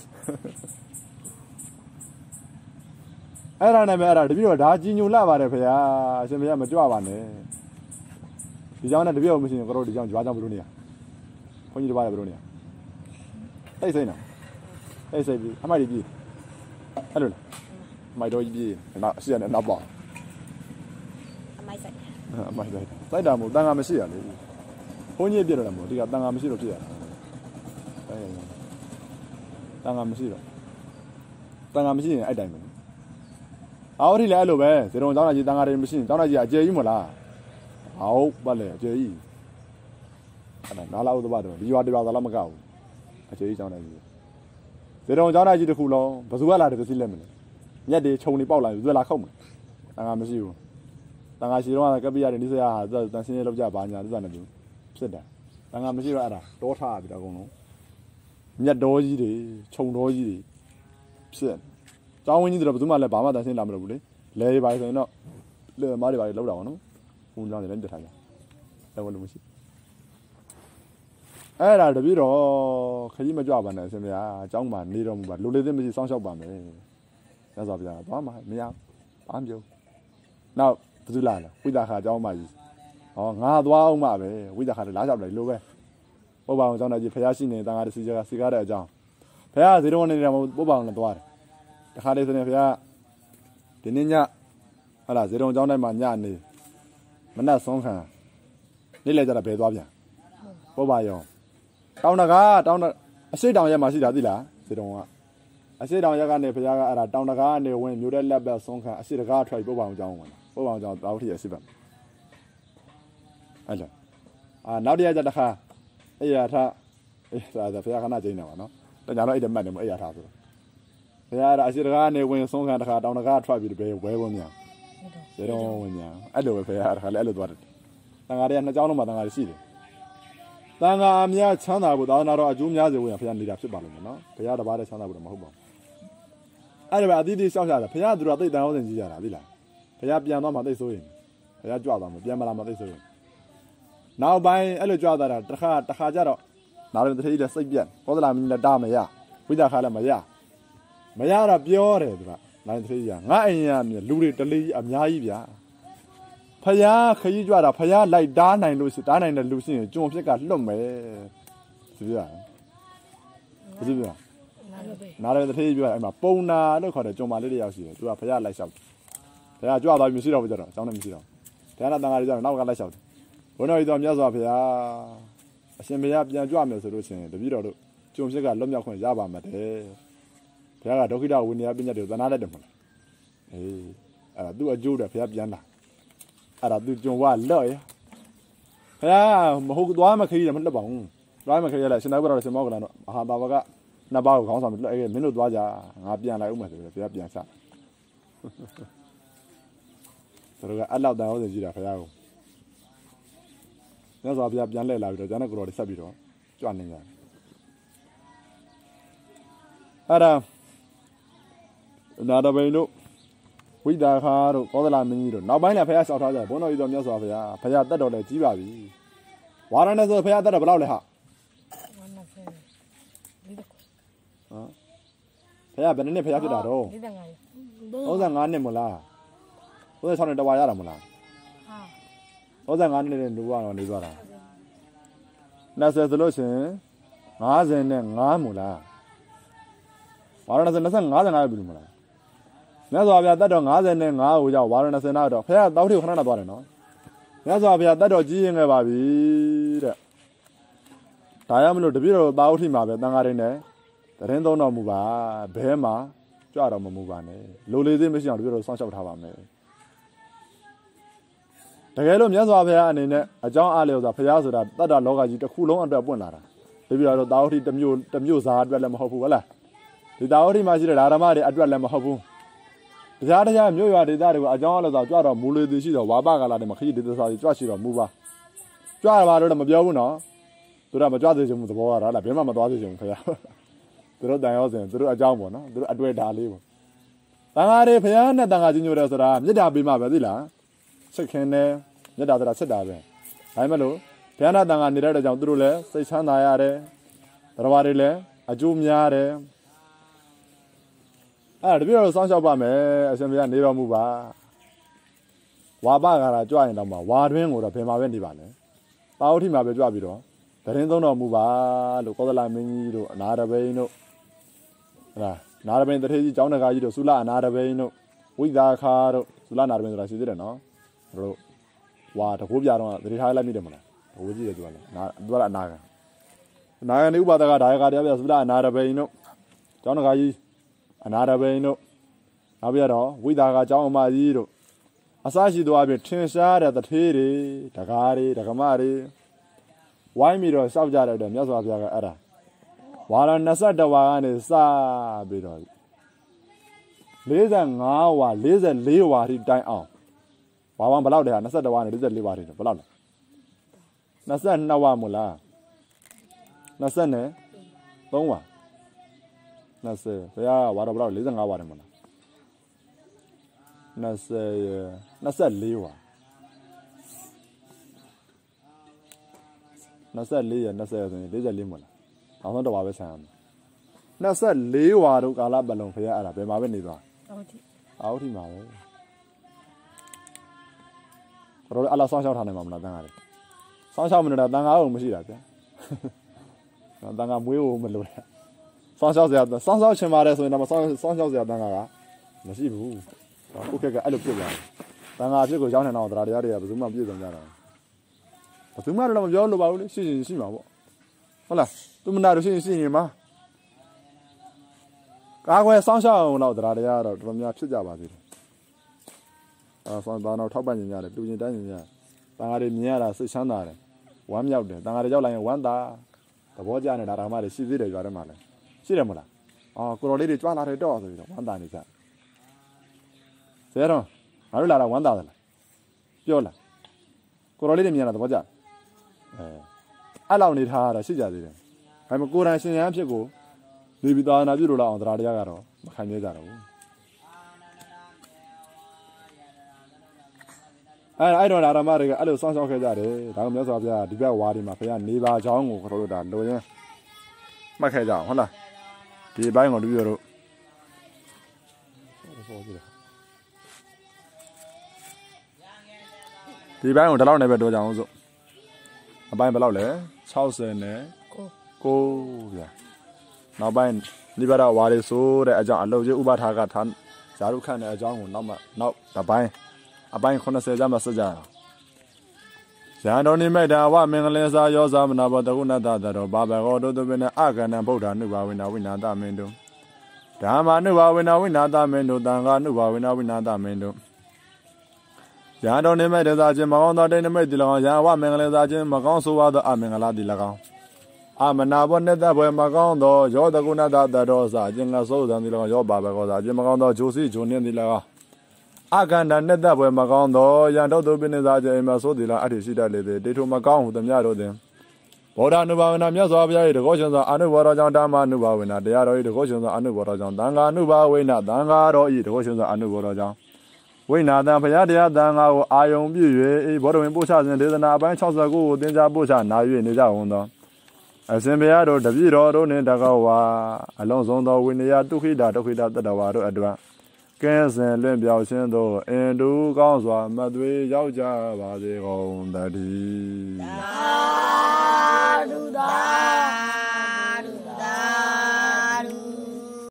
အဲ့ဒါနဲ့ပဲအဲ့ဒါတပည့်တော်ဒါကြီးညိုလာပါတယ်ဖေဟာအရှင်ဖေမကြွပါနဲ့ဒီကြောင့်နဲ့တပည့်တော်မရှိရင်ကတော့ဒီကြောင့်ကြွားကြောင့်ဘယ်လိုနေရဘုန်းကြီးတပါးလည်းဘယ်လိုနေရတိတ်စိမ့်နော်တိတ်စိမ့်ပြီအမိုက်ကြီးအဲ့လိုလားအမိုက်တော်ကြီးပြီနောက်အရှိရနဲ့နောက်ပေါ့အမိုက်ဆိုင်အမိုက်ဆိုင်စိုက်တာမို့တန်ခါမရှိရလေဘုန်းကြီးပြည့်တော့တယ်မို့ဒီကတန်ခါမရှိတော့ဖြစ်ရတာအဲတန်ခါမရှိတော့တန်ခါမရှိရင်အဲ့တိုင်းပဲအော်ဒီလေအဲ့လိုပဲဇေရုံကျောင်းသားကြီးတန်ခါတွေမရှိရင်ကျောင်းသားကြီးအကျယ်ကြီးမလားဟုတ်ပါလေအကျယ်ကြီးအဲ့ဒါနားလာဥဒ္ဒဘတော့ဒီရွာတရွာသာလောက်မကောက်ဘူးအကျယ်ကြီးကျောင်းသားကြီးဇေရုံကျောင်းသားကြီးတစ်ခုလုံးဘယ်သူကလာတယ်ပစ္စည်းလက်မလဲညက်တွေခြုံနေပေါက်လာပြီဘယ်သူလာခုတ်မလဲတန်ခါမရှိဘူးတန်ခါရှိတော့ကပ်ပြရတယ်ဒီစရာဟာတန်စင်းလေးလောက်ကြပါညာဒီစနဲ့ဘူးဖြစ်တာတန်ခါမရှိတော့အဲ့ဒါတောထားပြီတော့အကုန်လုံးညက်တော်ကြီးတွေခြုံတော်ကြီးတွေဖြစ်ကျောင်းဝင်းကြီးတို့ဘယ်သူမှလည်းဘာမှတန်ရှင်းလာမလို့ဘူးလေလဲရပါဆိုရင်တော့လဲမားတွေပါလောက်တာပါနော်ဘုံကြောင်းတွေလည်းတက်ထားကြလဲဝလို့မရှိအဲ့ဒါတပည့်တော့ခကြီးမကြွပါနဲ့အရှင်ဗျာအကြောင်းမှနေတော့မူပါလူလေးသိမရှိစောင့်ရှောက်ပါမယ်ရသော်ဗျာသွားမှာမရဘာမပြောနောက်ဘယ်သူလာလဲဝိသခါအကြောင်းမှကြီးဟောငါသွားအောင်မှပဲဝိသခါလည်းလာလျှောက်တယ်လို့ပဲပုပ္ပအောင်ကျောင်းသားကြီးဖျားရှိနေတန်ခါတစီကစီကားတဲ့အကြောင်းဖျားဇေရုံနေတယ်မဟုတ်ပုပ္ပအောင်လည်းသွားတယ်တခါလေးဆိုရင်ဖျားဒီနေ့ညဟာလာဇေရုံကျောင်းတိုင်းမှာညနေမနက်ဆုံးခံနေ့လေကြတာဘယ်သွားပြန်ပုပ္ပရောတောင်းတကားတောင်းအရှိတောင်ရက်မှာရှိတာသိလားဇေရုံကအရှိတောင်ရက်ကနေဖျားကအဲ့ဒါတောင်းတကားကနေဝင်မြို့တဲ့လက်ဘက်ဆုံးခံအရှိတကားထွက်ပုပ္ပအောင်ကျောင်းဝင်ပုပ္ပအောင်ကျောင်းတောက်ထီအရှိဘက်အဲ့လိုအာနောက်တရကြတခါအဲ့ရထားအဲ့ဒါဖျားခဏကျင်းနေပါနော်တညာတော့အဲ့တမတ်နေမအဲ့ရထားဆိုဘယ်ရအရှိတကားနေဝင်ဆုံးခံတခါတောင်းတကားထွက်ပြီးဘယ်ဝဲပုံညာဇေရုံဝင်ညာအဲ့လိုပဲဖျားတခါလည်းအဲ့လိုသွားတယ်တန်ဃာတွေကနှစ်ကျောင်းလုံးမှာတန်ဃာတွေရှိတယ်တန်ဃာအများချမ်းသာဖို့သာသနာတော်အကျိုးများစေဖို့ရဖျားနေတာဖြစ်ပါလိမ့်မယ်နော်ဘုရားတစ်ပါးတည်းချမ်းသာဖို့တော့မဟုတ်ပါဘူးအဲ့ဒါပဲအသီးသီးရှောက်ရှာတယ်ဘုရားသူတော်သိတန်ဟောစဉ်ကြီးကြတာသိလားဘုရားပြန်သွားမှသိဆိုရင်ဘုရားကြွသွားမှပြန်မလာမှသိဆိုရင်နောက်ပိုင်းအဲ့လိုကြွသွားတာတစ်ခါတစ်ခါကြတော့နာရမတထေးလည်းစိတ်ပြက်ဘောဓလာမင်းလည်းတားမရဝိသခါလည်းမရမရတော့ပြောတယ်သူကနာရမတထေးကြီးကငါအိမ်ရမြလူတွေတလေးအများကြီးဗျာဖယားခကြီးကြွတာဖယားလိုက်တားနိုင်လို့ရှိတားနိုင်တဲ့လူရှိရင်ကျွန်ဖြစ်ကလွတ်မယ်သူပြောတာသူပြောနာရမတထေးကြီးပြောအဲ့မှာပုံနာလို့ခေါ်တယ်ကျွန်မလေးတယောက်ရှိတယ်သူကဖယားလိုက်လျှောက်ဖယားကြွသွားပြီမရှိတော့ဘူးကြတော့အကြောင်းလည်းမရှိတော့တရားနာတန်ဃာတွေကြတော့နောက်ကလိုက်လျှောက်တယ်ဘုန်းတော်ကြီးတော်မြတ်စွာဘုရားအရှင်ဘုရားပြန်ကြွမယ်ဆိုလို့ရှိရင်တပည့်တော်တို့ကျုံဖြစ်ကလွတ်မြောက်ခွင့်ရပါမှာတဲ့ဘုရားကဒုက္ခိတဝိနည်းပညာတွေကိုသနာလိုက်တယ်မဟုတ်လားအေးအဲ့ဒါသူ့အကျိုးတယ်ဘုရားပြန်လာအဲ့ဒါသူကျုံဝလော့ရဘုရားမဟုတ်သွားမခရီးတယ်မလွတ်ပါဘူးသွားမခရီးရလဲရှင်သာဘုရားရှင်မောကလန်တော့မဟာတာဝကနှစ်ပါးကိုခေါင်းဆောင်ပြီးလွတ်အဲ့မင်းတို့သွားကြငါပြန်လိုက်ဦးမယ်ဆိုပြီးဘုရားပြန်ချဆိုတော့အဲ့လောက်တန်ဟောစဉ်ကြည့်တာဘုရားကိုညဇောဘုရားပြန်လှည့်လာပြီးတော့ကျန်တဲ့ကိုတော်တွေဆက်ပြီးတော့ကြွနေကြတယ်အဲ့ဒါနာတော်ဘိန်တို့ဝိဒါခါတို့ကောသလမင်းကြီးတို့နောက်ပိုင်းလည်းဖះဆောက်ထားကြဘုန်းတော်ကြီးတော်မြတ်စွာဘုရားဖះတက်တော်လည်းကြီးပါပြီဝါရဏဆိုဖះတက်တော်ဘယ်လောက်လဲဟာဟမ်ဖះဘယ်နှစ်ဖះဖြစ်တာတော့သုံးဆယ်ငါးနှစ်မလားသုံးဆယ်၆နှစ်တဝါရတာမလားဟာသုံးဆယ်ငါးနှစ်နဲ့လူကတော့နေသွားတာနှစ်ဆယ်ဆိုလို့ရှိရင်ငါးဆယ်နဲ့ငါးမလားဝါရဏဆိုနှစ်ဆယ်ငါးဆယ်ငါးပြီမလားမြတ်စွာဘုရားတတ်တော်ငါးဆယ်နဲ့ငါးကိုကြောက်ဝါရဏစေနာတော့ဖះတောက်ထီခဏခဏသွားတယ်နော်မြတ်စွာဘုရားတတ်တော်ကြီးရင်ခဲ့ပါပြီတဲ့ဒါရမလို့တပြည့်တော်တောက်ထီမှာပဲတန်ဃာတွေနဲ့တရင်သုံးတော်မူပါဘဲမှာကြွတော်မမူပါနဲ့လိုလေသေးမရှိအောင်တပြည့်တော်စောင့်ရှောက်ထားပါမယ်တကယ်လို့မြတ်စွာဘုရားအနေနဲ့အကြောင်းအားလျော်စွာဘုရားဆိုတာတတ်တာလောကကြီးတစ်ခုလုံးအတွက်ပွင့်လာတာတပြည့်တော်တောက်ထီတစ်မျိုးတစ်မျိုးစားအတွက်လည်းမဟုတ်ဘူးဟုတ်လားဒီတောက်ထီမှာရှိတဲ့ဓမ္မတွေအတွက်လည်းမဟုတ်ဘူးတရားတရားမြို့ရွာဒေသတွေကိုအကြောင်းအလို့ဆိုကြွတော့မူလေသိရှိတော့ဝါပကာလာတွေမှာခရီးဒေသစာကြီးကြွရှိတော့မူပါကြွရပါတော့မပြောဘူးနော်သူတို့ကမကြွသေးချင်ဘူးသဘောရတာလားဘယ်မှမသွားသေးချင်ဘူးခင်ဗျာသူတို့တန်ရောစင်သူတို့အကြောင်းပေါ့နော်သူတို့အတွေ့ဒါလေးပေါ့တန်ဃာတွေဘုရားနဲ့တန်ဃာကြီးညိုတယ်ဆိုတာမေတ္တာပေးမှပဲသိလားစိတ်ခင်တယ်မေတ္တာဆိုတာစစ်တာပဲဒါမှမဟုတ်ဘုရားနဲ့တန်ဃာနေတဲ့ကြောင့်သူတို့လည်းစိတ်ချမ်းသာရတယ်တရားတွေလည်းအကျိုးများတယ်အဲ့ဒါတပြည့်တော့စောင့်ရှောက်ပါမယ်အရှင်ဘုရားနေတော်မူပါဝါပကာလာကြွရင်တော့မှဝါတွင်းကိုတော့ဘယ်မှာပဲနေပါလဲတာဝတိမှာပဲကြွပြီးတော့တရင်သုံးတော်မူပါလို့ကောသလမင်းကြီးတို့အနာရဘိန်တို့ဟလားနာရဘိန်တထေကြီးကျောင်းတကာကြီးတို့သုလအနာရဘိန်တို့ဝိဒါခါတို့သုလနာရဘိန်ဆိုတာရှိသေးတယ်နော်တို့ဝါတကိုးပြတော့တတိထားလိုက်မိတယ်မလားတကိုးကြည့်တယ်သူကလည်းနာသူကလည်းအနာကအနာကနေဥပါဒကဒါယကတရားပြသုလအနာရဘိန်တို့ကျောင်းတကာကြီးအနာရဘိန်တို့နောက်ပြတော့ဝိဒါကကျောင်းအမကြီးတို့အစရှိသွားပြီထင်ရှားတဲ့တထေးတွေဒကာတွေဒကမတွေဝိုင်းပြီးတော့စောက်ကြတဲ့အတွက်မြတ်စွာဘုရားကအဲ့ဒါဝါရ၂၁ဝါကနေစပြီးတော့လေးဆယ်ငါးဝါလေးဆယ်လေးဝါထိတိုင်အောင်ဝါဝံဘယ်လောက်တည်းဟာ၂၁ဝါနဲ့လေးဆယ်လေးဝါထိဘယ်လောက်လဲ၂၂ဝါမို့လား၂၃ဝါ၂၀ဘုရားဝါတော့ဘယ်လောက်၄၅ဝါတယ်မလား၂၀၂၄ဝါ၂၄ရ၂၀ဆိုရင်၄၄မလားအောင်ဆုံးတော့ပါပဲဆန်ရမယ်၂၄ဝါတို့ကာလပတ်လုံးဖရားအဲ့ဒါဘယ်မှာပဲနေသွားအောက်ထိအောက်ထိမှာပဲဘယ်လိုအလားဆောင်းရှောက်ထားနိုင်မှာမလားတန်ခါလေဆောင်းရှောက်မနေတာတန်ခါအောင်မရှိတာဗျာတန်ခါမွေးဖို့မလိုတဲ့ဆောင်းရှောက်စရာဆောင်းရှောက်ချင်ပါတယ်ဆိုရင်တော့ဆောင်းဆောင်းရှောက်စရာတန်ခါကမရှိဘူးကိုယ့်ခက်ကအဲ့လိုပြစ်သွားတယ်တန်ခါအဖြစ်ကိုရောက်နေတော့တရားတွေကဘယ်သူမှပြည့်စုံကြတာဘယ်သူမှလည်းမပြောလို့ပါဘူးလေရှိရှိရှိမှာပေါ့ဟုတ်လားသူမနာလို့ရှိရင်ရှိရင်မှာကာကွယ်စောင့်ရှောက်အောင်တော့တရားတွေကတော့တော်တော်များဖြစ်ကြပါသေးတယ်အဲဆောင်းသားတော့ထောက်ပံ့နေကြတယ်တူရင်တိုင်းနေကြတန်ဃာတွေမြင်ရတာစိတ်ချမ်းသာတယ်ဝမ်းမြောက်တယ်တန်ဃာတွေရောက်လာရင်ဝမ်းသာသဘောကျနေတာဓမ္မတွေရှိသေးတယ်ကြွားတယ်မှာလဲရှိတယ်မလားအော်ကိုတော်လေးတွေကြွားလာတယ်တော့ဆိုပြီးတော့ဝမ်းသာနေကြဆရာတော်ငါတို့လာတာဝမ်းသာတယ်လားပြောလားကိုတော်လေးတွေမြင်ရတာသဘောကျအဲအဲ့လောက်နေထားတာရှိကြသေးတယ်ဒါပေမဲ့ကိုယ်တိုင်ရှင်ရန်ဖြစ်ကိုနေပြီးသာနာပြုလို့လာအောင်တရားတရားကတော့မခံရကြတော့ဘူးအဲ့အဲ့တော့ဓမ္မတွေကအဲ့လိုစောင့်ရှောက်ခဲ့ကြတယ်ဒါကမြတ်စွာဘုရားဒီဘက်ဝါဒီမှာဘုရားနေပါချောင်းကိုခေါ်လို့တာလိုရင်းမှတ်ခဲ့ကြအောင်ဟုတ်လားဒီဘိုင်းကိုလူပြောတို့ဒီဘိုင်းကိုဒီလောက်နဲ့ပဲတော့ကြအောင်စို့အပိုင်းဘယ်လောက်လဲ၆၀နဲ့၉ဗျာနောက်ပိုင်းနိဗ္ဗာန်ဝါရီဆိုတဲ့အကြောင်းအလုပ်ကြီးဥပထာကထာဇာရုခန့်တဲ့အကြောင်းကိုနောက်မှနောက်တစ်ပိုင်းအပိုင်း၉၀ကျမှဆက်ကြရအောင်ဇာတော်နိမိတ်တာဝမင်္ဂလင်္စာယောဇာမနာဘောတကုဏတတတော်ဘာဘဂောတုတပိနအကန္နဗုဒ္ဓနုဘာဝိနာဝိနာတမင်းတို့ဓမ္မာနုဘာဝိနာဝိနာတမင်းတို့တန်ခါနုဘာဝိနာဝိနာတမင်းတို့ဇာတော်နိမိတ်တသာချင်းမကောင်းသောတိနိမိတ်တိ၎င်းဇာဝမင်္ဂလင်္စာချင်းမကောင်းဆိုသောအမင်္ဂလာတိ၎င်းအမနာဘောနဲ့တဘွယ်မကောင်းသောယောတကုဏတတတော်စာချင်းကစိုးစံတိ၎င်းယောဘာဘဂောစာချင်းမကောင်းသောဂျိုစီဂျိုနင်းတိ၎င်းအကန္တနဲ့တဘွယ်မကောင်းသောယံထုတ်သူပိနိစာချင်းမဆိုးတိ၎င်းအထိရှိတတ်လေသည်တေထုမကောင်းဟုသမျှတို့သည်ဗောဓနုဘာဝနာမြတ်စွာဘုရား၏တကောရှင်စွာအနုဘောတော်ကြောင့်ဓမ္မနုဘာဝနာတရားတော်၏တကောရှင်စွာအနုဘောတော်ကြောင့်သံဃာနုဘာဝနာသံဃာတော်၏တကောရှင်စွာအနုဘောတော်ကြောင့်ဝိနာတံဘုရားတရားတန်ခါကိုအာယုံပြု၍ဘောဓဝင်ပို့ချစဉ်ဒေသနာအပိုင်း၆၉ကိုသင်ကြားပို့ချနာ၍နေကြဝန်သောအရှင်ဘုရားတို့တပည့်တော်တို့နှင့်တကောဝါအလုံးစုံသောဝိနည်းဒုက္ခိတာဒုက္ခိတာတတဝါတို့အတွက်ကဲစင်လွင့်ပြောင်းခြင်းသောအင်တူကောင်းစွာမသွေးရောက်ကြပါစေကုန်တည်း